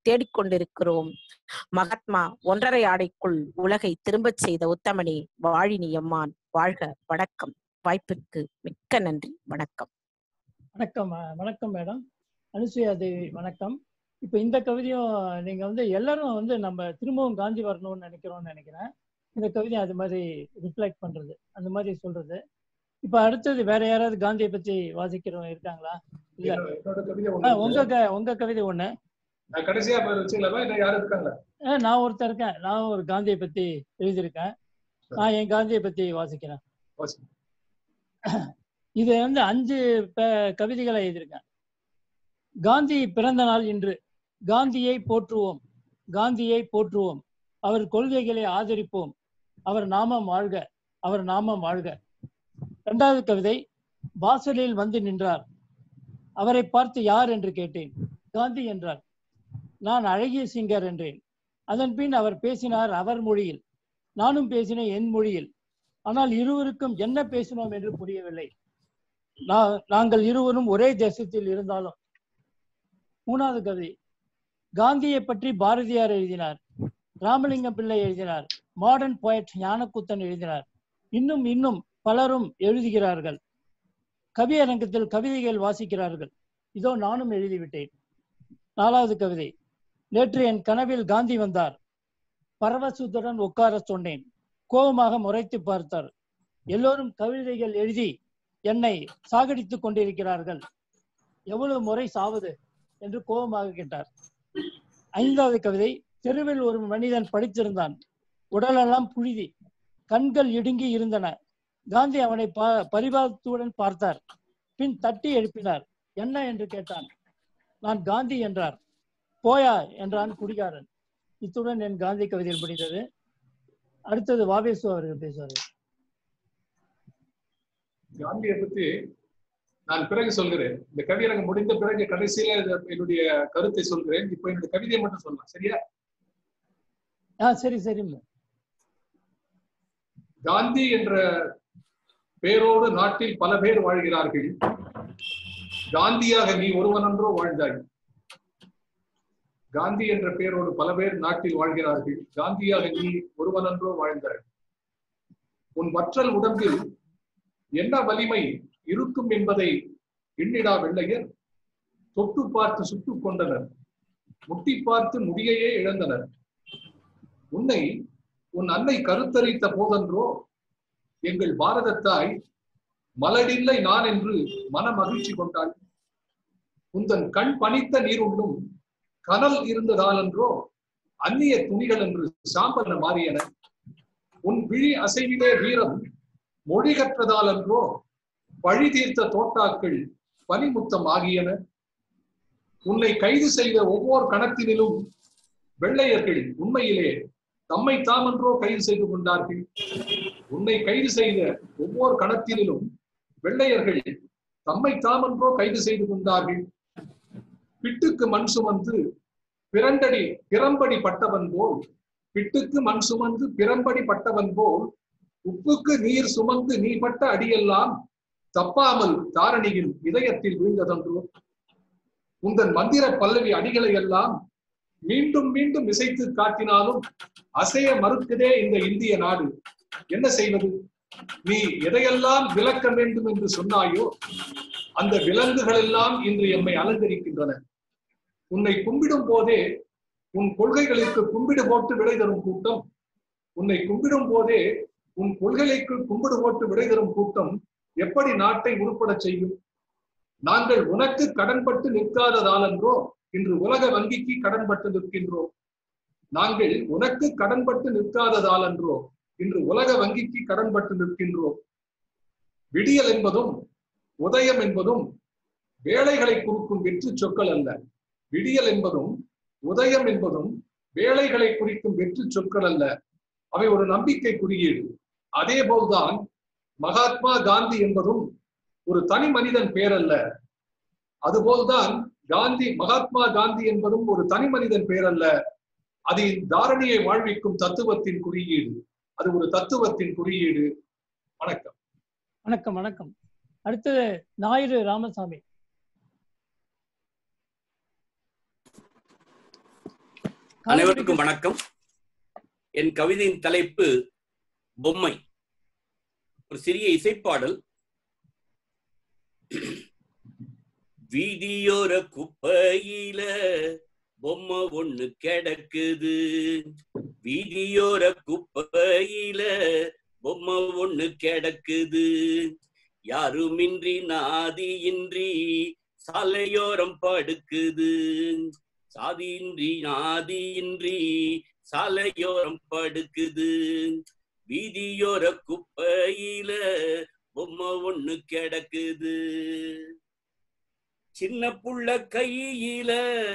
P: தேடிக்கொண்டிருக்கிறோம். மகாத்மா ஒன்றரை ஆடைக்குள் உலகை திரும்பச் செய்த உத்தமனே, வாழினி எம்மான் வாழ்க. வணக்கம். வாய்ப்பிற்கு மிக்க நன்றி. வணக்கம்.
B: வணக்கம் வணக்கம் மேடம் அனுசுயா தேவி. வணக்கம். இப்ப இந்த கவிதையும் நீங்க வந்து எல்லாரும் வந்து நம்ம திரும்பவும் காந்தி வரணும்னு நினைக்கிறோம்னு நினைக்கிறேன். இந்த கவிதை அது மாதிரி ரிஃப்ளெக்ட் பண்றது, அந்த மாதிரி சொல்றது. இப்ப அடுத்தது வேற யாராவது காந்தியை பத்தி வாசிக்கிறோம் இருக்காங்களா? இல்ல, உங்க உங்க கவிதை ஒண்ணு
C: கடைசியா யாரும் இருக்காங்களா?
B: நான் ஒருத்தர் இருக்கேன். நான் ஒரு காந்தியை பத்தி எழுதியிருக்கேன். நான் என் காந்தியை பத்தி வாசிக்கிறேன். இது வந்து அஞ்சு கவிதைகளை எழுதியிருக்கேன். காந்தி பிறந்த நாள் இன்று. காந்தியை போற்றுவோம், காந்தியை போற்றுவோம். அவர் கொள்கைகளை ஆதரிப்போம். அவர் நாமம் வாழ்க, அவர் நாமம் வாழ்க. இரண்டாவது கவிதை, வாசலில் வந்து நின்றார். அவரை பார்த்து யார் என்று கேட்டேன். காந்தி என்றார். நான் அழகிய சிங்கர் என்றேன். அதன் பின் அவர் பேசினார் அவர் மொழியில், நானும் பேசினேன் என் மொழியில். ஆனால் இருவருக்கும் என்ன பேசினோம் என்று புரியவில்லை. நாங்கள் இருவரும் ஒரே தேசத்தில் இருந்தாலும். மூணாவது கவிதை, காந்தியை பற்றி பாரதியார் எழுதினார், ராமலிங்கம் பிள்ளை எழுதினார், மாடர்ன் போயட் ஞானக்கூத்தன் எழுதினார். இன்னும் இன்னும் பலரும் எழுதுகிறார்கள். கவியரங்கத்தில் கவிதைகள் வாசிக்கிறார்கள். இதோ நானும் எழுதிவிட்டேன். நாலாவது கவிதை, நேற்று என் கனவில் காந்தி வந்தார். பரவசத்துடன் உட்கார சொன்னேன். கோபமாக முறைத்து பார்த்தார். எல்லோரும் கவிதைகள் எழுதி என்னை சாகடித்துக் கொண்டிருக்கிறார்கள். எவ்வளவு முறை சாவது என்று கோபமாக கேட்டார். ஐந்தாவது கவிதை, தெருவில் ஒரு மனிதன் படித்திருந்தான். உடலெல்லாம் புழுதி, கண்கள் இடுங்கி இருந்தன. காந்தி அவனை ப பரிபாகத்துடன் பார்த்தார். பின் தட்டி எழுப்பினார். என்ன என்று கேட்டான். நான் காந்தி என்றார். போயா என்றான் குடிகாரன். இத்துடன் என் காந்தி கவிதையில் முடிந்தது. அடுத்தது வாவேசு அவர்கள் பேசுவார்கள்.
C: காந்தியை பத்தி நான் பிறகு சொல்கிறேன். இந்த கவியரங்கம் முடிந்த பிறகு கடைசியில என்னுடைய கருத்தை சொல்கிறேன். இப்ப என்னுடைய கவிதையை மட்டும் சொல்லலாம், சரியா?
B: ஆ சரி சரி.
C: காந்தி என்ற பேரோடு நாட்டில் பல பேர் வாழ்கிறார்கள். காந்தியாக நீ ஒருவனன்றோ வாழ்ந்தாய். காந்தி என்ற பெயரோடு பல பேர் நாட்டில் வாழ்கிறார்கள். காந்தியாக நீ ஒருவனன்றோ வாழ்ந்தாய். உன் வற்றல் உடம்பில் என்ன வலிமை இருக்கும் என்பதை எண்ணிடா வெள்ளையர். தொட்டு பார்த்து சுட்டுக் கொண்டனர், முட்டி பார்த்து முடியையே இழந்தனர். உன்னை உன் அன்னை கருத்தரித்த போதன்றோ எங்கள் பாரதத்தாய் மலடில்லை நான் என்று மன மகிழ்ச்சி கொண்டாள். உந்தன் கண் பனித்த நீருள்ளும் கனல் இருந்ததாலன்றோ அந்நிய துணிகள் என்று சாம்பன மாறியன. உன் விழி அசைவிலே வீரம் மொழி கற்றதாலன்றோ பழி தீர்த்த தோட்டாக்கள் பனிமுத்தம் ஆகியன. உன்னை கைது செய்த ஒவ்வொரு கணத்தினிலும் வெள்ளையர்கள் உண்மையிலே தம்மை தாமன்றோ கைது செய்து கொண்டார்கள். உன்னை கைது செய்த ஒவ்வொரு கணத்தினிலும் வெள்ளையர்கள் தம்மை தாமன்றோ கைது செய்து கொண்டார்கள். பிட்டுக்கு மண் சுமந்து பிறண்டடி பிறம்படி பட்டவன் போல், பிட்டுக்கு மண் சுமந்து பிறம்படி பட்டவன் போல், உப்புக்கு நீர் சுமந்து நீ பட்ட அடியெல்லாம் தப்பாமல் தாரணியின் இதயத்தில் வீழ்ந்ததன்றோ. உந்தன் மந்திர பல்லவி அடிகளை எல்லாம் மீண்டும் மீண்டும் இசைத்து காட்டினாலும் அசைய மறுக்குதே இந்த இந்திய நாடு. என்ன செய்வது? நீ எதையெல்லாம் விளக்க வேண்டும் என்று சொன்னாயோ அந்த விலங்குகள் எல்லாம் இன்று எம்மை அலங்கரிக்கின்றன. உன்னை கும்பிடும் போதே உன் கொள்கைகளுக்கு கும்பிடு போட்டு விடை தரும் கூட்டம், உன்னை கும்பிடும் போதே உன் கொள்கைகளுக்கு கும்பிடு போட்டு விடை தரும் கூட்டம் எப்படி நாட்டை உருப்பட செய்யும்? நாங்கள் உனக்கு கடன்பட்டு நிற்காததாலன்றோ இன்று உலக வங்கிக்கு கடன்பட்டு நிற்கின்றோம். நாங்கள் உனக்கு கடன்பட்டு நிற்காததாலன்றோ இன்று உலக வங்கிக்கு கடன்பட்டு நிற்கின்றோம். விடியல் என்பதும் உதயம் என்பதும் வேலைகளை குறிக்கும் வெற்று சொற்கள் அல்ல. விடியல் என்பதும் உதயம் என்பதும் வேலைகளை குறிக்கும் வெற்று சொற்கள் அல்ல. அவை ஒரு நம்பிக்கை குறியீடு. அதே போல்தான் மகாத்மா காந்தி என்பதும் ஒரு தனி மனிதன் பெயர் அல்ல. அதுபோல்தான் காந்தி மகாத்மா காந்தி என்பதும் ஒரு தனி மனிதன் பெயர் அல்ல. அது தாரணியை வாழ்விக்கும் தத்துவத்தின் குறியீடு. அது ஒரு தத்துவத்தின் குறியீடு. வணக்கம்.
B: வணக்கம் வணக்கம். அடுத்தது ஞாயிறு ராமசாமி.
F: அனைவருக்கும் வணக்கம். என் கவிதையின் தலைப்பு பொம்மை. ஒரு சிறிய இசைப்பாடல். வீதியோர குப்பையில பொம்மை ஒண்ணு கிடக்குது, வீதியோர குப்பையில பொம்மை ஒண்ணு கிடக்குது, யாருமின்றி நாதியின்றி சாலையோரம் படுக்குது, சாதியின்றி நாதியின்றி சாலையோரம் படுக்குது, வீதியோர குப்பையில பொம்மை ஒண்ணு கிடக்குது. சின்ன புள்ள கையில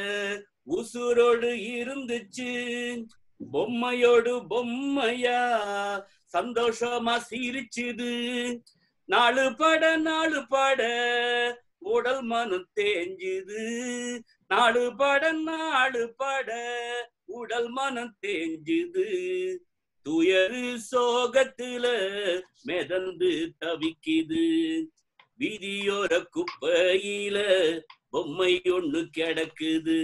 F: உசுரோடு இருந்துச்சு, பொம்மையோடு பொம்மையா சந்தோஷமா சிரிச்சுது, நாலு பட நாலு பட உடல் மனம் தேஞ்சுது, நாலு பட நாலு பட உடல் மனம் தேஞ்சுது, துயரு சோகத்துல மிதந்து தவிக்குது, வீதியோர குப்பையில பொம்மை ஒண்ணு கிடக்குது,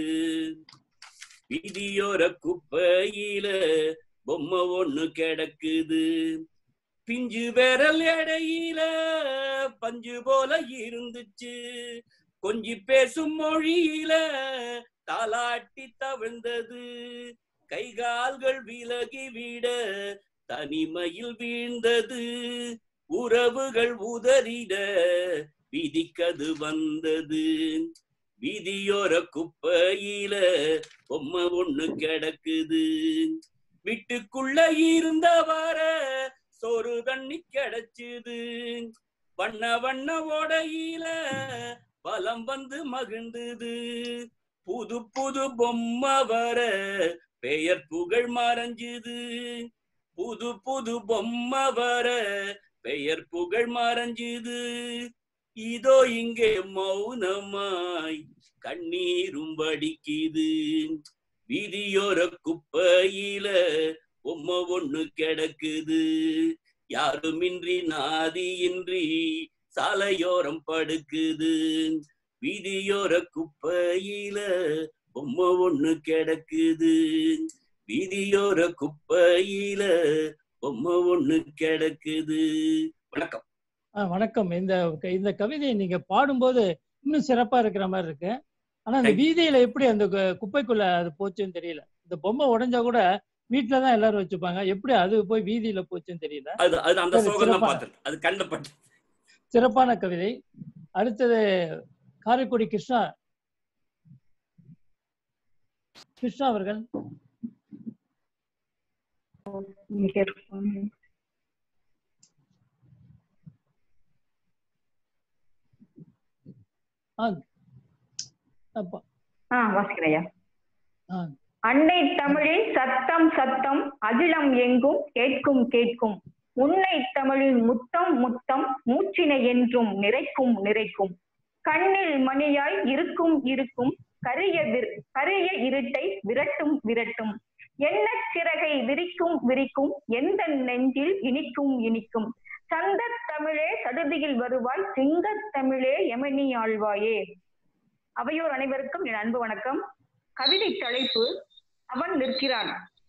F: வீதியோர குப்பையில பொம்மை ஒண்ணு கிடக்குது, பிஞ்சு விரல் எடையில பஞ்சு போல இருந்துச்சு, கொஞ்சி பேசும் மொழியில தாலாட்டி தவிழ்ந்தது, கை கால்கள் விலகி விட தனிமையில் வீழ்ந்தது, உறவுகள் உதறிட வீதிக்கது வந்தது, வீதியோர குப்பையில பொம்மை ஒண்ணு கிடக்குது, வீட்டுக்குள்ள இருந்தவர சோறு தண்ணி கிடைச்சுது, வண்ண வண்ண ஓடையில பலம் வந்து மகிழ்ந்தது, புது புது பொம்மை வர பெயர் புகழ் மறைஞ்சுது, புது புது பொம்மை வர பெயர் புகழ் மறைஞ்சுது, இதோ இங்கே மௌனமாய் கண்ணீரும் வடிக்குது, வீதியோர குப்பையில பொம்மை ஒண்ணு கிடக்குது, யாருமின்றி நாதியின்றி சாலையோரம் படுக்குது, வீதியோர குப்பையில பொம்மை ஒண்ணு கிடக்குது, வீதியோர குப்பையில பொம்மை ஒண்ணு கிடக்குது. வணக்கம்.
B: ஆஹ் வணக்கம். இந்த இந்த கவிதையை நீங்க பாடும்போது இன்னும் சிறப்பா இருக்கிற மாதிரி இருக்கு. ஆனா அந்த வீதியில எப்படி அந்த குப்பைக்குள்ள அது போச்சுன்னு தெரியல. இந்த பொம்மை உடைஞ்சா கூட வீட்டுலதான் எல்லாரும் வச்சுப்பாங்க, எப்படி அது போய் வீதியில போச்சுன்னு தெரியல.
F: அது அது அந்த சோகம் தான் பார்த்தது. அது கண்டப்பட்டு
B: சிறப்பான கவிதை. அடுத்தது காரைக்குடி கிருஷ்ணா கிருஷ்ணா அவர்கள்.
I: அன்னை தமிழின் சத்தம் சத்தம் அகிலம் எங்கும் கேட்கும் கேட்கும், உன்னை தமிழின் முத்தம் முத்தம் மூச்சினை என்றும் நிறைக்கும் நிறைக்கும், கண்ணில் மணியாய் இருக்கும் இருக்கும் கரிய கரிய இருட்டை விரட்டும் விரட்டும், என்ன சிறகை விரிக்கும் விரிக்கும் எந்த நெஞ்சில் இனிக்கும் இனிக்கும், சந்த தமிழே சடுதியில் வருவாய் சிங்க தமிழே எமனி ஆழ்வாயே. அவையோர் அனைவருக்கும் என் அன்பு வணக்கம். கவிதை தலைப்பு அவன் நிற்கிறான்.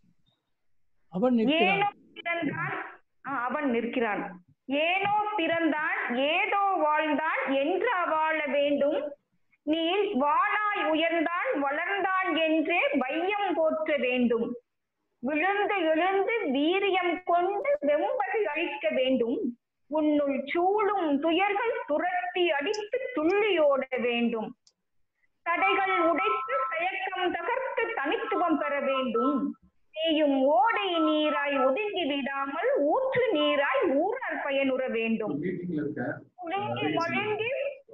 I: ஏனோ பிறந்தான் அவன் நிற்கிறான், ஏனோ பிறந்தான் ஏதோ வாழ்ந்தான் என்றா வாழ வேண்டும், நீ வானாய் உயர்ந்தான் வளர்ந்தான் என்றே வையம் போற்ற வேண்டும், விழுந்து எழுந்து வீரியம் கொண்டு வெம்பகை அழிக்க வேண்டும், உன்னுள் சூழும் துயர்கள் துரத்தி அடித்து துள்ளியோட வேண்டும், தடைகள் உடைத்து தயக்கம் தகர்த்து தனித்துவம் பெற வேண்டும், நீயும் ஓடை நீராய் ஒதுங்கி விடாமல் ஊற்று நீராய் ஊரார் பயனுற வேண்டும், முழுங்கி மழுங்கி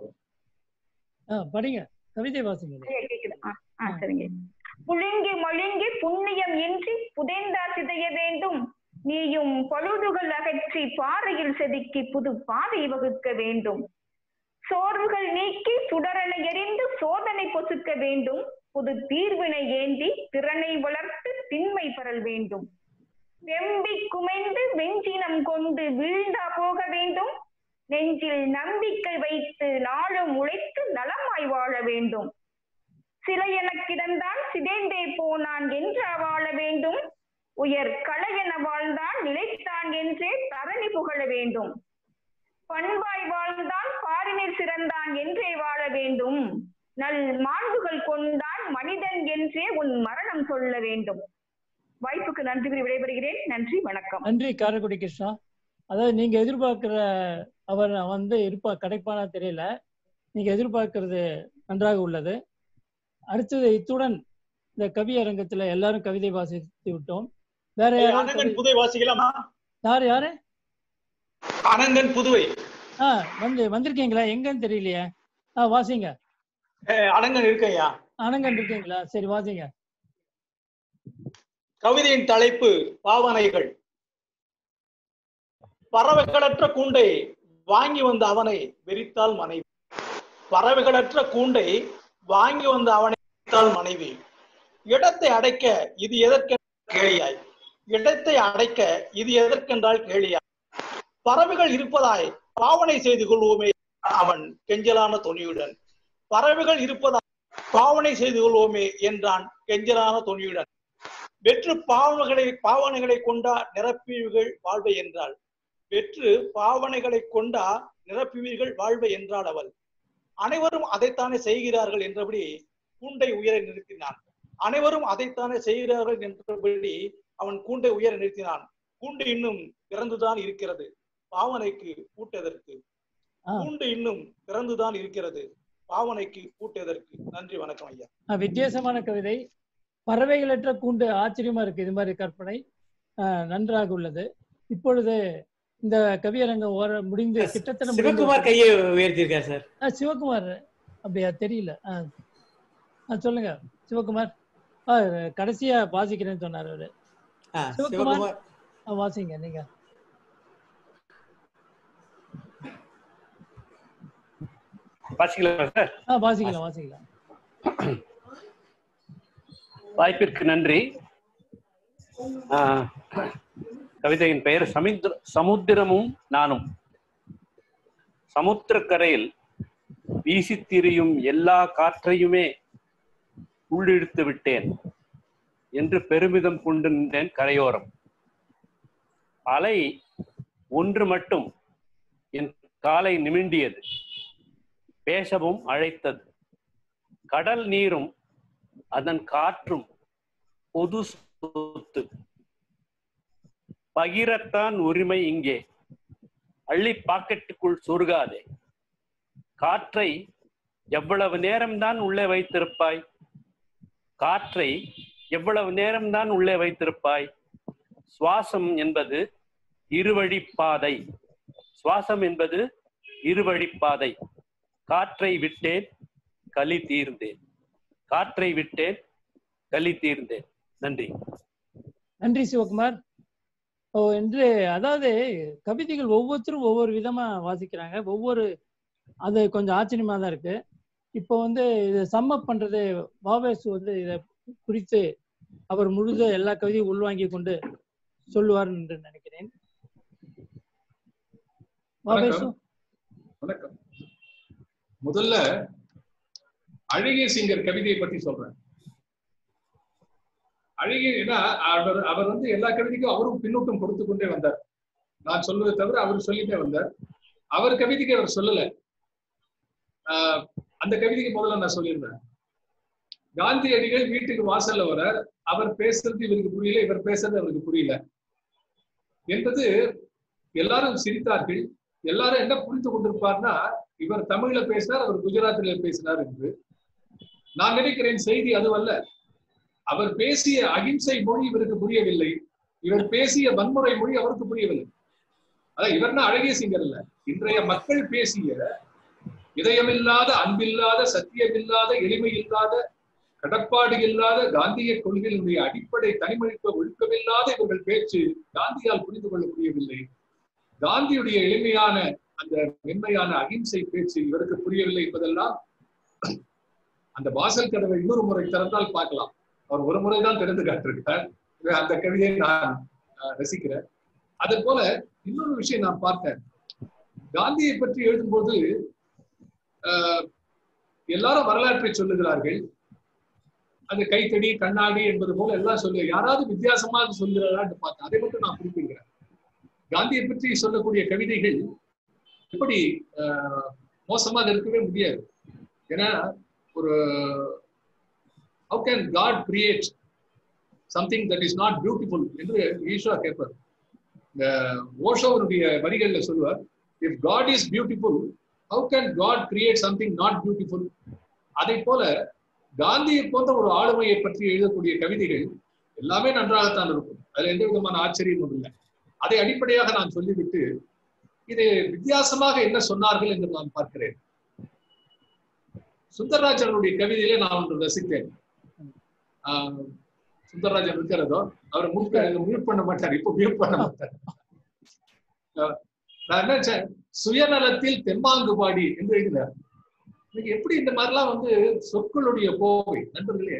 B: படிங்க கவிதை வாசிங்க.
I: சரிங்க. புழுங்கி மழுங்கி புண்ணியம் இன்றி புதைந்தா சிதைய வேண்டும், நீயும் பழுதுகள் அகற்றி பாறையில் செதுக்கி புது பாதை வகுக்க வேண்டும், சோர்வுகள் நீக்கி சுடரனை எரிந்து சோதனை பொசுக்க வேண்டும், புது தீர்வினை ஏந்தி திறனை வளர்த்து திண்மை பெறல் வேண்டும், வெம்பி குமைந்து வெஞ்சினம் கொண்டு வீழ்ந்தா போக வேண்டும், நெஞ்சில் நம்பிக்கை வைத்து நாளும் உழைத்து நலமாய் வாழ வேண்டும், சிலை என கிடந்தான் சிதைந்தே போனான் என்று வாழ வேண்டும். உயர் கலை என வாழ்ந்தான் நிலைத்தான் என்றே தரணி புகழ வேண்டும். பண்பாய் வாழ்ந்தான் பாரினில் சிறந்தான் என்றே வாழ வேண்டும். நல் மாண்புகள் கொண்டான் மனிதன் என்றே உன் மரணம் சொல்ல வேண்டும். வாய்ப்புக்கு நன்றி கூறி விடைபெறுகிறேன். நன்றி, வணக்கம்.
B: நன்றி காரைக்குடி கிருஷ்ணா. அதாவது நீங்க எதிர்பார்க்கிற அவர் வந்து இருப்பா கிடைப்பானா தெரியல. நீங்க எதிர்பார்க்கிறது நன்றாக உள்ளது. அடுத்தது இத்துடன் இந்த கவி அரங்கத்துல எல்லாரும் கவிதை வாசித்து விட்டோம். வேற யாரும்
Q: புதுவை வாசிக்கலாமா?
B: யாரு யாரு?
Q: அனங்கன் புதுவை.
B: ஆஹ் வந்து வந்திருக்கீங்களா? எங்கன்னு தெரியலையே. ஆஹ் வாசிங்க.
Q: அனங்கன் இருக்கையா?
B: அனங்கன் இருக்கீங்களா? சரி வாசிங்க.
Q: கவிதையின் தலைப்பு பாவனைகள். பறவைகளற்ற கூண்டை வாங்கி வந்த அவனை வெறித்தாள் மனைவி. பறவைகளற்ற கூண்டை வாங்கி வந்த அவனை வெறித்தாள் மனைவி. இடத்தை அடைக்க இது எதற்கென்றால் கேளியாய். இடத்தை அடைக்க இது எதற்கென்றால் கேளியாய். பறவைகள் இருப்பதாய் பாவனை செய்து கொள்வோமே அவன் கெஞ்சலான துணியுடன். பறவைகள் இருப்பதாய் பாவனை செய்து கொள்வோமே என்றான் கெஞ்சலான துணியுடன். வெற்று பாவனைகளை பாவனைகளை கொண்டா நிரப்புவீர்கள் வாழ்வை என்றாள். வெற்று பாவனைகளை கொண்டா நிரப்புவீர்கள் வாழ்வை என்றாள் அவள். அனைவரும் அதைத்தானே செய்கிறார்கள் என்றபடி கூண்டை உயர நிறுத்தினான். அனைவரும் அதைத்தானே செய்கிறார்கள் என்றபடி அவன் கூண்டை உயர நிறுத்தினான். கூண்டு இன்னும் திறந்துதான் இருக்கிறது பாவனைக்கு பூட்டெதற்கு. கூண்டு இன்னும் திறந்துதான் இருக்கிறது பாவனைக்கு பூட்டெதற்கு. நன்றி, வணக்கம் ஐயா.
B: வித்தியாசமான கவிதை. பறவைகளற்ற கூண்டு ஆச்சரியமா இருக்கு. இது மாதிரி கற்பனை நன்றாக உள்ளது. இப்பொழுது இந்த கவியரங்கம் ஓர முடிந்து கிட்டத்தட்ட
D: சிவகுமார் கையை உயர்த்திருக்கார் சார்.
B: சிவகுமார் அப்படியா? தெரியல. ஆஹ் சொல்லுங்க சிவகுமார். கடைசியா வாசிக்கிறேன்னு சொன்னார் அவரு. சிவகுமார் வாசிங்க நீங்க.
R: வாசிக்கலாம் சார்?
B: ஆ வாசிக்கலாம் வாசிக்கலாம்.
R: வாய்ப்பிற்கு நன்றி. கவிதையின் பெயர் சமுத்திர சமுத்திரமும் நானும். சமுத்திரக்கரையில் வீசி திரியும் எல்லா காற்றையுமே உள்ளிழுத்து விட்டேன் என்று பெருமிதம் கொண்டு நின்றேன் கரையோரம். அலை ஒன்று மட்டும் என் காலை நிமிண்டியது, பேசவும் அழைத்தது. கடல் நீரும் அதன் காற்றும் பொது சொத்து. பகிரத்தான் உரிமை இங்கே, அள்ளி பாக்கெட்டுக்குள் சொருகாதே. காற்றை எவ்வளவு நேரம்தான் உள்ளே வைத்திருப்பாய்? காற்றை எவ்வளவு நேரம்தான் உள்ளே வைத்திருப்பாய்? சுவாசம் என்பது இருவழிப்பாதை. சுவாசம் என்பது இருவழிப்பாதை. காற்றை விட்டேன் களி தீர்ந்தேன். காற்றை விட்டேன் களி தீர்ந்தேன். நன்றி.
B: நன்றி சிவகுமார். ஓ என்று அதாவது கவிதைகள் ஒவ்வொருத்தரும் ஒவ்வொரு விதமா வாசிக்கிறாங்க. ஒவ்வொரு அது கொஞ்சம் ஆச்சரியமா தான் இருக்கு. இப்போ வந்து இதை சம்மப் பண்றது வாவேசு வந்து இதை குறித்து அவர் முழுத எல்லா கவிதையும் உள்வாங்கி கொண்டு சொல்லுவார் என்று நினைக்கிறேன். வாவேசு
C: வணக்கம். முதல்ல அழகிய சிங்கர் கவிதையை பற்றி சொல்றேன். அழகிய ஏன்னா அவர் அவர் வந்து எல்லா கவிதைக்கும் அவரும் பின்னூட்டம் கொடுத்து கொண்டே வந்தார். நான் சொல்வதை தவிர அவர் சொல்லிட்டே வந்தார். அவர் கவிதைக்கு அவர் சொல்லல. ஆஹ் அந்த கவிதைக்கு முதல்ல நான் சொல்லியிருந்தேன். காந்தியடிகள் வீட்டுக்கு வாசல்ல வரார். அவர் பேசுறது இவருக்கு புரியல, இவர் பேசுறது அவருக்கு புரியல என்பது எல்லாரும் சிரித்தார்கள். எல்லாரும் என்ன புரிந்து கொண்டிருப்பார்னா, இவர் தமிழ்ல பேசினார், அவர் குஜராத்தில பேசினார் என்று. நான் நினைக்கிறேன் செய்தி அதுவல்ல. அவர் பேசிய அகிம்சை மொழி இவருக்கு புரியவில்லை, இவர் பேசிய வன்முறை மொழி அவருக்கு புரியவில்லை. அதான் இவர்னா அழகிய சிங்கர் இல்ல, இன்றைய மக்கள் பேசிய இதயமில்லாத, அன்பில்லாத, சத்தியமில்லாத, எளிமை இல்லாத, கடப்பாடு இல்லாத காந்திய கொள்கையினுடைய அடிப்படை தனிமனித ஒழுக்கமில்லாத இவர்கள் பேச்சு காந்தியால் புரிந்து கொள்ள முடியவில்லை. காந்தியுடைய எளிமையான அந்த மென்மையான அகிம்சை பேச்சு இவருக்கு புரியவில்லை என்பதெல்லாம் அந்த வாசல் கதவை இன்னொரு முறை திறந்தால் பார்க்கலாம். அவர் ஒரு முறைதான் திறந்து காட்டிருக்கார். அந்த கவிதையை நான் ரசிக்கிறேன். அதே போல இன்னொரு விஷயம் நான் பார்த்தேன். காந்தியை பற்றி எழுதும்போது ஆஹ் எல்லாரும் வரலாற்றை சொல்லுகிறார்கள். அந்த கைத்தடி கண்ணாடி என்பது போல எல்லாம் சொல்லு யாராவது வித்தியாசமாக சொல்கிறாரான்னு பார்த்தேன். அதை மட்டும் நான் குறிப்பிடுகிறேன். காந்தியை பற்றி சொல்லக்கூடிய கவிதைகள் எப்படி மோசமாக இருக்கவே முடியாது. ஏன்னா ஒரு how can God create something that is not beautiful என்று ஈஸ்வா கேட்பார். இந்த ஓஷோவனுடைய வரிகளில் சொல்லுவார், if God is beautiful, how can God create something not beautiful? அதை போல காந்தியை போன்ற ஒரு ஆளுமையை பற்றி எழுதக்கூடிய கவிதைகள் எல்லாமே நன்றாகத்தான் இருக்கும். அதுல எந்த விதமான ஆச்சரியமும் இல்லை. அதை அடிப்படையாக நான் சொல்லிவிட்டு இது வித்தியாசமாக என்ன சொன்னார்கள் என்று நான் பார்க்கிறேன். சுந்தரராஜனுடைய கவிதையிலே நான் ஒன்று ரசித்தேன். ஆஹ் சுந்தரராஜன் இருக்கிறதோ அவர் மியூட் பண்ண மாட்டார், இப்போ மியூட் பண்ண மாட்டார். நான் என்ன சுயநலத்தில் தெம்மாங்கு பாடி என்று எழுதினார். இன்னைக்கு எப்படி இந்த மாதிரிலாம் வந்து சொற்களுடைய போவை நண்பர்களே,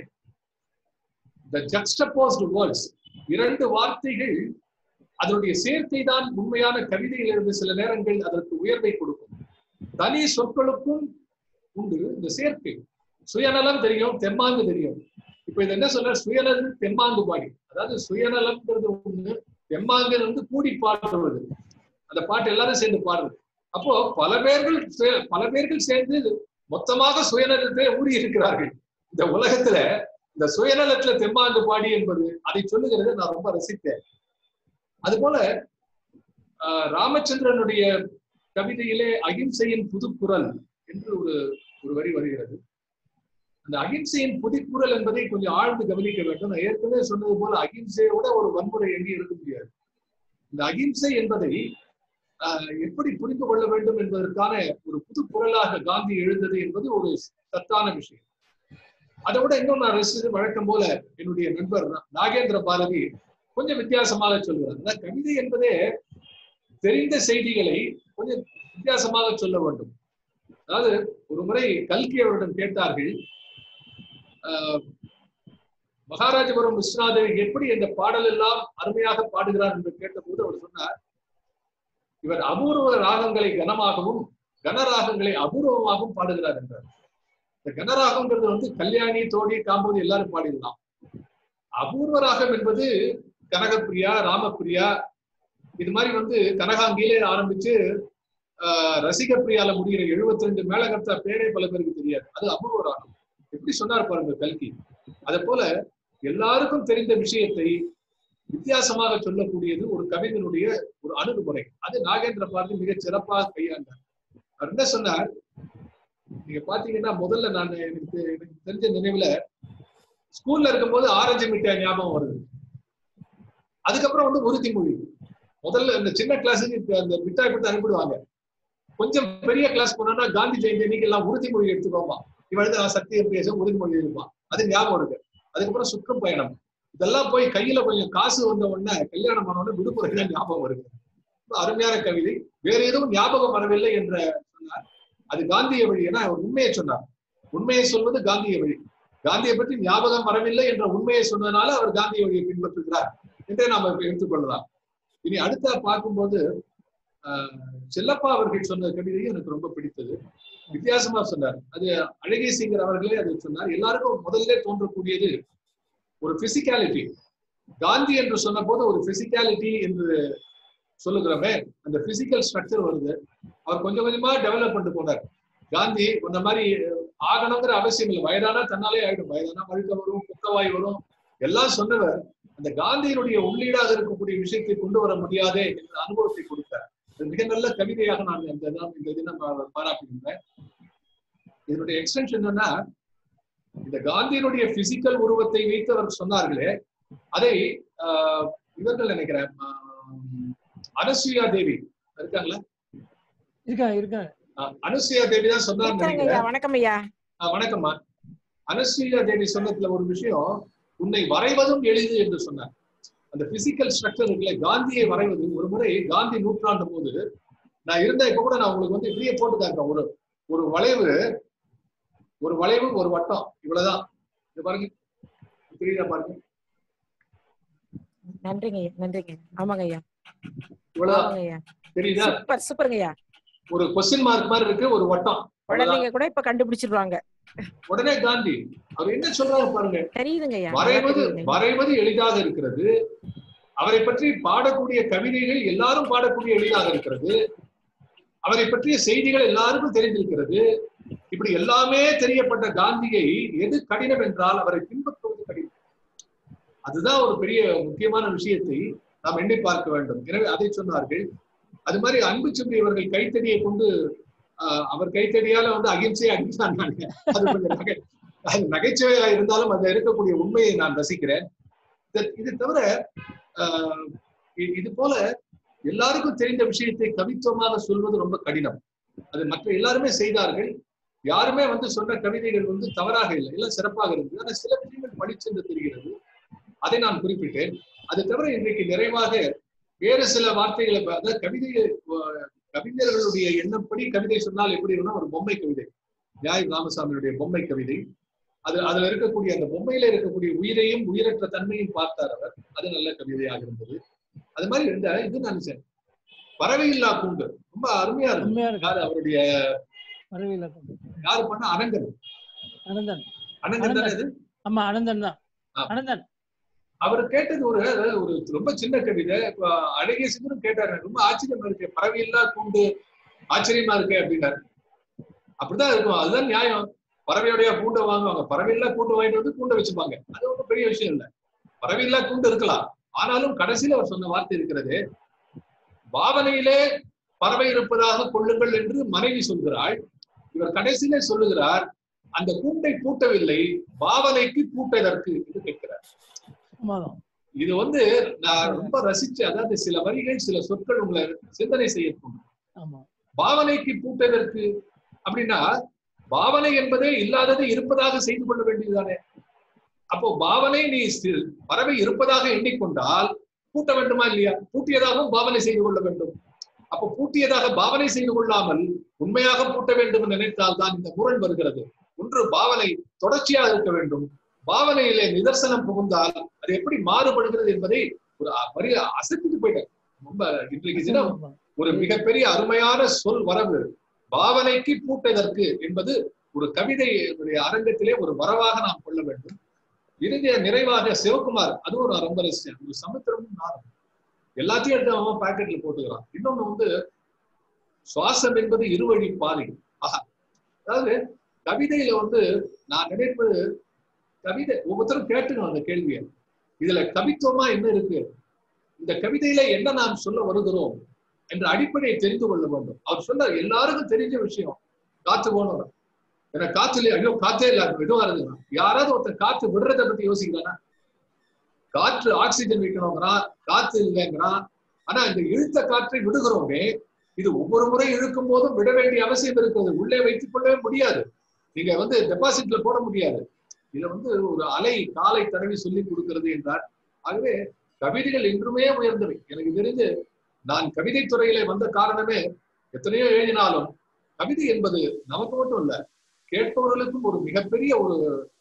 C: the juxtaposed words, இரண்டு வார்த்தைகள் அதனுடைய சேர்க்கை தான் உண்மையான கவிதையிலிருந்து சில நேரங்கள் அதற்கு உயர்வை கொடுக்கும். தனி சொற்களுக்கும் உண்டு இந்த சேர்க்கை. சுயநலம் தெரியும், தெம்மாங்கு தெரியும். இப்ப இது என்ன சொல்ற, சுயநலம் தெம்மாங்கு பாடி, அதாவது சுயநலம்ங்கிறது ஒண்ணு, தெம்மாங்கு வந்து கூடி பாடுறது, அந்த பாட்டு எல்லாரும் சேர்ந்து பாடுறது. அப்போ பல பேர்கள் பல பேர்கள் சேர்ந்து மொத்தமாக சுயநலத்தை ஊறி இருக்கிறார்கள். இந்த உலகத்துல இந்த சுயநலத்துல தெம்மாங்கு பாடி என்பது அதை சொல்லுகிறது நான் ரொம்ப ரசித்தேன். அது போல ஆஹ் ராமச்சந்திரனுடைய கவிதையிலே அகிம்சையின் புதுக்குரல் என்று ஒரு ஒரு வரி வருகிறது. அந்த அகிம்சையின் புதுக்குரல் என்பதை கொஞ்சம் ஆழ்ந்து கவனிக்க வேண்டும். நான் ஏற்கனவே சொன்னது போல அகிம்சையோட ஒரு வன்முறை எங்கே இருக்க முடியாது. இந்த அகிம்சை என்பதை ஆஹ் எப்படி புரிந்து கொள்ள வேண்டும் என்பதற்கான ஒரு புது குரலாக காந்தி எழுந்தது என்பது ஒரு சத்தான விஷயம். அதை விட இன்னும் நான் ரசித்து வழக்கம் போல என்னுடைய நண்பர் நாகேந்திர பாரதி கொஞ்சம் வித்தியாசமாக சொல்கிறார். அதாவது கவிதை என்பதே தெரிந்த செய்திகளை கொஞ்சம் வித்தியாசமாக சொல்ல வேண்டும். அதாவது ஒரு முறை கல்கி அவரிடம் கேட்டார்கள், ஆஹ் மகாராஜபுரம் விஸ்வநாதர் எப்படி இந்த பாடல் எல்லாம் அருமையாக பாடுகிறார் என்று கேட்டபோது அவர் சொன்னார், இவர் அபூர்வ ராகங்களை கனமாகவும் கனராகங்களை அபூர்வமாகவும் பாடுகிறார் என்றார். இந்த கனராகங்கிறது வந்து கல்யாணி, தோழி, காம்போதி எல்லாரும் பாடிடலாம். அபூர்வ ராகம் என்பது கனகப்பிரியா, ராமப்பிரியா, இது மாதிரி வந்து கனகாங்கிலே ஆரம்பிச்சு ஆஹ் ரசிகப்பிரியால முடிகிற எழுபத்தி ரெண்டு மேலகர்த்தா பேரே பல பேருக்கு தெரியாது. அது அபூர்வ ராகம். எப்படி சொன்னார் பாருங்க கல்கி. அதே போல எல்லாருக்கும் தெரிந்த விஷயத்தை வித்தியாசமாக சொல்லக்கூடியது ஒரு கவிஞனுடைய ஒரு அணுகுமுறை. அது நாகேந்திர பாரதி மிகச் சிறப்பாக கையாண்டார். அவர் என்ன சொன்னார், நீங்க பாத்தீங்கன்னா முதல்ல நான் எனக்கு எனக்கு தெரிஞ்ச நினைவுல ஸ்கூல்ல இருக்கும்போது ஆரஞ்சு மிட்டாய் ஞாபகம் வருது. அதுக்கப்புறம் வந்து உறுதிமொழி. முதல்ல இந்த சின்ன கிளாஸுக்கு அந்த மிட்டாய் கொடுத்து அனுப்பிடுவாங்க. கொஞ்சம் பெரிய கிளாஸ் போனோம்னா காந்தி ஜெயந்தி அன்னைக்கு எல்லாம் உறுதிமொழி எடுத்துக்கோமா, இவன் சத்தியம் பேச உறுதிமொழி இருப்பான், அது ஞாபகம் இருக்கு. அதுக்கப்புறம் சுற்றும் பயணம், இதெல்லாம் போய் கையில கொஞ்சம் காசு வந்த உடனே கல்யாணம் பண்ண உடனே விடுமுறைகள் ஞாபகம் வருது. அருமையான கவிதை. வேற எதுவும் ஞாபகம் வரவில்லை என்ற சொன்னார். அது காந்திய வழி. ஏன்னா அவர் உண்மையை சொன்னார். உண்மையை சொல்வது காந்திய வழி. காந்தியை பற்றி ஞாபகம் வரவில்லை என்ற உண்மையை சொன்னதுனால அவர் காந்திய வழியை பின்பற்றுகிறார் என்றே நாம் எடுத்துக்கொள்ளலாம். இனி அடுத்த பார்க்கும்போது ஆஹ் செல்லப்பா அவர்கள் சொன்ன கவிதையும் எனக்கு ரொம்ப பிடித்தது. வித்தியாசமா சொன்னார். அது அழகிய சிங்கர் அவர்களே அதை சொன்னார். எல்லாருக்கும் முதல்ல தோன்றக்கூடியது ஒரு பிசிக்காலிட்டி. காந்தி என்று சொன்ன போது ஒரு பிசிக்காலிட்டி என்று சொல்லுகிறோமே, அந்த பிசிக்கல் ஸ்ட்ரக்சர் வருது. அவர் கொஞ்சம் கொஞ்சமா டெவலப் பண்ணிட்டு போனார். காந்தி அந்த மாதிரி ஆகணுங்கிற அவசியம் இல்லை, வயதானா தன்னாலே ஆயிடும், வயதானா வழுக்க வரும், குத்தவாய் வரும், எல்லாம் சொன்னவர் அந்த காந்தியினுடைய உள்ளீடாக இருக்கக்கூடிய விஷயத்தை கொண்டு வர முடியாதே என்ற அனுபவத்தை கொடுத்தார். மிக நல்ல கவிதையாக நான் இந்த இந்த தினம் பாராட்டுகின்றேன். இதனுடைய எக்ஸ்டென்ஷன் என்னன்னா, இந்த காந்தியினுடைய பிசிக்கல் உருவத்தை வைத்து அவர் சொன்னார்களே, அதை ஆஹ் இவர்கள் நினைக்கிறேன் அனுசுயா தேவி இருக்காங்களா?
B: இருக்கா இருக்கா
C: அனுசுயா தேவி தான் சொன்னாங்க நினைக்கிறேன்.
P: வணக்கம் ஐயா.
C: வணக்கம்மா. அனுசுயா தேவி சொன்னதுல ஒரு விஷயம், உன்னை வரைவதும் எளிது என்று சொன்னார். அந்த பிசிக்கல் ஸ்ட்ரக்சர் இருக்குல்ல, காந்தியை வரைவது. ஒரு முறை காந்தி நூற்றாண்டு போது நான் இருந்த இப்ப கூட நான் உங்களுக்கு வந்து இப்படியே போட்டுதாங்க, ஒரு ஒரு வளைவு ஒரு வளைவு ஒரு வட்டம், இவ்வளவுதான். இது பாருங்க, தெரியுதா பாருங்க.
P: நன்றிங்க ஐயா, நன்றிங்க. ஆமாங்க ஐயா,
C: இவ்வளவுதான்
P: ஐயா.
C: தெரியுதா?
P: சூப்பர் சூப்பர்ங்க ஐயா.
C: ஒரு கொஸ்டின் மார்க் மாதிரி இருக்கு, ஒரு வட்டம்.
P: குழந்தைங்க கூட இப்ப கண்டுபிடிச்சிருவாங்க.
C: உடனே காந்தி அவர் என்ன சொல்றாரு பாருங்க,
P: தெரியுதுங்கய்யா, நல்லா
C: வரைவது
P: தெரியுதுங்க.
C: வரைவது எளிதாக இருக்கிறது, அவரை பற்றி பாடக்கூடிய கவிதைகள் எல்லாரும் பாடக்கூடிய எளிதாக இருக்கிறது, அவரை பற்றிய செய்திகள் எல்லாருக்கும் தெரிந்திருக்கிறது. இப்படி எல்லாமே தெரியப்பட்ட காந்தியை எது கடினம் என்றால் அவரை பின்பற்றுவது கடினம். அதுதான் ஒரு பெரிய முக்கியமான விஷயத்தை நாம் எண்ணி பார்க்க வேண்டும். எனவே அதை சொன்னார்கள். அது மாதிரி அன்பு செம்பி அவர்கள் கைத்தடியை கொண்டு ஆஹ் அவர் கைத்தடியால வந்து அகிம்சையை அடித்தாங்க. அது கொஞ்சம் நகை அது நகைச்சுவையா இருந்தாலும் அதுல இருக்கக்கூடிய உண்மையை நான் ரசிக்கிறேன். இது தவிர ஆஹ் இது போல எல்லாருக்கும் தெரிந்த விஷயத்தை கவித்துவமாக சொல்வது ரொம்ப கடினம். அது மற்ற எல்லாருமே செய்தார்கள். யாருமே வந்து சொன்ன கவிதைகள் வந்து தவறாக இல்லை, எல்லாம் சிறப்பாக இருந்தது. ஆனால் சில விஷயங்கள் படிச்சென்று தெரிகிறது, அதை நான் குறிப்பிட்டேன். அது தவிர இன்றைக்கு நிறைவாக வேறு சில வார்த்தைகளை, அதாவது கவிதையை கவிஞர்களுடைய எண்ணப்படி கவிதை சொன்னால் எப்படி இருந்தால் ஒரு பொம்மை கவிதை, நியாய் ராமசாமியுடைய பொம்மை கவிதை. அது அதுல இருக்கக்கூடிய அந்த பொம்மையில இருக்கக்கூடிய உயிரையும் உயிரற்ற தன்மையும் பார்த்தார் அவர். அது நல்ல கவிதையாக இருந்தது. அது மாதிரி இருந்த இது நினைச்சேன் பறவையில்லா கூண்டு ரொம்ப அருமையா இருக்கு. யாரு அவருடைய யாரு பண்ண அனந்தன்
B: அனந்தன்
C: அனந்தன் தானே இது?
B: ஆமா அனந்தன் தான். அனந்தன்
C: அவர் கேட்டது ஒரு ஒரு ரொம்ப சின்ன கவிதை. அழகிய சிங்கரும் கேட்டாரு, ரொம்ப ஆச்சரியமா இருக்கு, பறவையில்லா கூண்டு ஆச்சரியமா இருக்கு அப்படின்னாரு. அப்படிதான் இருக்கும், அதுதான் நியாயம். பறவையுடைய கூண்டை வாங்குவாங்க, பறவையில்லா கூண்டு வாங்கிட்டு வந்து கூண்டை வச்சுப்பாங்க. அது ஒன்றும் பெரிய விஷயம் இல்லை. பறவையில்லா கூண்டு இருக்கலாம், ஆனாலும் கடைசியில அவர் சொன்ன வார்த்தை இருக்கிறது, பாவனையிலே பறவை இருப்பதாக கொள்ளுங்கள் என்று மனைவி சொல்கிறாள். இவர் கடைசியிலே சொல்லுகிறார், அந்த கூட்டை பூட்டவில்லை, பாவனைக்கு பூட்டதற்கு என்று கேட்கிறார். இது வந்து நான் ரொம்ப ரசிச்சு, அதாவது சில வரிகள் சில சொற்கள் உங்களை சிந்தனை செய்யணும். பாவனைக்கு பூட்டதற்கு அப்படின்னா பாவனை என்பதே இல்லாதது இருப்பதாக செய்து கொள்ள வேண்டியதுதானே. அப்போ பாவனை நீ பறவை இருப்பதாக எண்ணிக்கொண்டால் பூட்ட வேண்டுமா இல்லையா? பூட்டியதாகவும் பாவனை செய்து கொள்ள வேண்டும். அப்போ பூட்டியதாக பாவனை செய்து கொள்ளாமல் உண்மையாக பூட்ட வேண்டும் நினைத்தால் தான் இந்த முரண் வருகிறது. ஒன்று பாவனை தொடர்ச்சியாக இருக்க வேண்டும், பாவனையிலே நிதர்சனம் புகுந்தால் அது எப்படி மாறுபடுகிறது என்பதை ஒரு வரி அசைத்துட்டு போயிட்டேன். ரொம்ப இன்றைக்கு தினம் ஒரு மிகப்பெரிய அருமையான சொல் வரவு, பாவனைக்கு பூட்டதற்கு என்பது ஒரு கவிதையுடைய அரங்கத்திலே ஒரு வரவாக நாம் கொள்ள வேண்டும். இறுதிய நிறைவாக சிவகுமார், அது ஒரு ரொம்ப ரசியம், ஒரு சமுத்திரமும் நானும் எல்லாத்தையும் எடுத்து அவன் பாக்கெட்ல போட்டுக்கிறான். இன்னொன்னு வந்து சுவாசம் என்பது இருவழி பாதை. ஆஹா, அதாவது கவிதையில வந்து நான் நினைப்பது, கவிதை ஒவ்வொருத்தரும் கேட்டுக்கணும் அந்த கேள்வியை, இதுல கவித்துவமா என்ன இருக்கு, இந்த கவிதையில என்ன நாம் சொல்ல வருகிறோம் என்ற அடிப்படையை தெரிந்து கொள்ள வேண்டும். அவர் சொல்ல எல்லாருக்கும் தெரிஞ்ச விஷயம் காத்து போனவர். ஏன்னா காத்துல ஐயோ காத்தே இல்லாத எதுவா இருக்குன்னா, யாராவது ஒருத்தர் காத்து விடுறதை பத்தி யோசிக்கிறானா? காற்று ஆக்சிஜன் வைக்கணுங்கிறான், காத்து இல்லைங்கிறான். ஆனா இந்த இழுத்த காற்றை விடுகிறோமே, இது ஒவ்வொரு முறை இழுக்கும் போதும் விட வேண்டிய அவசியம் இருக்கிறது. உள்ளே வைத்துக் கொள்ளவே முடியாது, நீங்க வந்து டெபாசிட்ல போட முடியாது. இதை வந்து ஒரு அலை காலை தடவி சொல்லி கொடுக்கிறது என்றார். ஆகவே கவிதைகள் இன்றுமே உயர்ந்தவை. எனக்கு தெரிஞ்சு நான் கவிதை துறையில வந்த காரணமே, எத்தனையோ எழுதினாலும் கவிதை என்பது நமக்கு மட்டும் இல்ல, கேட்பவர்களுக்கும் ஒரு மிகப்பெரிய ஒரு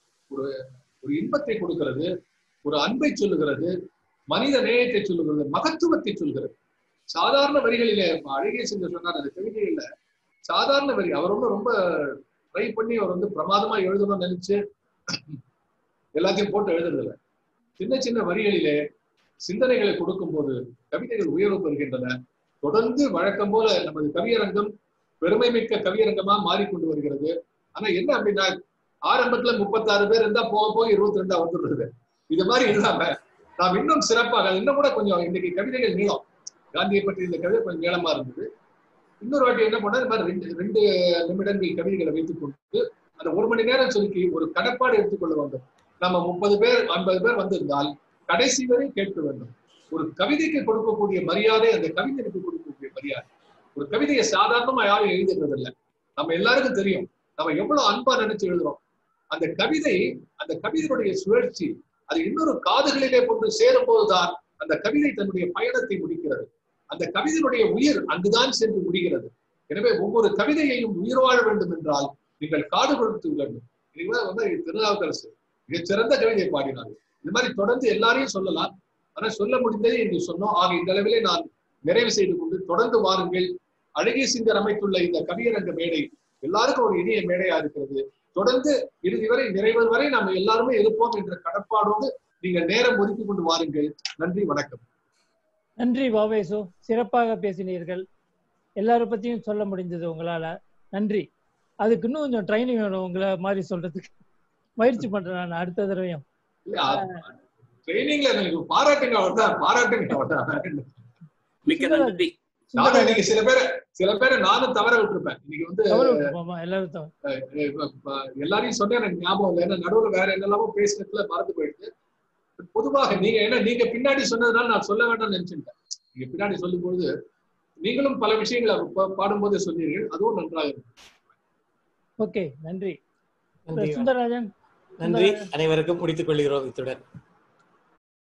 C: ஒரு இன்பத்தை கொடுக்கிறது, ஒரு அன்பை சொல்லுகிறது, மனித நேயத்தை சொல்லுகிறது, மகத்துவத்தை சொல்கிறது. சாதாரண வரிகளிலே அழகிய சிங்கர் சொன்னார் அந்த கவிதையில, சாதாரண வரி அவர் வந்து ரொம்ப ட்ரை பண்ணி அவர் வந்து பிரமாதமா எழுதணும்னு நினைச்சு எல்லாத்தையும் போட்டு எழுதுறதில்ல. சின்ன சின்ன வரிகளிலே சிந்தனைகளை கொடுக்கும் போது கவிதைகள் உயர்வு பெறுகின்றன. தொடர்ந்து வழக்கம் போல நமது கவியரங்கம் பெருமை மிக்க கவியரங்கமா மாறிக்கொண்டு வருகிறது. ஆனா என்ன அப்படின்னா, ஆரம்பத்துல முப்பத்தாறு பேர் இருந்தா போக போக இருபத்தி ரெண்டா வந்துடுறது. இது மாதிரி இல்லாம நாம் இன்னும் சிறப்பாக, இன்னும் கூட கொஞ்சம் இன்னைக்கு கவிதைகள் நீளம், காந்தியை பற்றி இந்த கவிதை கொஞ்சம் நீளமா இருந்தது. இன்னொரு வாட்டி என்ன பண்ணா, இந்த மாதிரி ரெண்டு ரெண்டு நிமிடங்கள் கவிதைகளை வைத்துக் கொண்டு அந்த ஒரு மணி நேரம் சொல்லி ஒரு கடப்பாடு எடுத்துக்கொள்ள வேண்டும். நம்ம முப்பது பேர் ஐம்பது பேர் வந்திருந்தால் கடைசி வரை கேட்க வேண்டும். ஒரு கவிதைக்கு கொடுக்கக்கூடிய மரியாதை அந்த கவிஞனுக்கு கொடுக்கக்கூடிய மரியாதை. ஒரு கவிதையை சாதாரணமா யாரும் எழுதுறது இல்லை. நம்ம எல்லாருக்கும் தெரியும் நம்ம எவ்வளவு அன்பா நினைச்சு எழுதுறோம். அந்த கவிதை, அந்த கவிதையுடைய சுழற்சி அது இன்னொரு காதுகளிலே கொண்டு சேரும் போதுதான் அந்த கவிதை தன்னுடைய பயணத்தை முடிக்கிறது. அந்த கவிதையுடைய உயிர் அங்குதான் சென்று முடிகிறது. எனவே ஒவ்வொரு கவிதையையும் உயிர் வாழ வேண்டும் என்றால் நீங்கள் காடு கொடுத்து வேண்டும். வந்து திருநாவுக்கரசு மிகச்சிறந்த கவிதையை பாடினார்கள். இது மாதிரி தொடர்ந்து எல்லாரையும் சொல்லலாம், ஆனா சொல்ல முடிந்ததை என்று சொன்னோம். ஆக இந்த அளவிலே நான் நிறைவு செய்து கொண்டு தொடர்ந்து வாருங்கள். அழகிய சிங்கர் அமைத்துள்ள இந்த கவியரங்க மேடை எல்லாருக்கும் ஒரு இனிய மேடையா இருக்கிறது. தொடர்ந்து இறுதி வரை நிறைவு வரை நாம் எல்லாருமே இருப்போம் என்ற கடப்பாடோடு நீங்க நேரம் ஒதுக்கி கொண்டு வாருங்கள். நன்றி, வணக்கம்.
B: நன்றி வாவேசு, சிறப்பாக பேசினீர்கள். எல்லாரும் பத்தியும் சொல்ல முடிஞ்சது உங்களால. நன்றி. அதுக்கு இன்னும் கொஞ்சம் ட்ரைனிங் வேணும் உங்களை மாதிரி சொல்றதுக்கு. முயற்சி பண்றேன் நான் அடுத்த தடவையும்.
C: ட்ரைனிங்ல எனக்கு பாராட்டுங்க, அவ்வளவுதான். பாராட்டுங்க, அவ்வளவுதான்.
F: மிக்க நன்றி.
C: நானும் இன்னைக்கு சில பேரை சில பேரை நானும் தவற விட்டுருப்பேன். இன்னைக்கு வந்து எல்லாரையும் சொன்னேன், எனக்கு ஞாபகம் இல்லை. ஏன்னா நடுவில் வேற என்னெல்லாமோ பேசுறதுல மறந்து போயிடுது. பொதுவாக நீங்க ஏன்னா நீங்க பின்னாடி சொன்னதுனால நான் சொல்ல வேண்டாம்னு நினைச்சுட்டேன். நீங்க பின்னாடி சொல்லும் பொழுது நீங்களும் பல விஷயங்களை பாடும்போது சொன்னீர்கள், அதுவும் நன்றாக இருக்கு.
B: ஓகே, நன்றி. சுந்தரராஜன்.
D: நன்றி. அனைவருக்கும் முடித்துக் கொள்கிறோம் இத்துடன்.